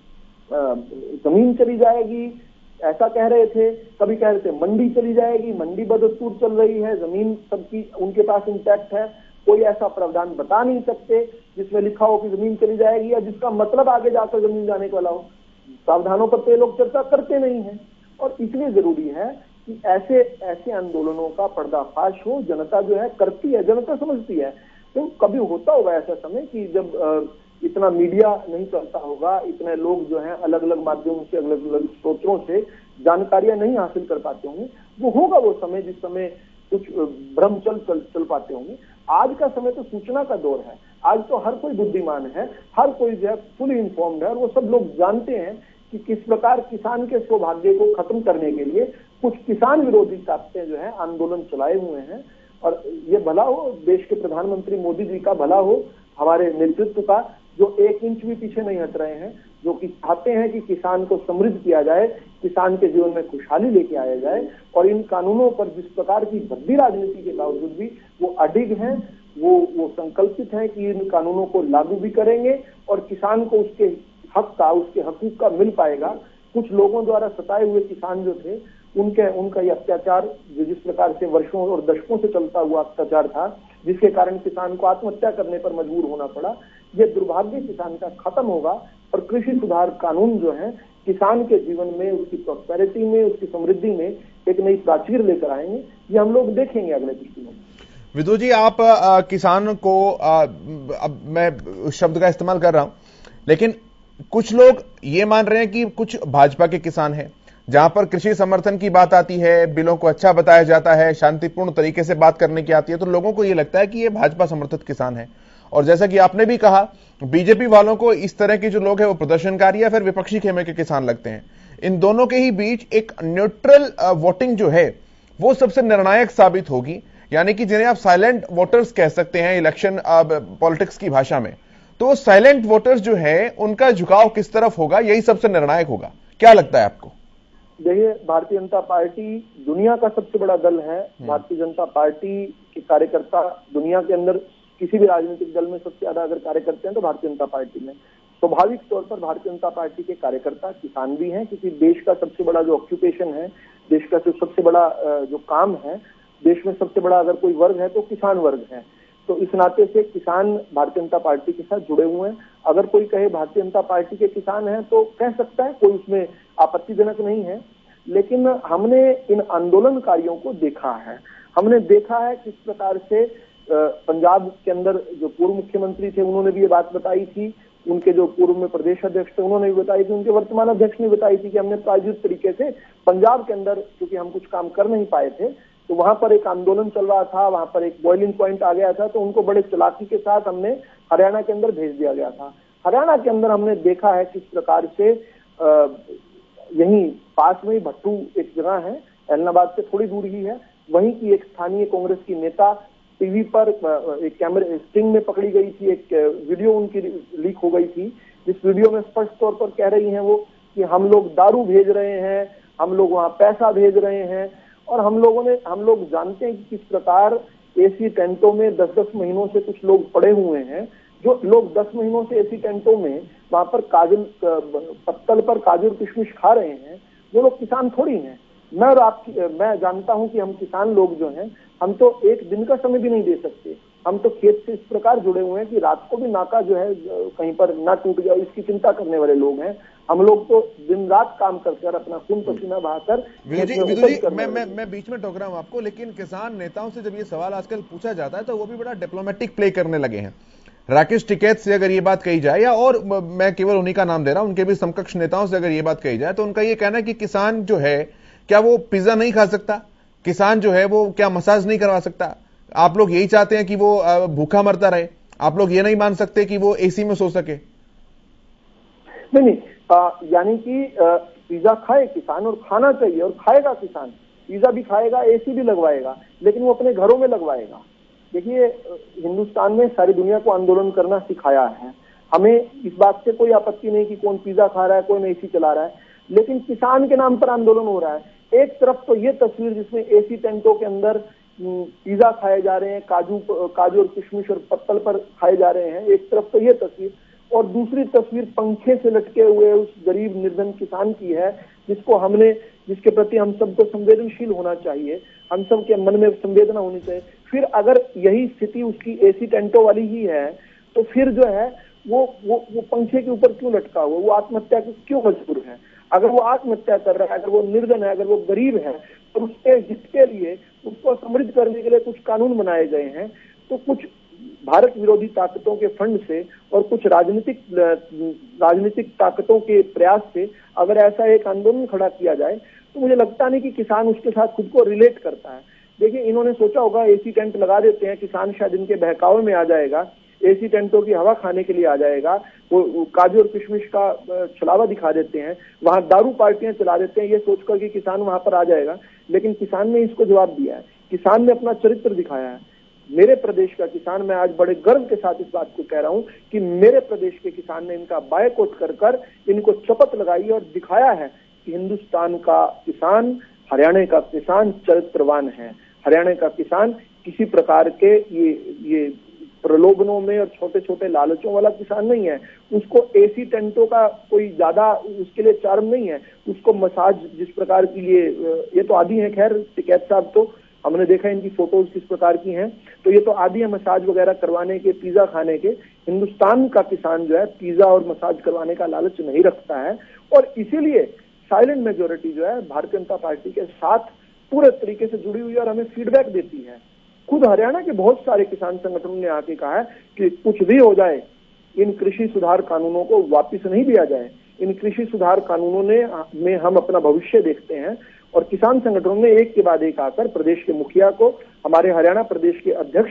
जमीन चली जाएगी, ऐसा कह रहे थे, कभी कह रहे थे मंडी चली जाएगी, मंडी बदस्तूर चल रही है, जमीन सबकी उनके पास इंटैक्ट है, कोई ऐसा प्रावधान बता नहीं सकते जिसमें लिखा हो कि जमीन चली जाएगी या जिसका मतलब आगे जाकर जमीन जाने वाला हो। प्रावधानों पर तो ये लोग चर्चा करते नहीं है और इसलिए जरूरी है कि ऐसे ऐसे आंदोलनों का पर्दाफाश हो। जनता जो है करती है, जनता समझती है। तो कभी होता होगा ऐसा समय कि जब इतना मीडिया नहीं चलता होगा, इतने लोग जो हैं अलग अलग माध्यमों से, अलग अलग स्रोतों से जानकारियां नहीं हासिल कर पाते होंगे। वो होगा वो समय जिस समय कुछ भ्रम चल चल चल पाते होंगे। आज का समय तो सूचना का दौर है। आज तो हर कोई बुद्धिमान है, हर कोई जो है फुली इन्फॉर्म्ड है और वो सब लोग जानते हैं कि किस प्रकार किसान के सौभाग्य को खत्म करने के लिए कुछ किसान विरोधी ताकतें जो है आंदोलन चलाए हुए हैं। और ये भला हो देश के प्रधानमंत्री मोदी जी का, भला हो हमारे नेतृत्व का, जो एक इंच भी पीछे नहीं हट रहे हैं, जो कि चाहते हैं कि किसान को समृद्ध किया जाए, किसान के जीवन में खुशहाली लेके आया जाए। और इन कानूनों पर जिस प्रकार की भद्दी राजनीति के बावजूद भी वो अडिग हैं, वो वो संकल्पित हैं कि इन कानूनों को लागू भी करेंगे और किसान को उसके हक का, उसके हकूक का मिल पाएगा। कुछ लोगों द्वारा सताए हुए किसान जो थे, उनके उनका ये अत्याचार, जो जिस प्रकार से वर्षों और दशकों से चलता हुआ अत्याचार था, जिसके कारण किसान को आत्महत्या करने पर मजबूर होना पड़ा, ये दुर्भाग्य किसान का खत्म होगा और कृषि सुधार कानून जो है किसान के जीवन में, उसकी प्रॉस्पेरिटी में, उसकी समृद्धि में एक नई प्राचीर लेकर आएंगे। ये हम लोग देखेंगे अगले कुछ दिनों में। विदु जी, आप आ, किसान को आ, अब मैं उस शब्द का इस्तेमाल कर रहा हूं, लेकिन कुछ लोग ये मान रहे हैं कि कुछ भाजपा के किसान हैं, जहां पर कृषि समर्थन की बात आती है, बिलों को अच्छा बताया जाता है, शांतिपूर्ण तरीके से बात करने की आती है, तो लोगों को यह लगता है कि ये भाजपा समर्थित किसान है। और जैसा कि आपने भी कहा, बीजेपी वालों को इस तरह के जो लोग हैं वो प्रदर्शनकारी या फिर विपक्षी खेमे के किसान लगते हैं। इन दोनों के ही बीच एक न्यूट्रल वोटिंग जो है वो सबसे निर्णायक साबित होगी, यानी कि जिन्हें आप साइलेंट वोटर्स कह सकते हैं इलेक्शन पॉलिटिक्स की भाषा में। तो साइलेंट वोटर्स जो है उनका झुकाव किस तरफ होगा, यही सबसे निर्णायक होगा। क्या लगता है आपको? देखिए, भारतीय जनता पार्टी दुनिया का सबसे बड़ा दल है। भारतीय जनता पार्टी के कार्यकर्ता दुनिया के अंदर किसी भी राजनीतिक दल में सबसे ज्यादा अगर कार्य करते हैं तो भारतीय जनता पार्टी में। स्वाभाविक तौर पर भारतीय जनता पार्टी के कार्यकर्ता किसान भी हैं, क्योंकि देश का सबसे बड़ा जो ऑक्यूपेशन है, देश का जो सबसे बड़ा जो काम है, देश में सबसे बड़ा अगर कोई वर्ग है तो किसान वर्ग है। तो इस नाते से किसान भारतीय जनता पार्टी के साथ जुड़े हुए हैं। अगर कोई कहे भारतीय जनता पार्टी के किसान हैं तो कह सकता है, कोई उसमें आपत्तिजनक नहीं है। लेकिन हमने इन आंदोलनकारियों को देखा है, हमने देखा है किस प्रकार से पंजाब के अंदर जो पूर्व मुख्यमंत्री थे उन्होंने भी ये बात बताई थी, उनके जो पूर्व में प्रदेश अध्यक्ष थे उन्होंने भी बताई थी, उनके वर्तमान अध्यक्ष ने बताई थी कि हमने प्रायोजित तरीके से पंजाब के अंदर, क्योंकि हम कुछ काम कर नहीं पाए थे, तो वहां पर एक आंदोलन चल रहा था, वहां पर एक बॉइलिंग पॉइंट आ गया था, तो उनको बड़े चालाकी के साथ हमने हरियाणा के अंदर भेज दिया गया था। हरियाणा के अंदर हमने देखा है किस प्रकार से यहीं पास में ही भट्टू एक जगह है, एलनाबाद से थोड़ी दूर ही है, वहीं की एक स्थानीय कांग्रेस की नेता टीवी पर एक कैमरे स्टिंग में पकड़ी गई थी, एक वीडियो उनकी लीक हो गई थी, जिस वीडियो में स्पष्ट तौर पर कह रही हैं वो कि हम लोग दारू भेज रहे हैं, हम लोग वहां पैसा भेज रहे हैं। और हम लोगों ने हम लोग जानते हैं कि किस प्रकार एसी टेंटों में दस दस महीनों से कुछ लोग पड़े हुए हैं, जो लोग दस महीनों से एसी टेंटों में वहां पर काजू पत्तल पर काजू और किशमिश खा रहे हैं, वो लोग किसान थोड़ी हैं। मैं और आप मैं जानता हूं कि हम किसान लोग जो हैं, हम तो एक दिन का समय भी नहीं दे सकते, हम तो खेत से इस प्रकार जुड़े हुए हैं कि रात को भी नाका जो है कहीं पर ना टूट जाए इसकी चिंता करने वाले लोग हैं। हम लोग तो दिन रात काम करकर अपना खून पसीना बहाकर। विदुर जी, विदुर जी मैं मैं मैं बीच में टोक रहा हूं आपको, लेकिन किसान नेताओं से जब ये सवाल आजकल पूछा जाता है तो वो भी बड़ा डिप्लोमेटिक प्ले करने लगे हैं। राकेश टिकैत से अगर ये बात कही जाए, या और मैं केवल उन्हीं का नाम दे रहा हूं, उनके भी समकक्ष नेताओं से अगर ये बात कही जाए तो उनका ये कहना है कि किसान जो है क्या वो पिज्जा नहीं खा सकता, किसान जो है वो क्या मसाज नहीं करवा सकता। आप लोग यही चाहते हैं कि वो भूखा मरता रहे, आप लोग ये नहीं मान सकते कि वो एसी में सो सके? नहीं नहीं, यानी कि पिज्जा खाए किसान, और खाना चाहिए, और खाएगा किसान, पिज्जा भी खाएगा, एसी भी लगवाएगा, लेकिन वो अपने घरों में लगवाएगा। देखिए, हिंदुस्तान में सारी दुनिया को आंदोलन करना सिखाया है, हमें इस बात से कोई आपत्ति नहीं कि कौन पिज्जा खा रहा है, कौन एसी चला रहा है, लेकिन किसान के नाम पर आंदोलन हो रहा है। एक तरफ तो ये तस्वीर जिसमें एसी टेंटों के अंदर पिज्जा खाए जा रहे हैं, काजू काजू और किशमिश और पत्तल पर खाए जा रहे हैं, एक तरफ तो ये तस्वीर, और दूसरी तस्वीर पंखे से लटके हुए उस गरीब निर्धन किसान की है, जिसको हमने जिसके प्रति हम सबको संवेदनशील होना चाहिए, हम सब के मन में संवेदना होनी चाहिए। फिर अगर यही स्थिति उसकी एसी टेंटों वाली ही है तो फिर जो है वो वो वो पंखे के ऊपर क्यों लटका हुआ, वो आत्महत्या को क्यों मजबूर है? अगर वो आत्महत्या कर रहा है, अगर वो निर्धन है, अगर वो गरीब है, तो उसके हित के लिए उसको समृद्ध करने के लिए कुछ कानून बनाए गए हैं। तो कुछ भारत विरोधी ताकतों के फंड से और कुछ राजनीतिक राजनीतिक ताकतों के प्रयास से अगर ऐसा एक आंदोलन खड़ा किया जाए तो मुझे लगता नहीं कि किसान उसके साथ खुद को रिलेट करता है। देखिए, इन्होंने सोचा होगा एसी टेंट लगा देते हैं, किसान शायद इनके बहकावे में आ जाएगा, एसी टेंटों की हवा खाने के लिए आ जाएगा, वो काजू और किशमिश का छलावा दिखा देते हैं, वहां दारू पार्टियां चला देते हैं, ये सोचकर कि किसान वहां पर आ जाएगा। लेकिन किसान ने इसको जवाब दिया है, किसान ने अपना चरित्र दिखाया है। मेरे प्रदेश का किसान, मैं आज बड़े गर्व के साथ इस बात को कह रहा हूं कि मेरे प्रदेश के किसान ने इनका बायकॉट कर कर इनको शपथ लगाई और दिखाया है कि हिंदुस्तान का किसान, हरियाणा का किसान चरित्रवान है। हरियाणा का किसान किसी प्रकार के ये ये प्रलोभनों में और छोटे छोटे लालचों वाला किसान नहीं है। उसको एसी टेंटों का कोई ज्यादा उसके लिए चार्म नहीं है, उसको मसाज जिस प्रकार की ये ये तो आदि है। खैर, टिकैत साहब तो हमने देखा इनकी फोटोज किस प्रकार की हैं, तो ये तो आदि है मसाज वगैरह करवाने के, पिज्जा खाने के। हिंदुस्तान का किसान जो है पिज्जा और मसाज करवाने का लालच नहीं रखता है, और इसीलिए साइलेंट मेजोरिटी जो है भारतीय जनता पार्टी के साथ पूरे तरीके से जुड़ी हुई है और हमें फीडबैक देती है। खुद हरियाणा के बहुत सारे किसान संगठनों ने आके कहा है कि कुछ भी हो जाए, इन कृषि सुधार कानूनों को वापस नहीं दिया जाए। इन कृषि सुधार कानूनों ने में हम अपना भविष्य देखते हैं। और किसान संगठनों ने एक के बाद एक आकर प्रदेश के मुखिया को, हमारे हरियाणा प्रदेश के अध्यक्ष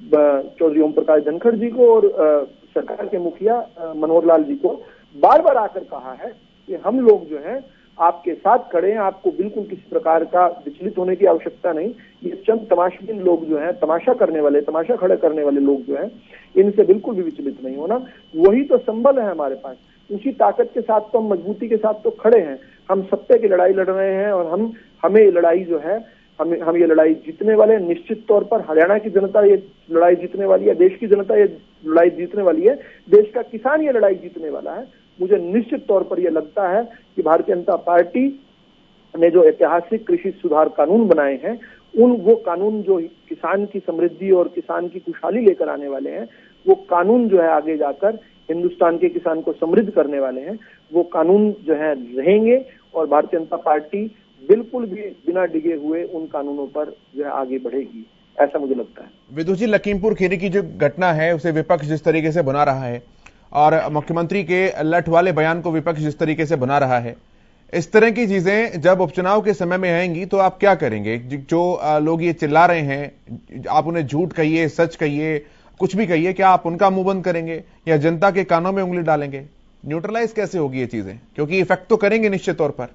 चौधरी ओम प्रकाश धनखड़ जी को और सरकार के मुखिया मनोहर लाल जी को बार बार आकर कहा है कि हम लोग जो है आपके साथ खड़े हैं, आपको बिल्कुल किसी प्रकार का विचलित होने की आवश्यकता नहीं। ये चंद तमाशबीन लोग जो हैं, तमाशा करने वाले, तमाशा खड़ा करने वाले लोग जो हैं, इनसे बिल्कुल भी विचलित नहीं होना। वही तो संबल है हमारे पास, उसी ताकत के साथ तो हम मजबूती के साथ तो खड़े हैं। हम सत्य की लड़ाई लड़ रहे हैं और हम हमें ये लड़ाई जो है, हम हम ये लड़ाई जीतने वाले हैं। निश्चित तौर पर हरियाणा की जनता ये लड़ाई जीतने वाली है, देश की जनता ये लड़ाई जीतने वाली है, देश का किसान ये लड़ाई जीतने वाला है। मुझे निश्चित तौर पर यह लगता है कि भारतीय जनता पार्टी ने जो ऐतिहासिक कृषि सुधार कानून बनाए हैं, उन वो कानून जो किसान की समृद्धि और किसान की खुशहाली लेकर आने वाले हैं, वो कानून जो है आगे जाकर हिंदुस्तान के किसान को समृद्ध करने वाले हैं। वो कानून जो है रहेंगे और भारतीय जनता पार्टी बिल्कुल भी बिना डिगे हुए उन कानूनों पर जो है आगे बढ़ेगी, ऐसा मुझे लगता है। विदुषी जी, लखीमपुर खीरी की जो घटना है उसे विपक्ष जिस तरीके से बना रहा है और मुख्यमंत्री के लठ वाले बयान को विपक्ष जिस तरीके से बना रहा है, इस तरह की चीजें जब उपचुनाव के समय में आएंगी तो आप क्या करेंगे? जो लोग ये चिल्ला रहे हैं, आप उन्हें झूठ कहिए, सच कहिए, कुछ भी कहिए, क्या आप उनका मुंह बंद करेंगे या जनता के कानों में उंगली डालेंगे? न्यूट्रलाइज कैसे होगी ये चीजें, क्योंकि इफेक्ट तो करेंगे निश्चित तौर पर।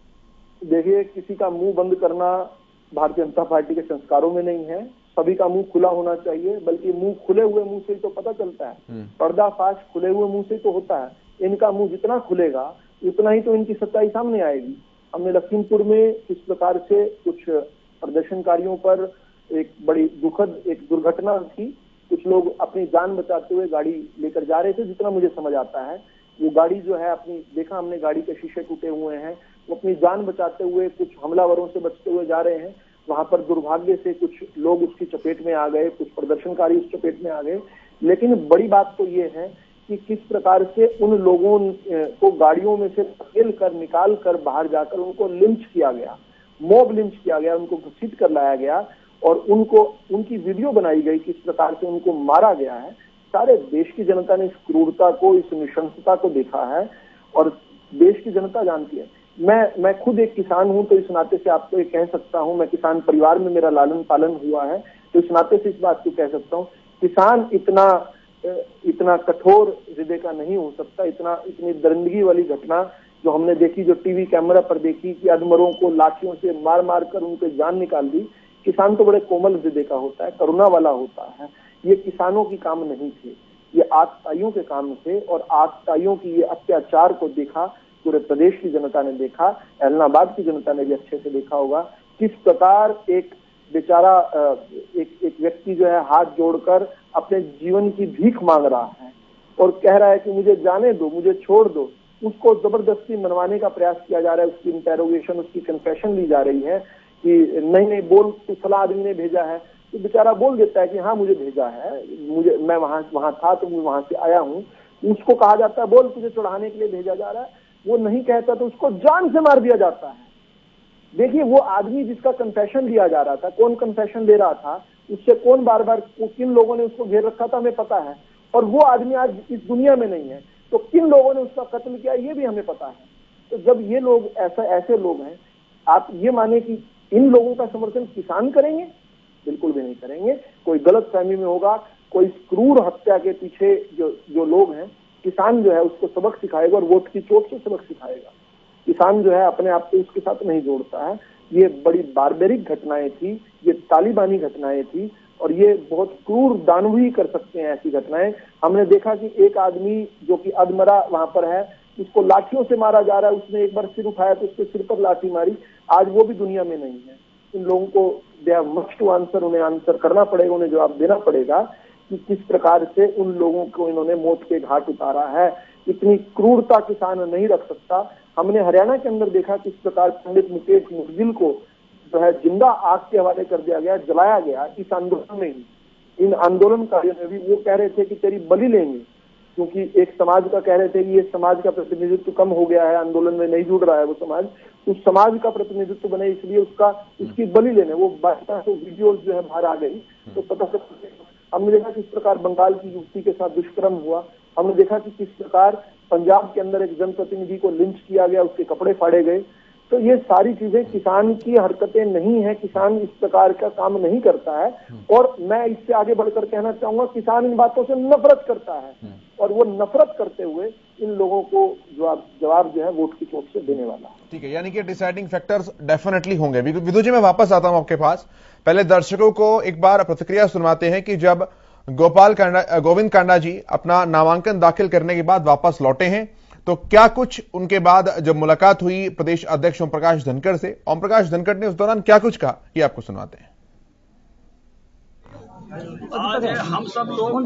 देखिए, किसी का मुंह बंद करना भारतीय जनता पार्टी के संस्कारों में नहीं है। सभी का मुंह खुला होना चाहिए, बल्कि मुंह खुले हुए मुंह से ही तो पता चलता है, पर्दाफाश खुले हुए मुंह से तो होता है। इनका मुंह जितना खुलेगा उतना ही तो इनकी सच्चाई सामने आएगी। हमने लखीमपुर में किस प्रकार से कुछ प्रदर्शनकारियों पर एक बड़ी दुखद एक दुर्घटना थी, कुछ लोग अपनी जान बचाते हुए गाड़ी लेकर जा रहे थे। जितना मुझे समझ आता है, वो गाड़ी जो है अपनी, देखा हमने गाड़ी के शीशे टूटे हुए हैं, वो अपनी जान बचाते हुए कुछ हमलावरों से बचते हुए जा रहे हैं। वहां पर दुर्भाग्य से कुछ लोग उसकी चपेट में आ गए, कुछ प्रदर्शनकारी उस चपेट में आ गए। लेकिन बड़ी बात तो ये है कि किस प्रकार से उन लोगों को गाड़ियों में से धकेल कर, निकाल कर बाहर जाकर उनको लिंच किया गया, मॉब लिंच किया गया, उनको घसीट कर लाया गया और उनको उनकी वीडियो बनाई गई, किस प्रकार से उनको मारा गया है। सारे देश की जनता ने इस क्रूरता को, इस नृशंसता को देखा है और देश की जनता जानती है। मैं मैं खुद एक किसान हूं, तो इस नाते से आपको ये कह सकता हूं, मैं किसान परिवार में मेरा लालन पालन हुआ है, तो इस नाते से इस बात को कह सकता हूं, किसान इतना इतना कठोर हृदय का नहीं हो सकता। इतना इतनी दरिंदगी वाली घटना जो हमने देखी, जो टीवी कैमरा पर देखी कि अधमरों को लाठियों से मार मार कर उनके जान निकाल दी। किसान तो बड़े कोमल हृदय का होता है, करुणा वाला होता है। ये किसानों की काम नहीं थे, ये आतताइयों के काम थे और आतताइयों की ये अत्याचार को देखा पूरे प्रदेश की जनता ने देखा, एलनाबाद की जनता ने भी अच्छे से देखा होगा किस प्रकार एक बेचारा एक एक व्यक्ति जो है हाथ जोड़कर अपने जीवन की भीख मांग रहा है और कह रहा है कि मुझे जाने दो, मुझे छोड़ दो। उसको जबरदस्ती मनवाने का प्रयास किया जा रहा है, उसकी इंटेरोगेशन, उसकी कन्फेशन ली जा रही है कि नहीं नहीं बोल, तो फला आदमी ने भेजा है। तो बेचारा बोल देता है कि हाँ मुझे भेजा है, मुझे मैं वहां वहां था तो मैं वहां से आया हूँ। उसको कहा जाता है बोल तुझे चढ़ाने के लिए भेजा जा रहा है, वो नहीं कहता तो उसको जान से मार दिया जाता है। देखिए, वो आदमी जिसका कन्फेशन लिया जा रहा था, कौन कन्फेशन ले रहा था, उससे कौन बार बार किन लोगों ने उसको घेर रखा था हमें पता है, और वो आदमी आज इस दुनिया में नहीं है, तो किन लोगों ने उसका कत्ल किया ये भी हमें पता है। तो जब ये लोग ऐसा ऐसे लोग हैं, आप ये माने कि इन लोगों का समर्थन किसान करेंगे? बिल्कुल भी नहीं करेंगे। कोई गलत फहमी में होगा, कोई क्रूर हत्या के पीछे जो जो लोग हैं, किसान जो है उसको सबक सिखाएगा और वोट की चोट से सबक सिखाएगा। किसान जो है अपने आप को उसके साथ नहीं जोड़ता है। ये बड़ी बारबेरिक घटनाएं थी, ये तालिबानी घटनाएं थी और ये बहुत क्रूर दानवी कर सकते हैं ऐसी घटनाएं। हमने देखा कि एक आदमी जो कि अधमरा वहां पर है, उसको लाठियों से मारा जा रहा है, उसने एक बार सिर उठाया तो उसके सिर पर लाठी मारी, आज वो भी दुनिया में नहीं है। इन लोगों को they have much to answer, उन्हें आंसर करना पड़ेगा, उन्हें जवाब देना पड़ेगा कि किस प्रकार से उन लोगों को इन्होंने मौत के घाट उतारा है। इतनी क्रूरता किसान नहीं रख सकता। हमने हरियाणा के अंदर देखा किस प्रकार पंडित मुकेश मुदगिल को जो है जिंदा आग के हवाले कर दिया गया, जलाया गया इस आंदोलन में ही। इन आंदोलनकारियों ने भी वो कह रहे थे कि तेरी बलि लेंगे, क्योंकि एक समाज का कह रहे थे कि ये समाज का प्रतिनिधित्व कम हो गया है, आंदोलन में नहीं जुड़ रहा है वो समाज, उस समाज का प्रतिनिधित्व बने इसलिए उसका उसकी बलि लेने वो तो वीडियो जो है बाहर आ गई। तो पता चला, हमने देखा किस प्रकार बंगाल की युवती के साथ दुष्कर्म हुआ, हमने देखा कि किस प्रकार पंजाब के अंदर एक जनप्रतिनिधि को लिंच किया गया, उसके कपड़े फाड़े गए। तो ये सारी चीजें किसान की हरकतें नहीं है, किसान इस प्रकार का काम नहीं करता है। और मैं इससे आगे बढ़कर कहना चाहूंगा, किसान इन बातों से नफरत करता है और वो नफरत करते हुए इन लोगों को जवाब जवाब जो है वोट की चोट से देने वाला है। ठीक है, यानी कि डिसाइडिंग फैक्टर्स डेफिनेटली होंगे। विधु जी, मैं वापस आता हूं आपके पास। पहले दर्शकों को एक बार प्रतिक्रिया सुनवाते हैं कि जब गोपाल कांडा गोविंद कांडा जी अपना नामांकन दाखिल करने के बाद वापस लौटे हैं, तो क्या कुछ उनके बाद जब मुलाकात हुई प्रदेश अध्यक्ष ओम प्रकाश धनखड़ से, ओम प्रकाश धनखड़ ने उस दौरान क्या कुछ कहा, ये आपको सुनाते हैं। आज हम सब लोग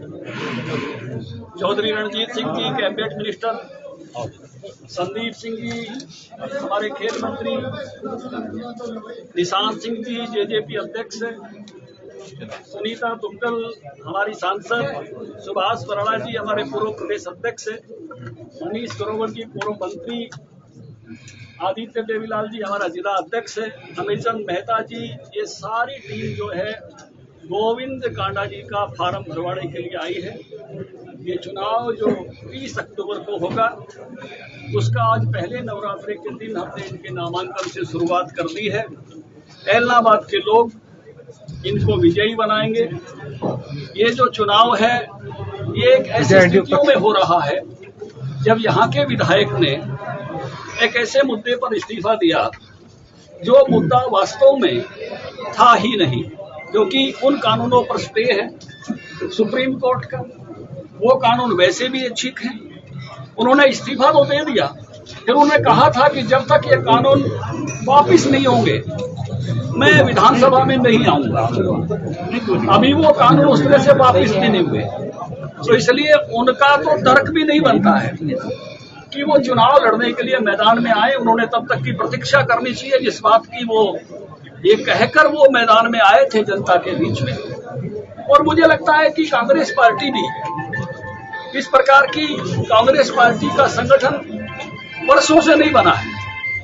चौधरी रणजीत सिंह जी कैबिनेट मिनिस्टर, संदीप सिंह जी हमारे खेल मंत्री, निशांत सिंह जी जेजेपी अध्यक्ष, सुनीता दुग्गल हमारी सांसद, सुभाष बराड़ा जी हमारे पूर्व प्रदेश अध्यक्ष, मनीष ग्रोवर जी पूर्व मंत्री, आदित्य देवीलाल जी हमारा जिला अध्यक्ष, अमिरचंद मेहता जी, ये सारी टीम जो है गोविंद कांडा जी का फार्म भरवाने के लिए आई है। ये चुनाव जो तीस अक्टूबर को होगा, उसका आज पहले नवरात्रि के दिन हमने इनके नामांकन से शुरुआत कर दी है। एलनाबाद के लोग इनको विजयी बनाएंगे। ये जो चुनाव है, ये एक ऐसी स्थितियों में हो रहा है जब यहाँ के विधायक ने एक ऐसे मुद्दे पर इस्तीफा दिया जो मुद्दा वास्तव में था ही नहीं, जो कि उन कानूनों पर स्टे है सुप्रीम कोर्ट का। वो कानून वैसे भी ठीक है, उन्होंने इस्तीफा तो दे दिया, फिर उन्होंने कहा था कि जब तक ये कानून वापिस नहीं होंगे मैं विधानसभा में नहीं आऊंगा। अभी वो कानून उस तरह से वापिस भी नहीं हुए, तो इसलिए उनका तो तर्क भी नहीं बनता है कि वो चुनाव लड़ने के लिए मैदान में आए। उन्होंने तब तक की प्रतीक्षा करनी चाहिए जिस बात की वो ये कहकर वो मैदान में आए थे जनता के बीच में। और मुझे लगता है कि कांग्रेस पार्टी भी इस प्रकार की, कांग्रेस पार्टी का संगठन वर्षों से नहीं बना है,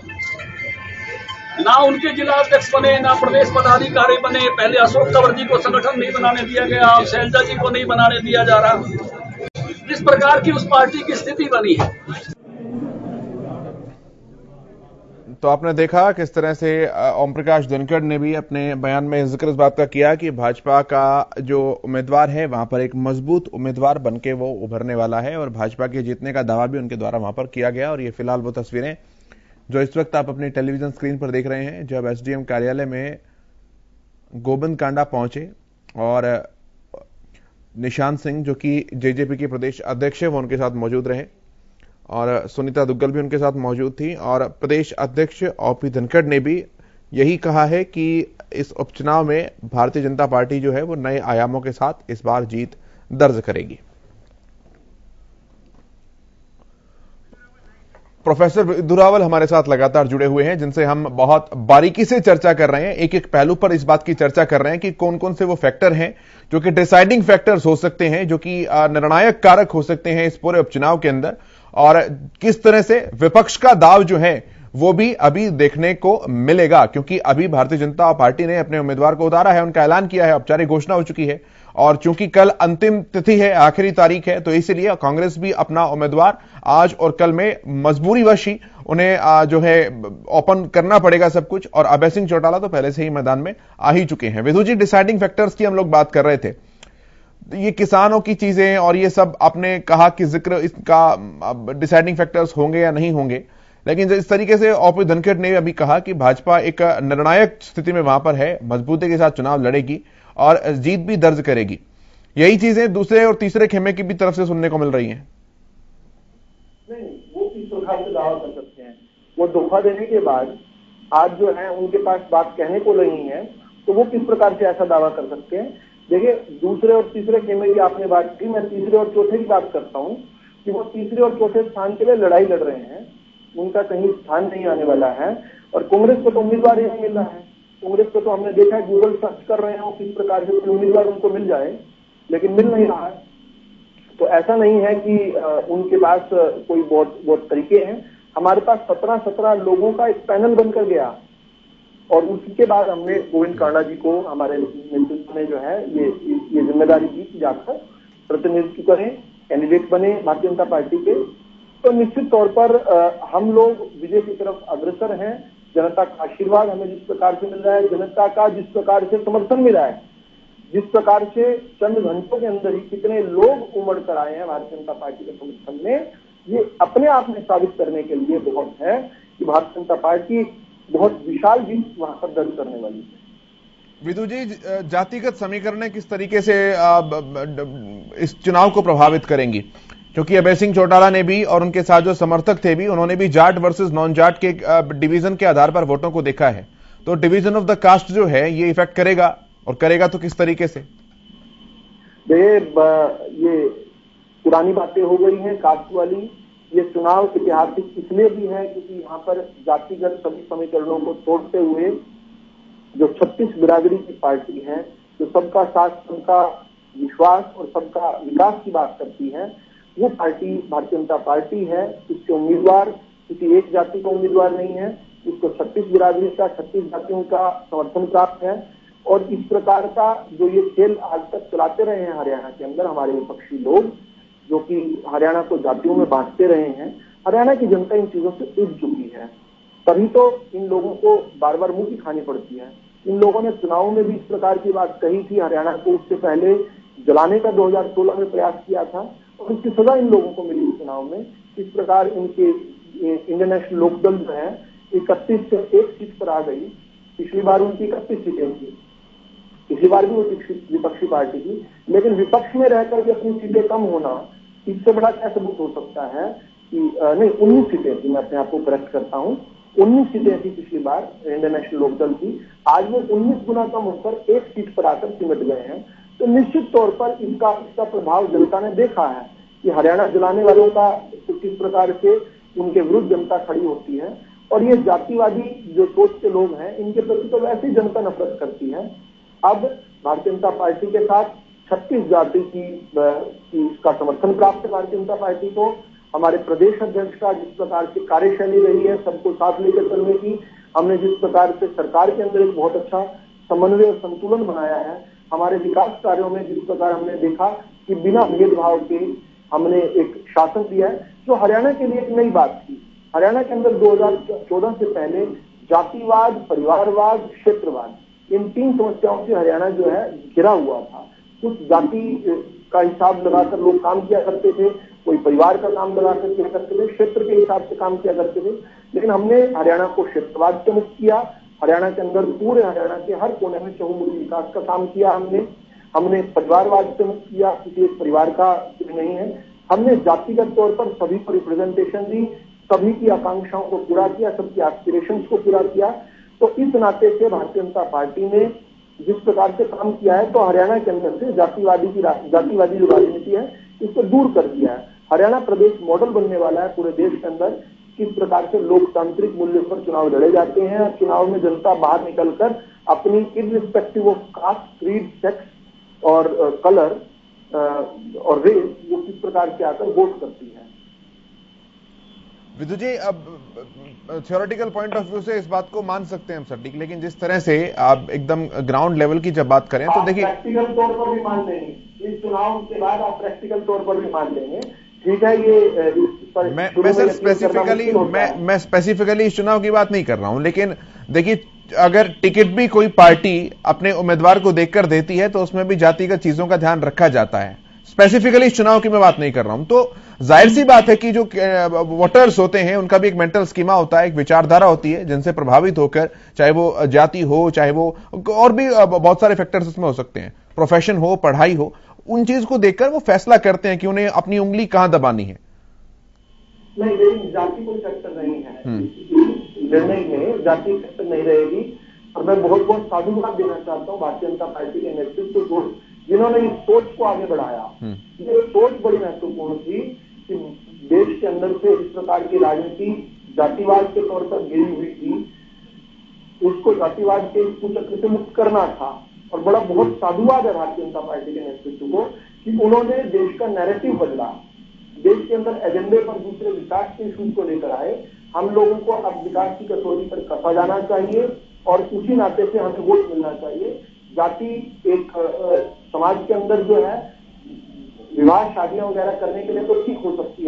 ना उनके जिला अध्यक्ष बने, ना प्रदेश पदाधिकारी बने। पहले अशोक तंवर जी को संगठन नहीं बनाने दिया गया, अब शैलजा जी को नहीं बनाने दिया जा रहा। इस प्रकार की उस पार्टी की स्थिति बनी है। तो आपने देखा किस तरह से ओम प्रकाश धनखड़ ने भी अपने बयान में जिक्र इस बात का किया कि भाजपा का जो उम्मीदवार है वहां पर एक मजबूत उम्मीदवार बनके वो उभरने वाला है और भाजपा के जीतने का दावा भी उनके द्वारा वहां पर किया गया। और ये फिलहाल वो तस्वीरें जो इस वक्त आप अपनी टेलीविजन स्क्रीन पर देख रहे हैं, जब एसडीएम कार्यालय में गोविंद कांडा पहुंचे और निशांत सिंह जो कि जेजेपी के प्रदेश अध्यक्ष है वो उनके साथ मौजूद रहे और सुनीता दुग्गल भी उनके साथ मौजूद थी। और प्रदेश अध्यक्ष ओपी धनखड़ ने भी यही कहा है कि इस उपचुनाव में भारतीय जनता पार्टी जो है वो नए आयामों के साथ इस बार जीत दर्ज करेगी। प्रोफेसर विधु रावल हमारे साथ लगातार जुड़े हुए हैं, जिनसे हम बहुत बारीकी से चर्चा कर रहे हैं, एक एक पहलू पर इस बात की चर्चा कर रहे हैं कि कौन कौन से वो फैक्टर हैं जो कि डिसाइडिंग फैक्टर्स हो सकते हैं, जो कि निर्णायक कारक हो सकते हैं इस पूरे उपचुनाव के अंदर, और किस तरह से विपक्ष का दाव जो है वो भी अभी देखने को मिलेगा। क्योंकि अभी भारतीय जनता पार्टी ने अपने उम्मीदवार को उतारा है, उनका ऐलान किया है, औपचारिक घोषणा हो चुकी है और चूंकि कल अंतिम तिथि है, आखिरी तारीख है, तो इसीलिए कांग्रेस भी अपना उम्मीदवार आज और कल में मजबूरीवश ही उन्हें जो है ओपन करना पड़ेगा सब कुछ। और अभय सिंह चौटाला तो पहले से ही मैदान में आ ही चुके हैं। विधु जी, डिसाइडिंग फैक्टर्स की हम लोग बात कर रहे थे, ये किसानों की चीजें और ये सब आपने कहा कि जिक्र इसका डिसाइडिंग फैक्टर्स होंगे या नहीं होंगे, लेकिन इस तरीके से ओपी धनखड़ ने अभी कहा कि भाजपा एक निर्णायक स्थिति में वहां पर है, मजबूती के साथ चुनाव लड़ेगी और जीत भी दर्ज करेगी। यही चीजें दूसरे और तीसरे खेमे की भी तरफ से सुनने को मिल रही हैं। नहीं, वो किस प्रकार से दावा कर सकते हैं? वो धोखा देने के बाद आज जो है उनके पास बात कहने को नहीं है, तो वो किस प्रकार से ऐसा दावा कर सकते हैं? देखिए, दूसरे और तीसरे खेमे की आपने बात की, मैं तीसरे और चौथे की बात करता हूँ कि वो तीसरे और चौथे स्थान के लिए लड़ाई लड़ रहे हैं, उनका कहीं स्थान नहीं आने वाला है। और कांग्रेस को तो उम्मीदवार ही नहीं मिल रहा है। कांग्रेस को तो हमने देखा है, गूगल सर्च कर रहे हैं किस प्रकार से उम्मीदवार उनको मिल जाए, लेकिन मिल नहीं रहा है। तो ऐसा नहीं है कि उनके पास कोई बहुत बहुत तरीके हैं। हमारे पास सत्रह सत्रह लोगों का एक पैनल बनकर गया और उसके बाद हमने गोविंद कांडा जी को हमारे नेतृत्व में जो है ये ये जिम्मेदारी दी कि जाकर प्रतिनिधित्व करें, कैंडिडेट बने भारतीय जनता पार्टी के तो निश्चित तौर पर आ, हम लोग विजय की तरफ अग्रसर हैं। जनता का आशीर्वाद हमें जिस प्रकार से मिल रहा है, जनता का जिस प्रकार से समर्थन मिला है, जिस प्रकार से चंद घंटों के अंदर ही कितने लोग उमड़ कर आए हैं भारतीय जनता पार्टी के समर्थन में, ये अपने आप में साबित करने के लिए बहुत है कि भारतीय जनता पार्टी बहुत विशाल जीत वहां पर दर्ज करने वाली है। विदु जी, जातिगत समीकरणें किस तरीके से इस चुनाव को प्रभावित करेंगी? क्योंकि अभय सिंह चौटाला ने भी और उनके साथ जो समर्थक थे भी, उन्होंने भी जाट वर्सेस नॉन जाट के डिवीजन के आधार पर वोटों को देखा है। तो डिवीजन ऑफ द कास्ट जो है ये इफेक्ट करेगा, और करेगा तो किस तरीके से? ये ये पुरानी बातें हो गई हैं कास्ट वाली। ये चुनाव ऐतिहासिक इसलिए भी है क्योंकि यहाँ पर जातिगत सभी समीकरणों को तोड़ते हुए जो छत्तीस बिरादरी की पार्टी है, जो सबका साथ, सबका विश्वास और सबका विकास की बात करती है, वो पार्टी भारतीय जनता पार्टी है। इसके उम्मीदवार किसी एक जाति का उम्मीदवार नहीं है, इसको छत्तीस बिरादरी का, छत्तीस जातियों का समर्थन प्राप्त है। और इस प्रकार का जो ये खेल आज तक चलाते रहे हैं हरियाणा के अंदर हमारे विपक्षी लोग, जो कि हरियाणा को जातियों में बांटते रहे हैं, हरियाणा की जनता इन चीजों से उब चुकी है। तभी तो इन लोगों को बार बार मुंह की खानी पड़ती है। इन लोगों ने चुनाव में भी इस प्रकार की बात कही थी, हरियाणा को उससे पहले जलाने का दो हजार सोलह में प्रयास किया था और उसकी सजा इन लोगों को मिली चुनाव में। इस प्रकार इनके इंडियन नेशनल लोकदल जो है इकतीस से एक सीट पर आ गई। पिछली बार उनकी इकतीस सीटें थी, पिछली बार भी वो विपक्षी पार्टी थी, लेकिन विपक्ष में रहकर के अपनी सीटें कम होना, इससे बड़ा क्या सबूत हो सकता है कि नहीं, उन्नीस सीटें थी, मैं अपने आप को करेक्ट करता हूँ, उन्नीस सीटें थी पिछली बार इंडियन नेशनल लोकदल की। आज वो उन्नीस गुना कम होकर एक सीट पर आकर सिमट गए हैं। तो निश्चित तौर पर इसका इसका प्रभाव जनता ने देखा है कि हरियाणा जलाने वालों का किस प्रकार से उनके विरुद्ध जनता खड़ी होती है। और ये जातिवादी जो सोच के लोग हैं, इनके प्रति तो वैसे ही जनता नफरत करती है। अब भारतीय जनता पार्टी के साथ छत्तीस जाति की, की इसका समर्थन प्राप्त है भारतीय जनता पार्टी को। हमारे प्रदेश अध्यक्ष का जिस प्रकार से कार्यशैली रही है सबको साथ लेकर चलने की, हमने जिस प्रकार से सरकार के अंदर एक बहुत अच्छा समन्वय और संतुलन बनाया है, हमारे विकास कार्यों में जिस प्रकार हमने देखा कि बिना भेदभाव के हमने एक शासन दिया है, जो हरियाणा के लिए एक नई बात थी। हरियाणा के अंदर दो हजार चौदह से पहले जातिवाद, परिवारवाद, क्षेत्रवाद, इन तीन समस्याओं से हरियाणा जो है घिरा हुआ था। कुछ जाति का हिसाब लगाकर लोग काम किया करते थे, कोई परिवार का काम लगाकर किया करते थे, क्षेत्र के हिसाब से काम किया करते थे। लेकिन हमने हरियाणा को क्षेत्रवाद से मुक्त किया। हरियाणा के अंदर पूरे हरियाणा के हर कोने में चहुमुखी विकास का काम किया हमने। हमने परिवारवाद से मुक्त किया, किसी एक परिवार का नहीं है। हमने जातिगत तौर पर सभी को रिप्रेजेंटेशन दी, सभी की आकांक्षाओं को पूरा किया, सबकी एस्पिरेशंस को पूरा किया। तो इस नाते से भारतीय जनता पार्टी ने जिस प्रकार से काम किया है, तो हरियाणा के अंदर से जातिवादी की जातिवादी जो राजनीति है इसको दूर कर दिया है। हरियाणा प्रदेश मॉडल बनने वाला है पूरे देश के अंदर, किस प्रकार से लोकतांत्रिक मूल्यों पर चुनाव लड़े जाते हैं और चुनाव में जनता बाहर निकलकर अपनी irrespective of caste, creed, sex और कलर और रेस, वो किस प्रकार से आकर वोट करती है। विदु जी, अब थ्योरेटिकल पॉइंट ऑफ व्यू से इस बात को मान सकते हैं हम सटीक, लेकिन जिस तरह से आप एकदम ग्राउंड लेवल की जब बात करें तो देखिए, प्रैक्टिकल तौर पर भी मान लेंगे, इस चुनाव के बाद आप प्रैक्टिकल तौर पर भी मान लेंगे, ठीक है। ये मैं मैं सर स्पेसिफिकली मैं मैं स्पेसिफिकली इस चुनाव की बात नहीं कर रहा हूं, लेकिन देखिए अगर टिकट भी कोई पार्टी अपने उम्मीदवार को देखकर देती है तो उसमें भी जातिगत चीजों का ध्यान रखा जाता है। स्पेसिफिकली इस चुनाव की मैं बात नहीं कर रहा हूं। तो जाहिर सी बात है कि जो वोटर्स होते हैं उनका भी एक मेंटल स्कीमा होता है, एक विचारधारा होती है जिनसे प्रभावित होकर, चाहे वो जाति हो, चाहे वो और भी बहुत सारे फैक्टर्स इसमें हो सकते हैं, प्रोफेशन हो, पढ़ाई हो, उन चीज को देखकर वो फैसला करते हैं कि उन्हें अपनी उंगली कहां दबानी है। नहीं, लेकिन जाति कोई फैक्टर नहीं है निर्णय में, जाति फैक्टर नहीं रहेगी। और मैं बहुत बहुत साधुवाद देना चाहता हूँ भारतीय जनता पार्टी के नेतृत्व को, जिन्होंने इस सोच को आगे बढ़ाया। ये सोच बड़ी महत्वपूर्ण थी कि देश के अंदर से इस प्रकार की राजनीति जातिवाद के तौर पर घिरी हुई थी, उसको जातिवाद के कुचक्र से मुक्त करना था। और बड़ा बहुत साधुवाद है भारतीय जनता पार्टी के नेतृत्व को कि उन्होंने देश का नैरेटिव बदला, देश के अंदर एजेंडे पर दूसरे विकास के इशूज को लेकर आए। हम लोगों को अब विकास की कसौटी पर कसा जाना चाहिए और उसी नाते से हमें वोट मिलना चाहिए। जाति एक आ, समाज के अंदर जो है विवाह शादियां वगैरह करने के लिए तो ठीक हो सकती है,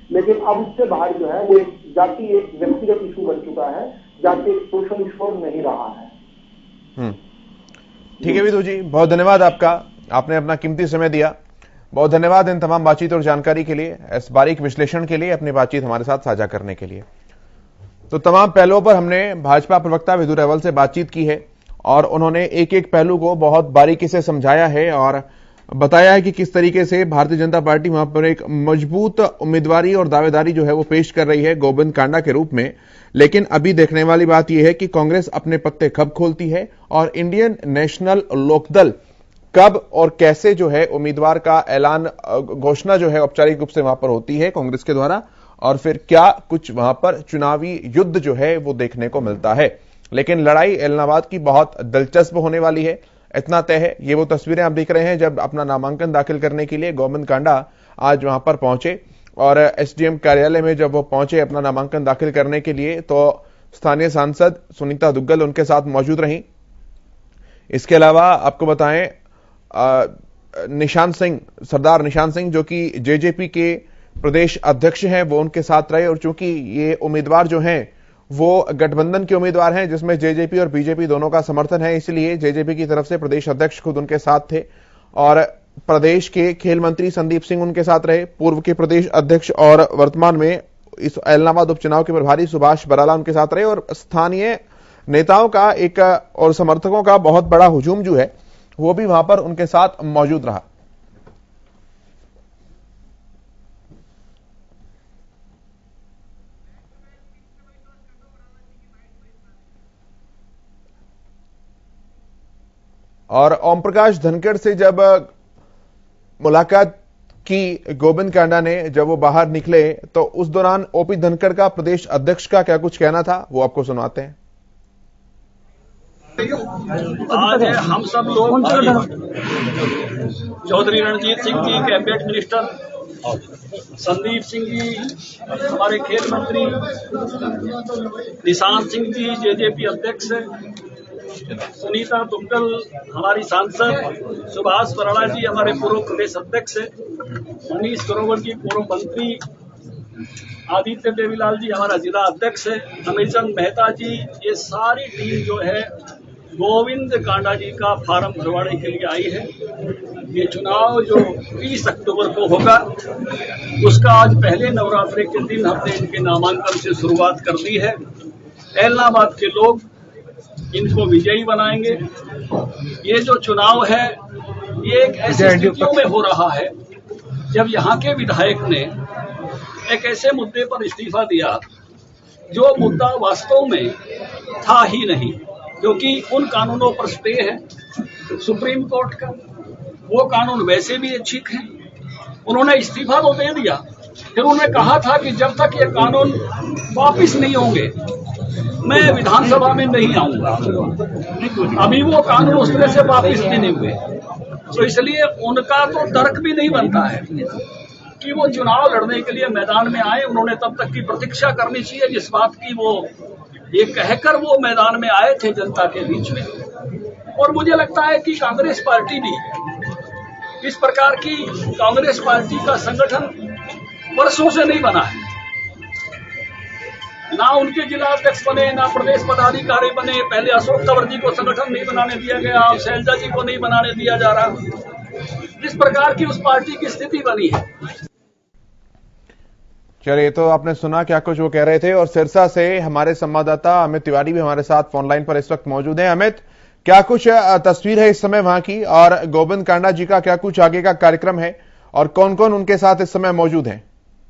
लेकिन अब उससे बाहर जो है वो एक जाति एक व्यक्तिगत इशू बन चुका है, जाति एक सोशल इशू नहीं रहा है। ठीक है विधु जी, बहुत धन्यवाद आपका, आपने अपना कीमती समय दिया। बहुत धन्यवाद इन तमाम बातचीत और जानकारी के लिए, इस बारीक विश्लेषण के लिए, अपनी बातचीत हमारे साथ साझा करने के लिए। तो तमाम पहलुओं पर हमने भाजपा प्रवक्ता विधु रेवल से बातचीत की है और उन्होंने एक एक पहलू को बहुत बारीकी से समझाया है और बताया है कि किस तरीके से भारतीय जनता पार्टी वहां पर एक मजबूत उम्मीदवारी और दावेदारी जो है वो पेश कर रही है गोविंद कांडा के रूप में। लेकिन अभी देखने वाली बात यह है कि कांग्रेस अपने पत्ते कब खोलती है और इंडियन नेशनल लोकदल कब और कैसे जो है उम्मीदवार का ऐलान घोषणा जो है औपचारिक रूप से वहां पर होती है कांग्रेस के द्वारा, और फिर क्या कुछ वहां पर चुनावी युद्ध जो है वो देखने को मिलता है। लेकिन लड़ाई इलाहाबाद की बहुत दिलचस्प होने वाली है, इतना तय है। ये वो तस्वीरें आप देख रहे हैं जब अपना नामांकन दाखिल करने के लिए गोविंद कांडा आज वहां पर पहुंचे और एसडीएम कार्यालय में जब वो पहुंचे अपना नामांकन दाखिल करने के लिए तो स्थानीय सांसद सुनीता दुग्गल उनके साथ मौजूद रहीं। इसके अलावा आपको बताएं निशान सिंह, सरदार निशान सिंह जो कि जेजेपी के प्रदेश अध्यक्ष हैं, वो उनके साथ रहे। और चूंकि ये उम्मीदवार जो हैं वो गठबंधन के उम्मीदवार हैं जिसमें जेजेपी और बीजेपी दोनों का समर्थन है, इसलिए जेजेपी की तरफ से प्रदेश अध्यक्ष खुद उनके साथ थे और प्रदेश के खेल मंत्री संदीप सिंह उनके साथ रहे, पूर्व के प्रदेश अध्यक्ष और वर्तमान में इस इलाहाबाद उपचुनाव के प्रभारी सुभाष बराला उनके साथ रहे और स्थानीय नेताओं का एक और समर्थकों का बहुत बड़ा हुजूम जो है वो भी वहां पर उनके साथ मौजूद रहा। और ओम प्रकाश धनखड़ से जब मुलाकात की गोविंद कांडा ने, जब वो बाहर निकले तो उस दौरान ओपी धनखड़ का प्रदेश अध्यक्ष का क्या कुछ कहना था वो आपको सुनाते हैं। आज हम सब लोग चौधरी रणजीत सिंह जी कैबिनेट मिनिस्टर, संदीप सिंह जी हमारे खेल मंत्री, निशान सिंह जी जेजेपी अध्यक्ष, सुनीता दुग्गल हमारी सांसद, सुभाष बराला जी हमारे पूर्व प्रदेश अध्यक्ष, मनीष ग्रोवर जी पूर्व मंत्री, आदित्य देवीलाल जी हमारा जिला अध्यक्ष है, अमीरचंद मेहता जी, ये सारी टीम जो है गोविंद कांडा जी का फार्म भरवाने के लिए आई है। ये चुनाव जो तीस अक्टूबर को होगा उसका आज पहले नवरात्रि के दिन हमने इनके नामांकन से शुरुआत कर दी है। इलाहाबाद के लोग इनको विजयी बनाएंगे। ये जो चुनाव है ये एक ऐसी स्थितियों में हो रहा है जब यहाँ के विधायक ने एक ऐसे मुद्दे पर इस्तीफा दिया जो मुद्दा वास्तव में था ही नहीं, क्योंकि उन कानूनों पर स्टे है सुप्रीम कोर्ट का, वो कानून वैसे भी ठीक है। उन्होंने इस्तीफा तो दे दिया, फिर उन्होंने कहा था कि जब तक ये कानून वापिस नहीं होंगे मैं विधानसभा में नहीं आऊंगा। अभी वो कानून उस तरह से वापिस भी नहीं हुए, तो इसलिए उनका तो तर्क भी नहीं बनता है कि वो चुनाव लड़ने के लिए मैदान में आए। उन्होंने तब तक की प्रतीक्षा करनी चाहिए जिस बात की वो ये कहकर वो मैदान में आए थे जनता के बीच में। और मुझे लगता है कि कांग्रेस पार्टी भी इस प्रकार की, कांग्रेस पार्टी का संगठन वर्षों से नहीं बना है, ना उनके जिला अध्यक्ष बने, ना प्रदेश पदाधिकारी बने। पहले अशोक तंवर जी को संगठन नहीं बनाने दिया गया, अब शैलजा जी को नहीं बनाने दिया जा रहा। इस प्रकार की उस पार्टी की स्थिति बनी है। चलिए, तो आपने सुना क्या कुछ वो कह रहे थे। और सिरसा से हमारे संवाददाता अमित तिवारी भी हमारे साथ फोन लाइन पर इस वक्त मौजूद हैं। अमित, क्या कुछ तस्वीर है इस समय वहां की और गोविंद कांडा जी का क्या कुछ आगे का कार्यक्रम है और कौन कौन उनके साथ इस समय मौजूद हैं?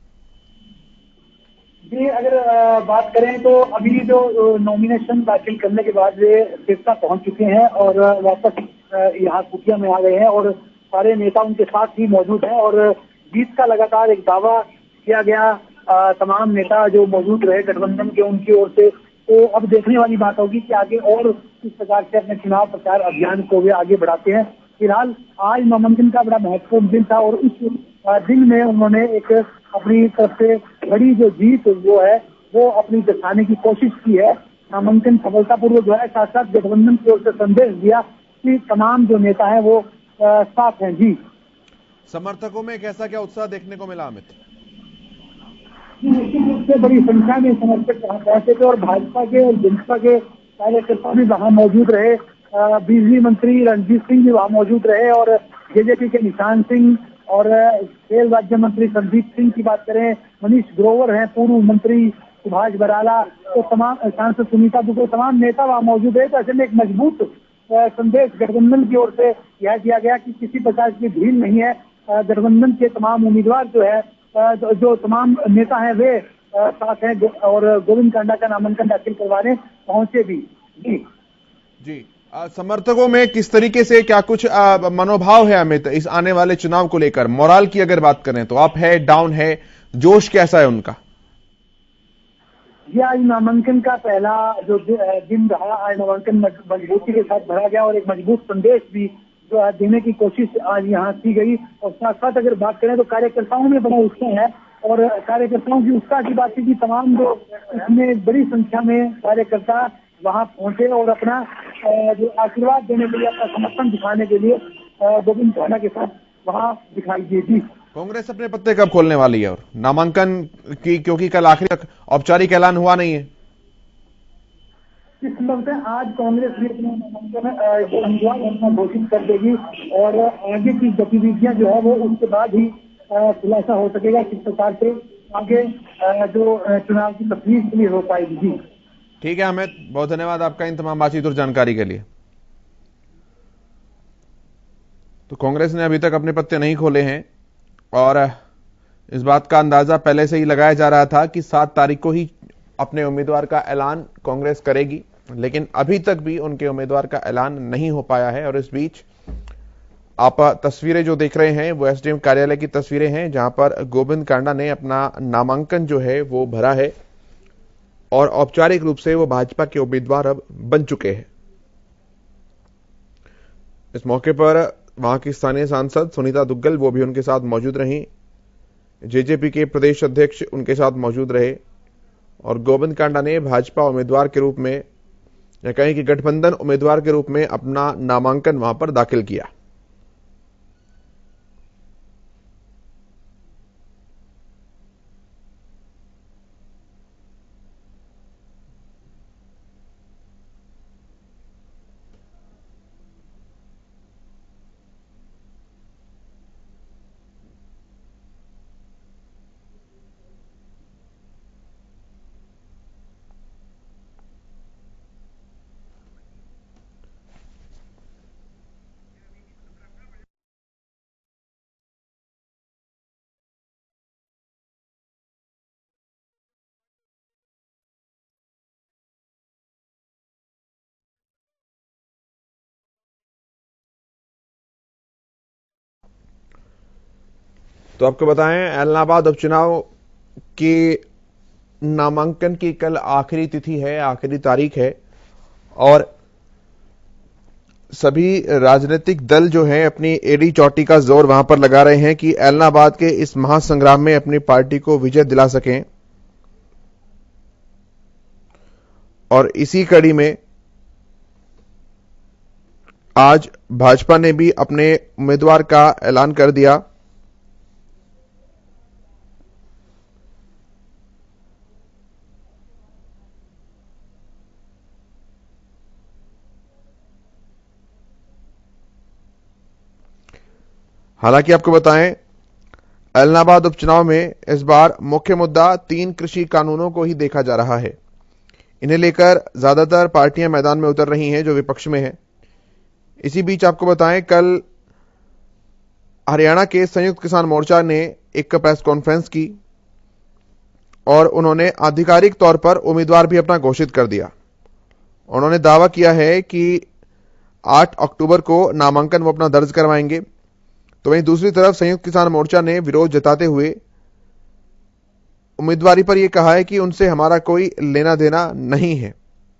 जी, अगर बात करें तो अभी जो नॉमिनेशन दाखिल करने के बाद वे सिरसा पहुंच चुके हैं और वापस यहाँ कुटिया में आ गए हैं और सारे नेता उनके साथ ही मौजूद हैं और जीत का लगातार एक दावा किया गया। आ, तमाम नेता जो मौजूद रहे गठबंधन के उनकी ओर से, तो अब देखने वाली बात होगी कि आगे और किस प्रकार से अपने चुनाव प्रचार अभियान को वे आगे बढ़ाते हैं। फिलहाल आज नामांकन का बड़ा महत्वपूर्ण दिन था और उस दिन में उन्होंने एक अपनी तरफ से बड़ी जो जीत वो है वो अपनी दर्शाने की कोशिश की है। नामांकन सफलतापूर्वक जो है, साथ साथ गठबंधन की ओर से संदेश दिया कि तमाम जो नेता हैं वो आ, साथ हैं। जी, समर्थकों में कैसा क्या उत्साह देखने को मिला अमित? निश्चित रूप से बड़ी संख्या में समर्थक वहाँ पहुंचे थे और भाजपा के और जनता के कार्यकर्ता भी वहाँ मौजूद रहे। बिजली मंत्री रणजीत सिंह भी वहाँ मौजूद रहे और जेजेपी के निशान सिंह और खेल राज्य मंत्री संदीप सिंह की बात करें, मनीष ग्रोवर हैं, पूर्व मंत्री सुभाष बराला, तो तमाम सांसद सुनीता दुग्गल, तमाम नेता वहाँ मौजूद है। तो ऐसे में एक मजबूत संदेश गठबंधन की ओर से यह दिया गया कि किसी प्रकार की ढील नहीं है। गठबंधन के तमाम उम्मीदवार जो है, जो तमाम नेता हैं वे साथ हैं और गोविंद कांडा का नामांकन दाखिल करवाने पहुंचे भी। जी जी आ, समर्थकों में किस तरीके से क्या कुछ आ, मनोभाव है अमित इस आने वाले चुनाव को लेकर? मोराल की अगर बात करें तो अप है, डाउन है, जोश कैसा है उनका? जी, आज नामांकन का पहला जो दिन रहा, आज नामांकन मजबूती के साथ भरा गया और एक मजबूत संदेश भी जो है देने की कोशिश आज यहाँ की गई। और साथ साथ अगर बात करें तो कार्यकर्ताओं में बड़ा उत्साह है और कार्यकर्ताओं की उत्साह की बात की तमाम जो इसमें बड़ी संख्या में कार्यकर्ता वहाँ पहुंचे और अपना जो आशीर्वाद देने के लिए, अपना समर्थन दिखाने के लिए गोविंद कांडा के साथ वहाँ दिखाई दी थी। कांग्रेस अपने पत्ते कब खोलने वाली है और नामांकन की, क्योंकि कल आखिरी तक औपचारिक ऐलान हुआ नहीं है? इस संदर्भ से आज कांग्रेस भी अपना नामांकन उम्मीदवार अपना घोषित कर देगी और आगे की गतिविधियां जो है वो उसके बाद ही खुलासा हो सकेगा किस प्रकार से आगे जो चुनाव की तस्वीर क्लियर हो पाएगी। जी ठीक है अमित, बहुत धन्यवाद आपका इन तमाम बातचीत और जानकारी के लिए। तो कांग्रेस ने अभी तक अपने पत्ते नहीं खोले हैं और इस बात का अंदाजा पहले से ही लगाया जा रहा था कि सात तारीख को ही अपने उम्मीदवार का ऐलान कांग्रेस करेगी, लेकिन अभी तक भी उनके उम्मीदवार का ऐलान नहीं हो पाया है। और इस बीच आप तस्वीरें जो देख रहे हैं वो एसडीएम कार्यालय की तस्वीरें हैं, जहां पर गोविंद कांडा ने अपना नामांकन जो है वो भरा है और औपचारिक रूप से वो भाजपा के उम्मीदवार अब बन चुके हैं। इस मौके पर वहां की स्थानीय सांसद सुनीता दुग्गल वो भी उनके साथ मौजूद रहीं, जेजेपी के प्रदेश अध्यक्ष उनके साथ मौजूद रहे और गोविंद कांडा ने भाजपा उम्मीदवार के रूप में या कहें कि गठबंधन उम्मीदवार के रूप में अपना नामांकन वहां पर दाखिल किया। तो आपको बताएं, इलाहाबाद उपचुनाव के नामांकन की कल आखिरी तिथि है, आखिरी तारीख है और सभी राजनीतिक दल जो हैं अपनी एड़ी चौटी का जोर वहां पर लगा रहे हैं कि इलाहाबाद के इस महासंग्राम में अपनी पार्टी को विजय दिला सकें। और इसी कड़ी में आज भाजपा ने भी अपने उम्मीदवार का ऐलान कर दिया। हालांकि आपको बताएं, इलाहाबाद उपचुनाव में इस बार मुख्य मुद्दा तीन कृषि कानूनों को ही देखा जा रहा है। इन्हें लेकर ज्यादातर पार्टियां मैदान में उतर रही हैं जो विपक्ष में हैं। इसी बीच आपको बताएं, कल हरियाणा के संयुक्त किसान मोर्चा ने एक प्रेस कॉन्फ्रेंस की और उन्होंने आधिकारिक तौर पर उम्मीदवार भी अपना घोषित कर दिया। उन्होंने दावा किया है कि आठ अक्टूबर को नामांकन वो अपना दर्ज करवाएंगे। तो वहीं दूसरी तरफ संयुक्त किसान मोर्चा ने विरोध जताते हुए उम्मीदवारी पर यह कहा है कि उनसे हमारा कोई लेना देना नहीं है।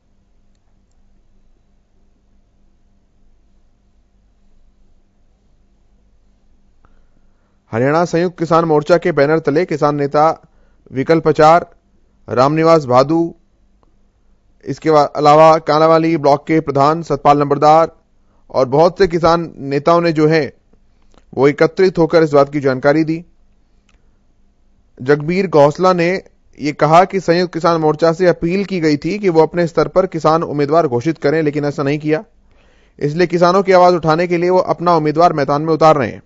हरियाणा संयुक्त किसान मोर्चा के बैनर तले किसान नेता विकल्प आचार, रामनिवास भादू, इसके अलावा कालावाली ब्लॉक के प्रधान सतपाल नंबरदार और बहुत से किसान नेताओं ने जो है वो एकत्रित होकर इस बात की जानकारी दी। जगबीर गौसला ने यह कहा कि संयुक्त किसान मोर्चा से अपील की गई थी कि वो अपने स्तर पर किसान उम्मीदवार घोषित करें, लेकिन ऐसा नहीं किया। इसलिए किसानों की आवाज उठाने के लिए वो अपना उम्मीदवार मैदान में उतार रहे हैं।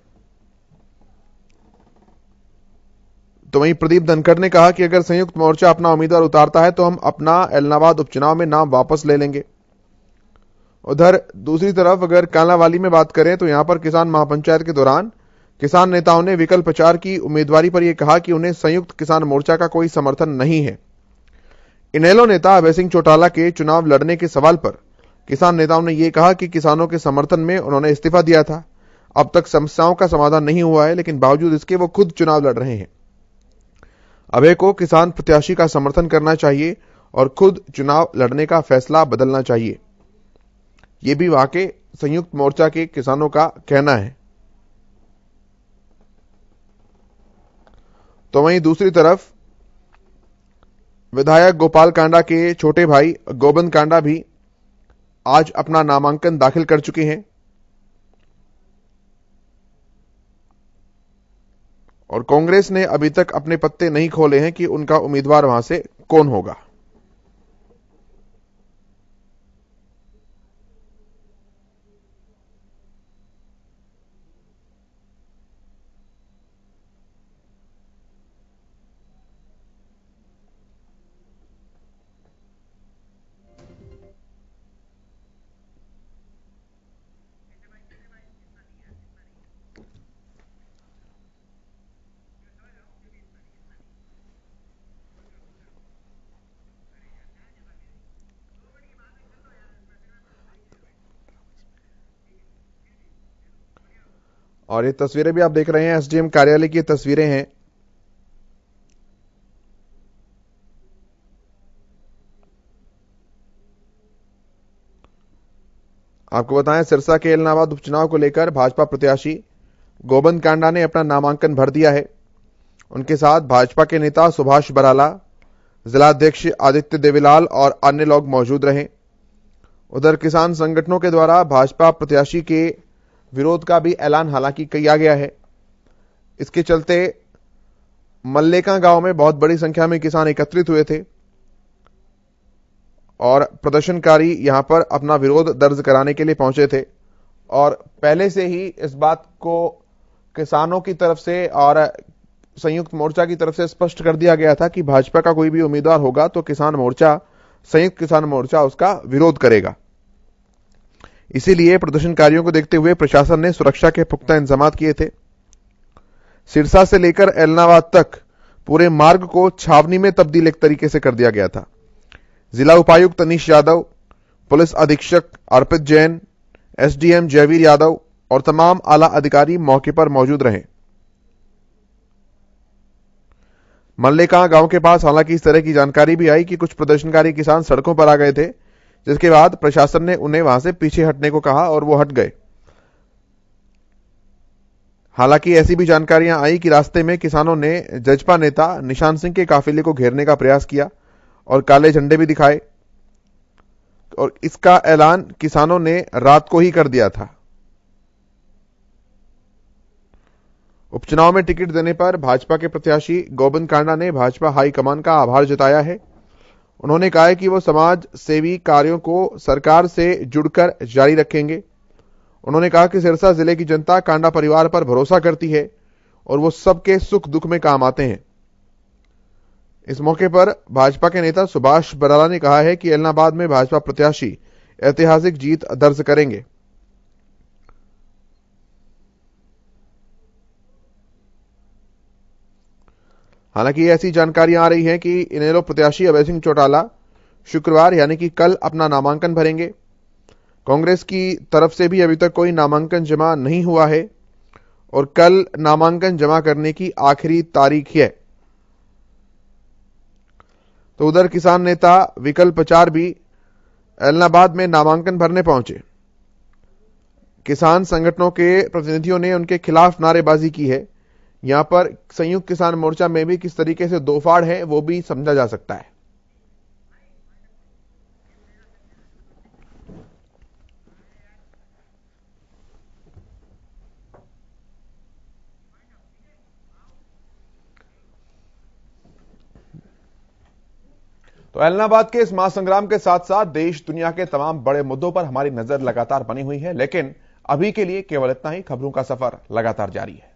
तो वहीं प्रदीप धनखड़ ने कहा कि अगर संयुक्त मोर्चा अपना उम्मीदवार उतारता है तो हम अपना एलनाबाद उपचुनाव में नाम वापस ले लेंगे। उधर दूसरी तरफ अगर कांलावाली में बात करें तो यहां पर किसान महापंचायत के दौरान किसान नेताओं ने विकल्प चार की उम्मीदवारी पर यह कहा कि उन्हें संयुक्त किसान मोर्चा का कोई समर्थन नहीं है। इनेलो नेता अभय सिंह चौटाला के चुनाव लड़ने के सवाल पर किसान नेताओं ने यह कहा कि किसानों के समर्थन में उन्होंने इस्तीफा दिया था। अब तक समस्याओं का समाधान नहीं हुआ है, लेकिन बावजूद इसके वो खुद चुनाव लड़ रहे हैं। अभय को किसान प्रत्याशी का समर्थन करना चाहिए और खुद चुनाव लड़ने का फैसला बदलना चाहिए, यह भी वहां के संयुक्त मोर्चा के किसानों का कहना है। तो वहीं दूसरी तरफ विधायक गोपाल कांडा के छोटे भाई गोविंद कांडा भी आज अपना नामांकन दाखिल कर चुके हैं और कांग्रेस ने अभी तक अपने पत्ते नहीं खोले हैं कि उनका उम्मीदवार वहां से कौन होगा। और ये तस्वीरें भी आप देख रहे हैं एसडीएम कार्यालय की तस्वीरें हैं। आपको बताएं, सिरसा के एलनाबाद उपचुनाव को लेकर भाजपा प्रत्याशी गोविंद कांडा ने अपना नामांकन भर दिया है। उनके साथ भाजपा के नेता सुभाष बराला, जिलाध्यक्ष आदित्य देवीलाल और अन्य लोग मौजूद रहे। उधर किसान संगठनों के द्वारा भाजपा प्रत्याशी के विरोध का भी ऐलान हालांकि किया गया है। इसके चलते मल्लेका गांव में बहुत बड़ी संख्या में किसान एकत्रित हुए थे और प्रदर्शनकारी यहां पर अपना विरोध दर्ज कराने के लिए पहुंचे थे और पहले से ही इस बात को किसानों की तरफ से और संयुक्त मोर्चा की तरफ से स्पष्ट कर दिया गया था कि भाजपा का कोई भी उम्मीदवार होगा तो किसान मोर्चा, संयुक्त किसान मोर्चा उसका विरोध करेगा। इसीलिए प्रदर्शनकारियों को देखते हुए प्रशासन ने सुरक्षा के पुख्ता इंतजाम किए थे। सिरसा से लेकर एलनाबाद तक पूरे मार्ग को छावनी में तब्दील एक तरीके से कर दिया गया था। जिला उपायुक्त तनीश यादव, पुलिस अधीक्षक अर्पित जैन, एसडीएम जयवीर यादव और तमाम आला अधिकारी मौके पर मौजूद रहे। मल्लेका गांव के पास हालांकि इस तरह की जानकारी भी आई कि कुछ प्रदर्शनकारी किसान सड़कों पर आ गए थे, जिसके बाद प्रशासन ने उन्हें वहां से पीछे हटने को कहा और वो हट गए। हालांकि ऐसी भी जानकारियां आई कि रास्ते में किसानों ने जजपा नेता निशान सिंह के काफिले को घेरने का प्रयास किया और काले झंडे भी दिखाए और इसका ऐलान किसानों ने रात को ही कर दिया था। उपचुनाव में टिकट देने पर भाजपा के प्रत्याशी गोविंद कांडा ने भाजपा हाईकमान का आभार जताया है। उन्होंने कहा है कि वो समाज सेवी कार्यों को सरकार से जुड़कर जारी रखेंगे। उन्होंने कहा कि सिरसा जिले की जनता कांडा परिवार पर भरोसा करती है और वो सबके सुख दुख में काम आते हैं। इस मौके पर भाजपा के नेता सुभाष बराला ने कहा है कि एलनाबाद में भाजपा प्रत्याशी ऐतिहासिक जीत दर्ज करेंगे। हालांकि ऐसी जानकारियां आ रही हैं कि इनेलो प्रत्याशी अभय सिंह चौटाला शुक्रवार यानी कि कल अपना नामांकन भरेंगे। कांग्रेस की तरफ से भी अभी तक कोई नामांकन जमा नहीं हुआ है और कल नामांकन जमा करने की आखिरी तारीख है। तो उधर किसान नेता विकल्प चार भी एलनाबाद में नामांकन भरने पहुंचे। किसान संगठनों के प्रतिनिधियों ने उनके खिलाफ नारेबाजी की है। यहां पर संयुक्त किसान मोर्चा में भी किस तरीके से दो फाड़ है वो भी समझा जा सकता है। तो ऐलनाबाद के इस महासंग्राम के साथ साथ देश दुनिया के तमाम बड़े मुद्दों पर हमारी नजर लगातार बनी हुई है, लेकिन अभी के लिए केवल इतना ही। खबरों का सफर लगातार जारी है।